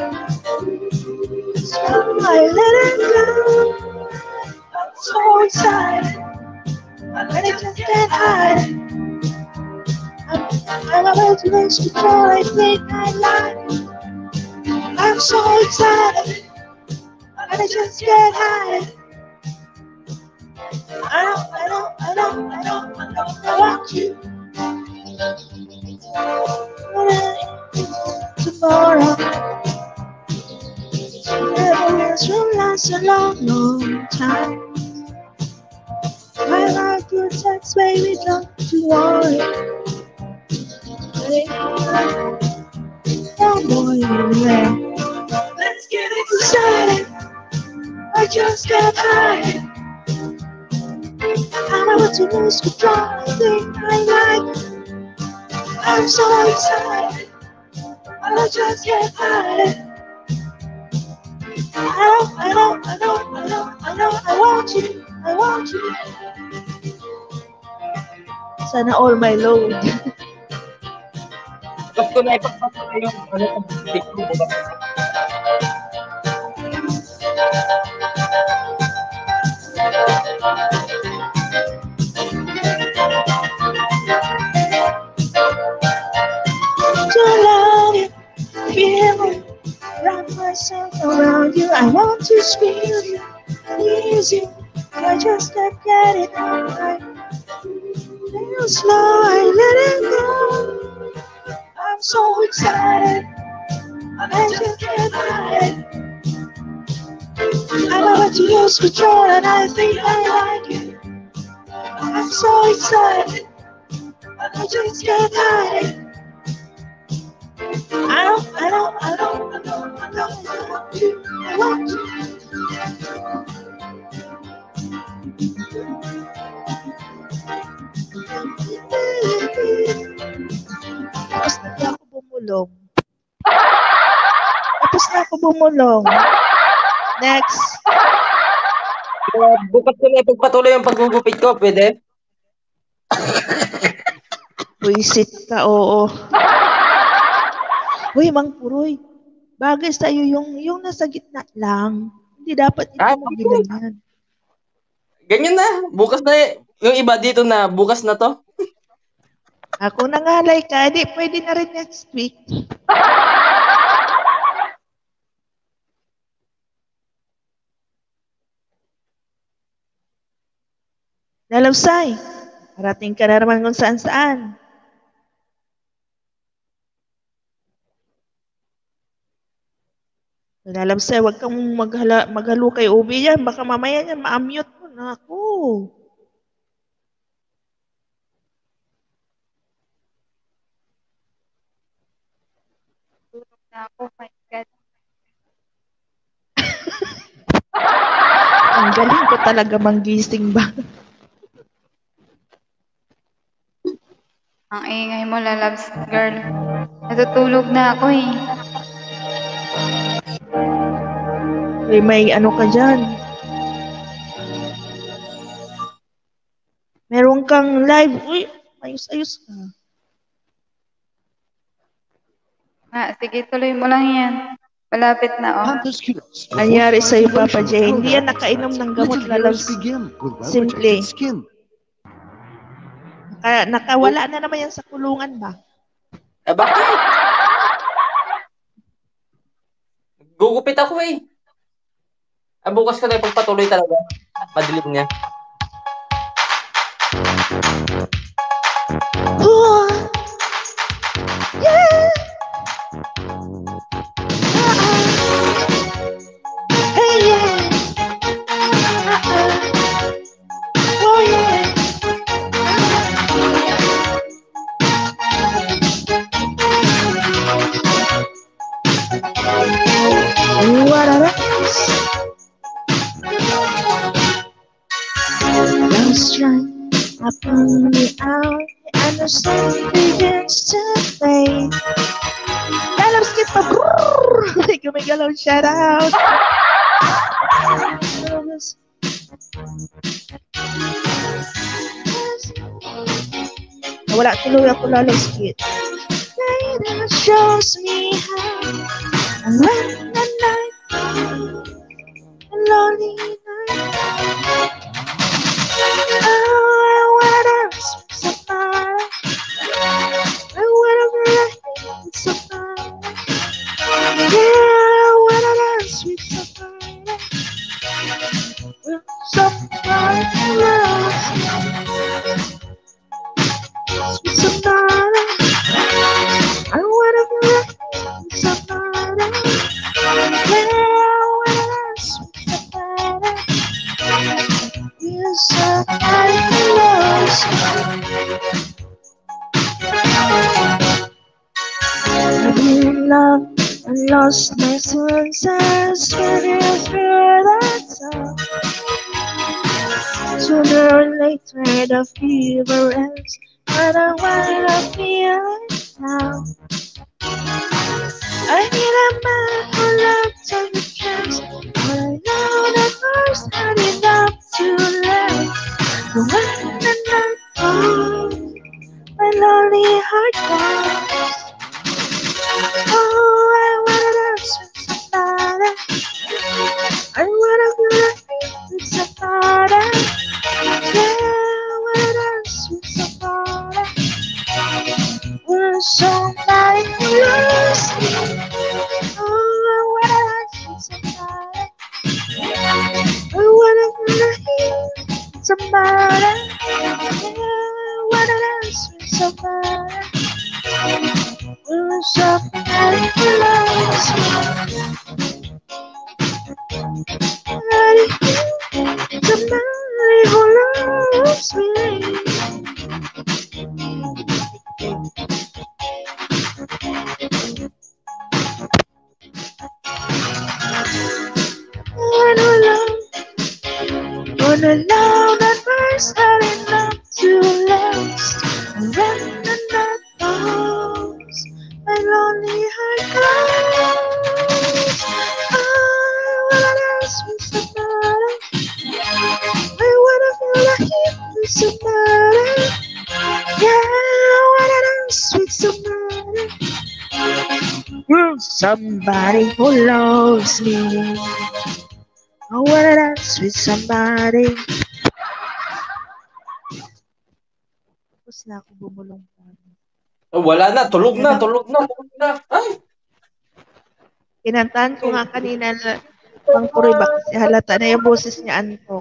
So I let it go. I'm so excited. I just can't hide it. I'm about to lose control. I think I lie. I'm so excited. I just can't hide it. I want you. Tomorrow, memories will last a long, long time. I like your text, baby, don't you worry. Don't worry, anyway. Let's get excited. I just can't hide it. I'm about to lose control. I think I like it. I'm so excited. I just can't hide it. I want you. I want you. Sana all my load. Gusto na ipagpapalay yung TikTok, diba? To love you, feel it, wrap myself around you. I want to squeeze you, please you. I just can't get it right. Real slow, I let it go. I'm so excited, I just can't hide it. I'm about to lose control and I think I like it. I'm so excited, I just can't hide it. I want you. I want you. Tapos na ako bumulong. Next. Bukas ko na ipagpatuloy yung paggugupit ko, pwede? Buisit ka, oo. Uy, Mang Puroy. Bagay sa'yo yung nasa gitna lang. Hindi dapat ito ganyan. Ganyan na. Bukas na yung iba dito na bukas na to. Ako nangalay ka, di pwede na rin next week. Nalawsay, parating ka na naman kung saan-saan. Nalawsay, huwag kang maghalo kay Ubi yan. Baka mamaya niya ma-mute mo na ako. Oh my God. Ang galing ko talaga manggising ba? Ang ingay mo, lalabs girl. Natutulog na ako eh. May ano ka dyan? Meron kang live. Uy, ayos-ayos ka. Sige, tuloy mo lang yan. Malapit na, oh. Anyari sa'yo, Papa J. Hindi yan nakainom ng gamot, lalabs. Simple. Nakawala na naman yan sa kulungan ba? Bakit? Gugupit ako eh. Bukas ko na ipagpatuloy talaga. Madilim niya. Oh, yeah! Hey, yeah! Oh, yeah! What a race! Love strike upon the hour, and the sun begins to fade. Lalabs kita pa! Gumigalaw, shout out! Wala tuloy ako Lalabs Kids. Night that shows me how and when the night comes, a lonely night. Oh, I wanna dance with somebody. I wanna breathe with somebody. Yeah, I wanna dance with somebody. With somebody else. With somebody. I wanna breathe with somebody. Yeah, I wanna dance with somebody. With somebody else. I've been in love and lost my senses. Swimming through that sun. Sooner or later the fever ends, but I wanna feel it now. I need a man who loves and cares, but I know that first had enough to last. But when the night comes, my lonely heart cries. Oh, I wanna dance with somebody. I wanna be with somebody. Yeah, I wanna dance with somebody. With somebody who loves me. Oh, I wanna dance with somebody. I wanna be with somebody. Yeah, I wanna dance with somebody. With somebody who loves me. Somebody who loves me. Wanna love that first had enough to last. And when the night comes, my lonely heart cries. I wanna dance with somebody. I wanna feel like with somebody. Yeah, I wanna dance with somebody. Somebody who loves me. I wanna dance with somebody. Tapos na ako bumulong pa. Oh, wala na, tulog na. Ay! Kinantahan ko nga kanina na Mang Puroy ba kasi halata na yung boses niya antok.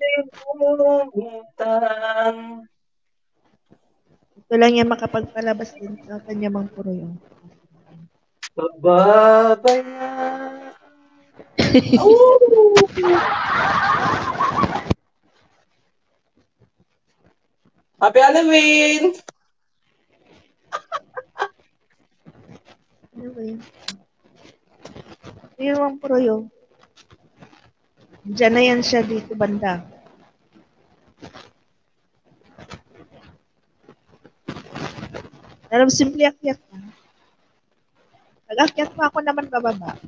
Ito lang yan makapagpalabas din sa kanya Mang Puroy. Pababayaan. Happy Halloween! Anyway. Yung Mang Puroy. Diyan na yan siya dito banda. Alam, simple akyat na. Nag-akyat pa ako naman bababa.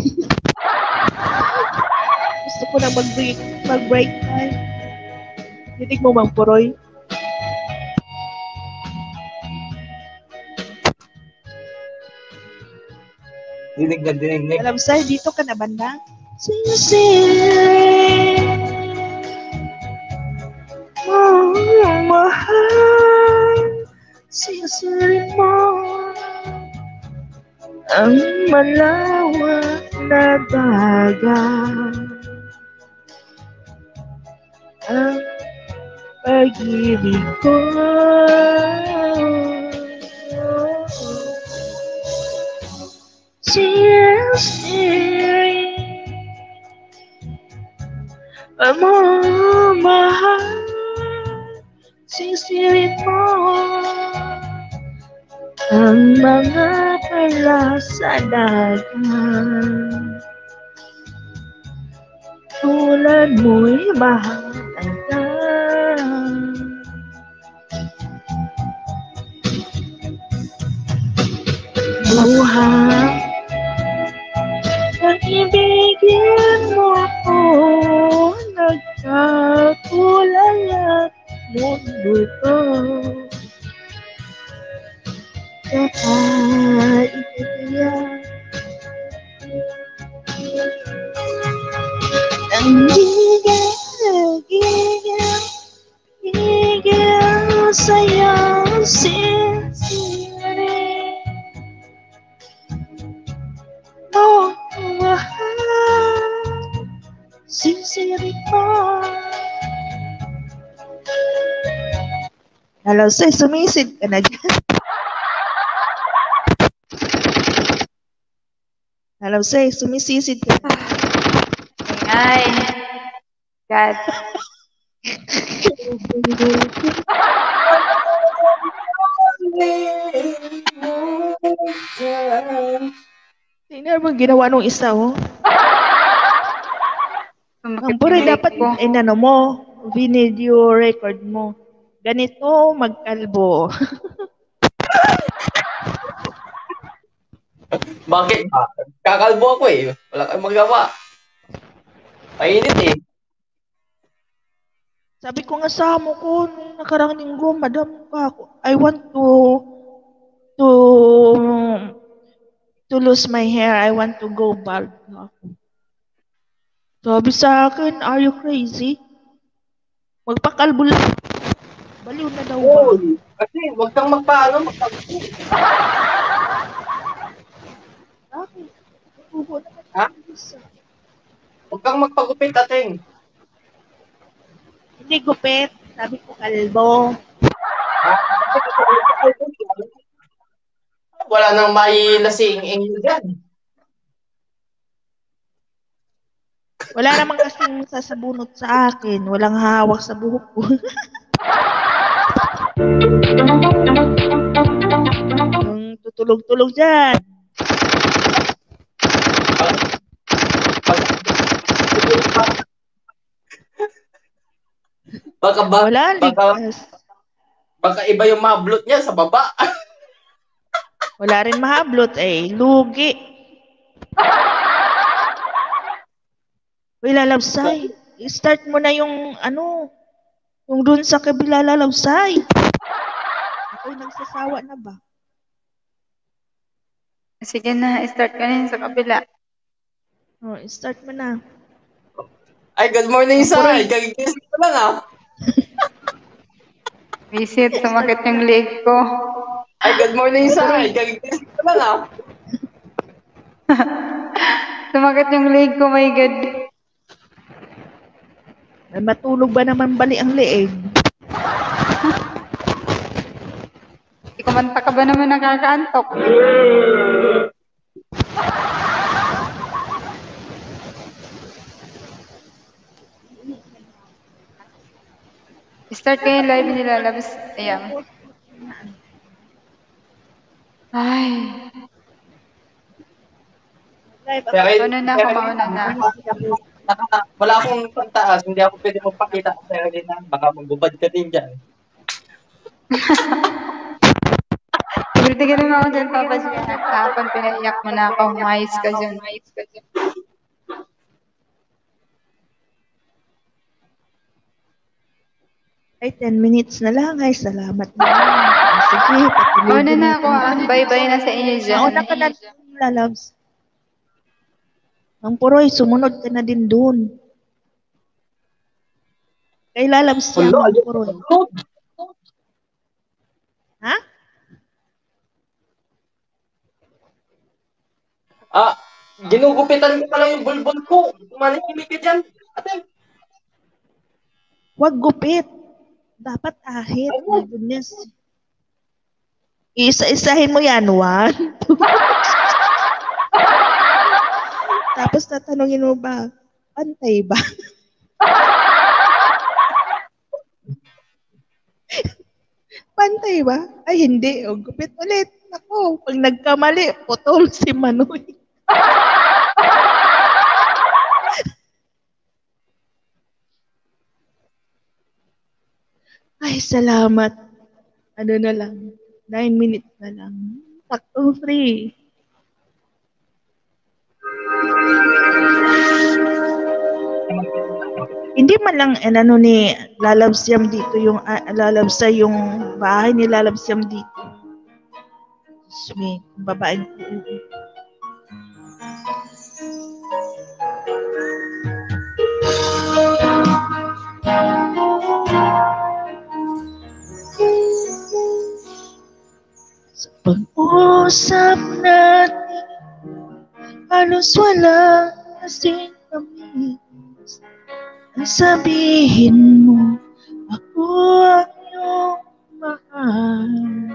Gusto ko na mag-break time. Titig mo Mang Puroy. Dinig na. Alam sa'yo, dito ka na banda? Sinisiri mo mahal. Sinisiri mo ang malawak na dagat. Ang pag-ibig ko sinisiri mo mahal. Sinisiri mo ang mga pala sa dagat. Tulad mo'y mahalaga. Buhay, pag-ibigin mo ako, nagkatulad at mundo ko. Dapat ikatiya ang gigil sa'yo sinsiri mo mahal sinsiri mo. Hello, say, sumisid ka na dyan. Hello, say, sumisisid ka na. Ay, God. Tingnan mo ginawa nung isa, oh. Ang Sumakit puri yung leg dapat, ko. ano mo, video record mo. Ganito, magkalbo. Bakit ba? Kakalbo ako eh. Wala kang magawa. Mainit eh. Sabi ko nga sa amo ko, nung nakarang linggo, madam ka ako. I want to lose my hair. I want to go bald na ako. Sabi sa akin, are you crazy? Magpakalbo lang. Baliw na daw ba? Uy, kasi wag kang magpaano. Bakit? Tubo naman Ha? ang isa. Wag kang magpagupit, ating. Hindi gupit. Sabi ko kalbo. Wala nang mailasing-ing dyan. Wala namang kasing sasabunot sa akin. Walang hawak sa buhok ko. Yung tutulog-tulog dyan. Wala, ligtas. Baka iba yung mablot niya sa baba. Wala rin mahablot eh. Lugi. Uy, lalabsay. I-start mo na yung yung dun sa kabila lalabsay. Ako'y nagsasawa na ba? Sige na, start ka na yun sa kabila. Oh, start mo na. Ay, good morning, Sai. Kagigising ko lang ah. Visit, sumakit yung leg ko. Ay, good morning, Sai. Kagigising ko lang ah. Sumakit yung leg ko, my God. Ay, matulog ba naman bali ang leeg? Kumanta ka ba naman nakakaantok? Start kayo yung live nila, labas. Ayan. Ay. Mauna na ako, mauna na. Wala akong pantaas. Hindi ako pwede magpakita sa sarili na baka magubad ka din dyan. Pwede ka naman ako dyan, Papa Jen. Kahapon pinaiyak mo na ako. Mais ka dyan. Ay, 10 minutes na lang. Ay, salamat na. Sige, patuloy. Mauna na ako. Bye-bye na sa inyo dyan. Mauna ka na, lalabs. Ang puroy, sumunod ka na din dun. Kay lalabs siya, ang puroy. Ha? Ginugupitan ko pala yung bulbul ko. Manahimik ka dyan. Ate. Huwag gupit. Dapat ahit. My goodness. Isa-isahin mo yan. 1, 2. Tapos tatanungin mo ba, pantay ba? Pantay ba? Ay, hindi. O, gupit ulit. Ako, pag nagkamali, putol si Manoy. Ay, salamat. Ano na lang. 9 minutes na lang. Sakto free. Hindi man lang ni Lalabsyam dito yung Lalabsa yung bahay ni Lalabsyam dito. Swing. Babaeng uuwi. Sa pag-usap natin, halos wala kasing tamis. Ang sabihin mo, ako ang iyong mahal.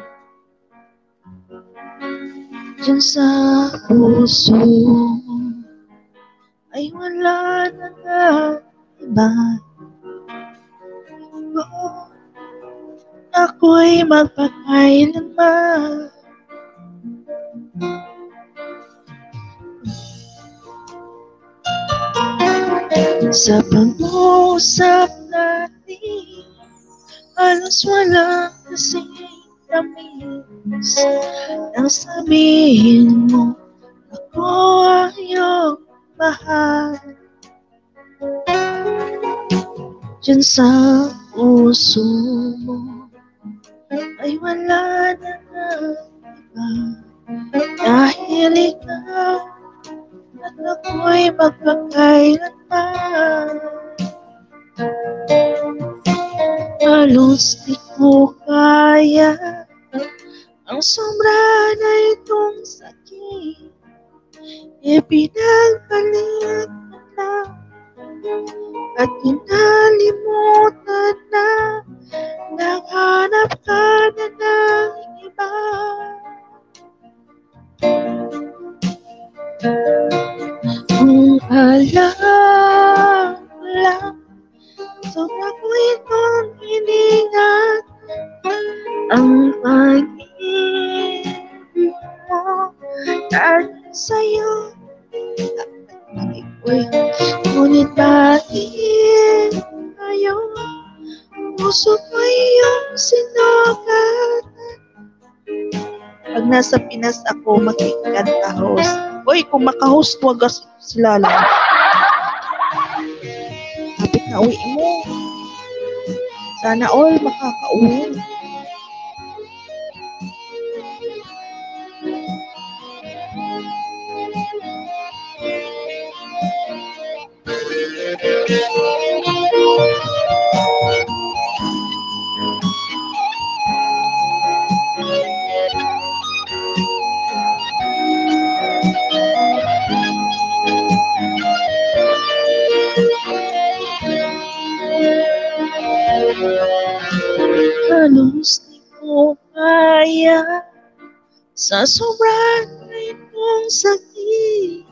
Diyan sa puso mo ay wala na nga iba. Ako'y magpakailanman. Sa pag-uusap natin, halos wala kasing tamis. Nang sabihin mo, ako ang iyong mahal. Diyan sa puso mo ay wala na nga iba. Dahil ikaw at ako'y magpakailanman. Halos di ko kaya ang sobra na itong sakit. Ipinagpalit mo na at kinalimutan na. Naghanap ka na ng iba. Kung alam mo lang, sobra ko itong hiningat. Ang pag-ibig mo dahil sa'yo. Ngunit bakit ngayon puso ko iyong sinukat? Pag nasa Pinas ako, makikanta host. Uy, kung maka-host, huwag sila lang. Kapit na uwi mo. Sana all makaka-uwi. Halos di ko kaya sa sobrang itong sakit.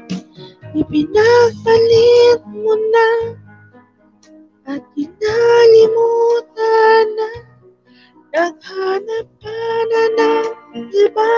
Ipinagpalit mo na at kinalimutan na. Naghanap ka na ng iba.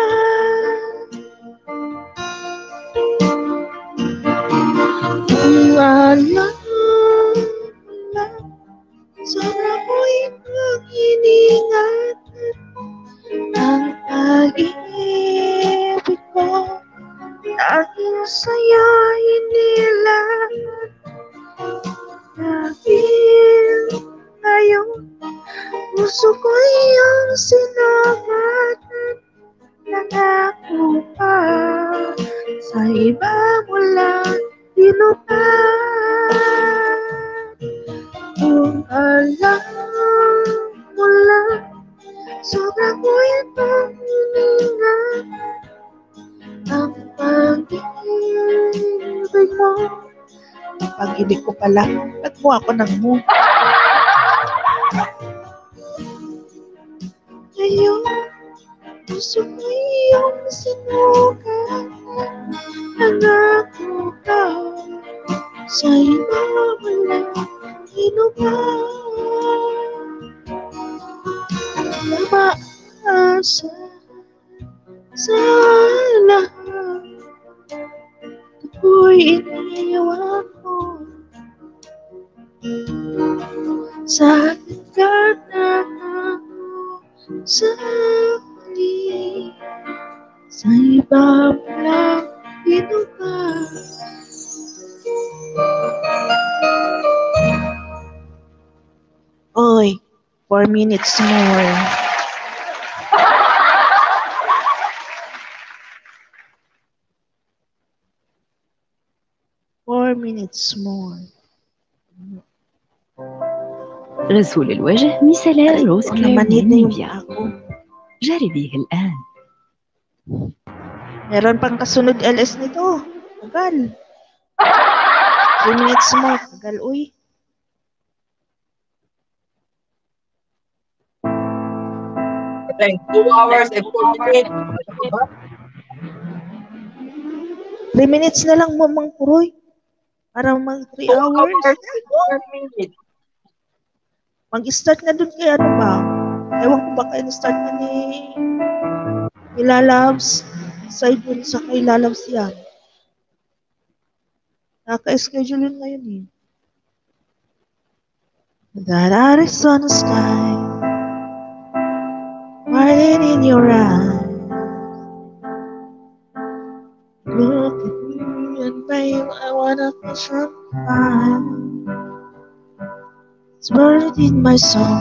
Kung alam mo lang, sobra ko itong hiningatan. Ang pag-ibig ko dahil sa'yo hinilan. Dahil ngayon puso ko iyong sinamatan. Nangako pa sa iba mo lang tinupad. Kung alam mo lang, sobra ko itong hiningan. Ang pag-ibig mo, pag-ibig ko pala, ba't mo ako nang mo? Ngayon, puso ko iyong sinukat. Nangako ka sa iba mo lang tinupad. Namaasa sa lahat, ako'y iniwan mo. Sa akin ka nangako sa huli, sa iba mo lang tinupad. Oy, 4 minutes more. minutes more. غسول الوجه مثلال روز كير Namanid من na yung نيفيا. paa ko. جربيه الآن. Meron pang kasunod LS nito. Tagal. 3 minutes more. Tagal, uy. Like 2 hours and 4 minutes. 3 minutes na lang, Mamang Puroy. Para mag 3 2 hours. hours and 4 minutes. Mag-start na dun kay ano ba? Ewan ko ba kayo na-start na ni Lalabs. Side yun sa kay Lalabs yan. Naka-schedule yun ngayon eh. That Arizona sky, burning in your eyes. Look at me and babe, I wanna catch your fire. It's buried in my soul,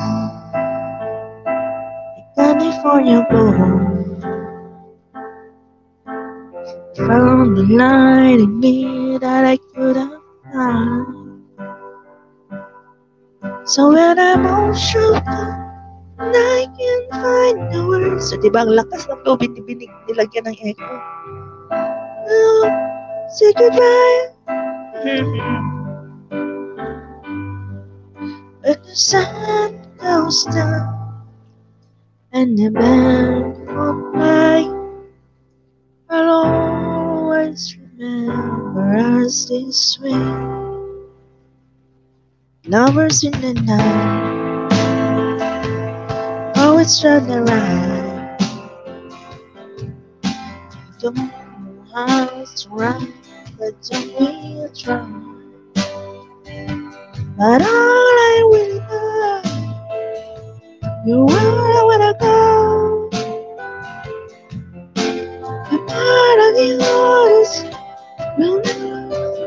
like California gold. Found the light in me that I couldn't find. So when I'm all shook up, and I can't find the words. So diba ang lakas ng flow, binibinig nilagyan ng echo. Oh, say goodbye. But the sun goes down and the band won't play. I'll always remember us this way. Lovers in the night, always turn around. Don't know how to run, but don't we try? But all I will know, you're where I wanna go. You're part of the others, we'll never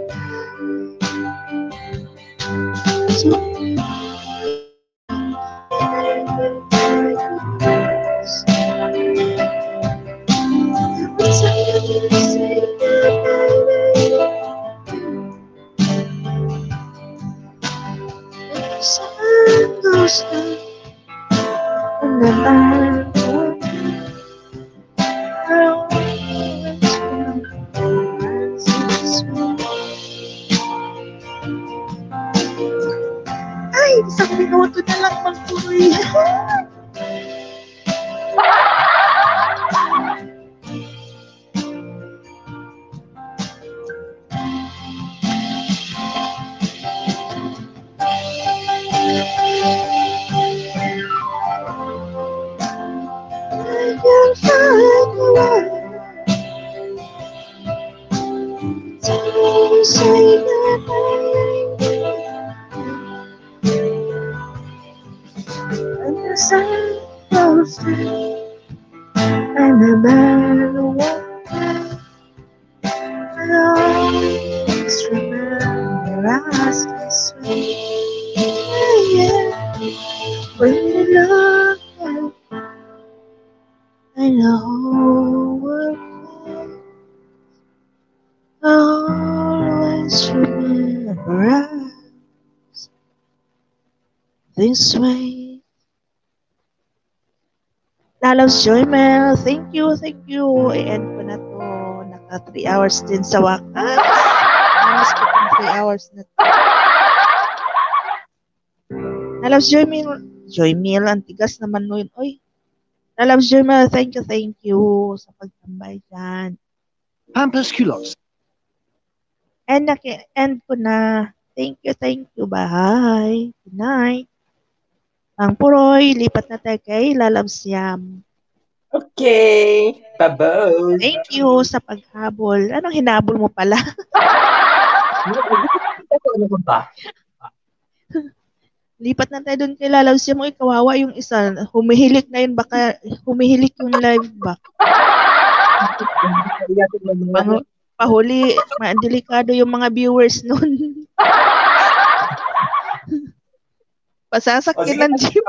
so sun goes down and the light won't ay, isang minuto na lang magtuloy. I can find the words to say goodbye. And the sun goes down and the band won't play. I'll always remember us this way. Yeah, when you look at I know we're good. I'll always remember us this way. Lalabs Joymel, thank you. I-end ko na to. Naka 3 hours din sa wakas. Malas ko itong 3 hours na to. Lalabs Joymel, ang tigas naman nun. Oy, Lalabs Joymel, thank you sa pagtambay dyan. Pampers Culottes. And end ko na. Thank you. Bye. Good night. Ang Puroy, lipat na tayo kay Lalabs Yam. Okay. Bye-bye. Thank you sa paghabol. Anong hinabol mo pala? Ano ba? Lipat na tayo doon kay Lalabs Yam. Uy, kawawa yung isa. Humihilik na yun. Baka humihilik yung live back. Pahuli, delikado yung mga viewers nun. Pasasakyan ng jeep.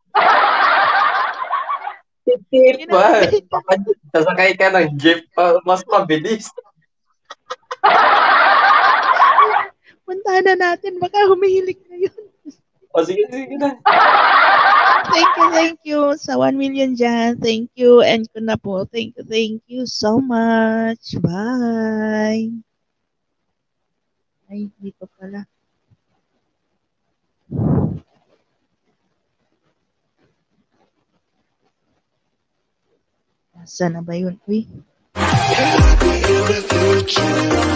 Jeep ba? Baka sasakay ka ng jeep, mas mabilis. Puntahan na natin. Baka humihilik na yun. O, sige na. Thank you. Sa 1 million dyan. Thank you. And ko na po. Thank you so much. Bye. Ay, dito pala. Saan na ba yun? Uy.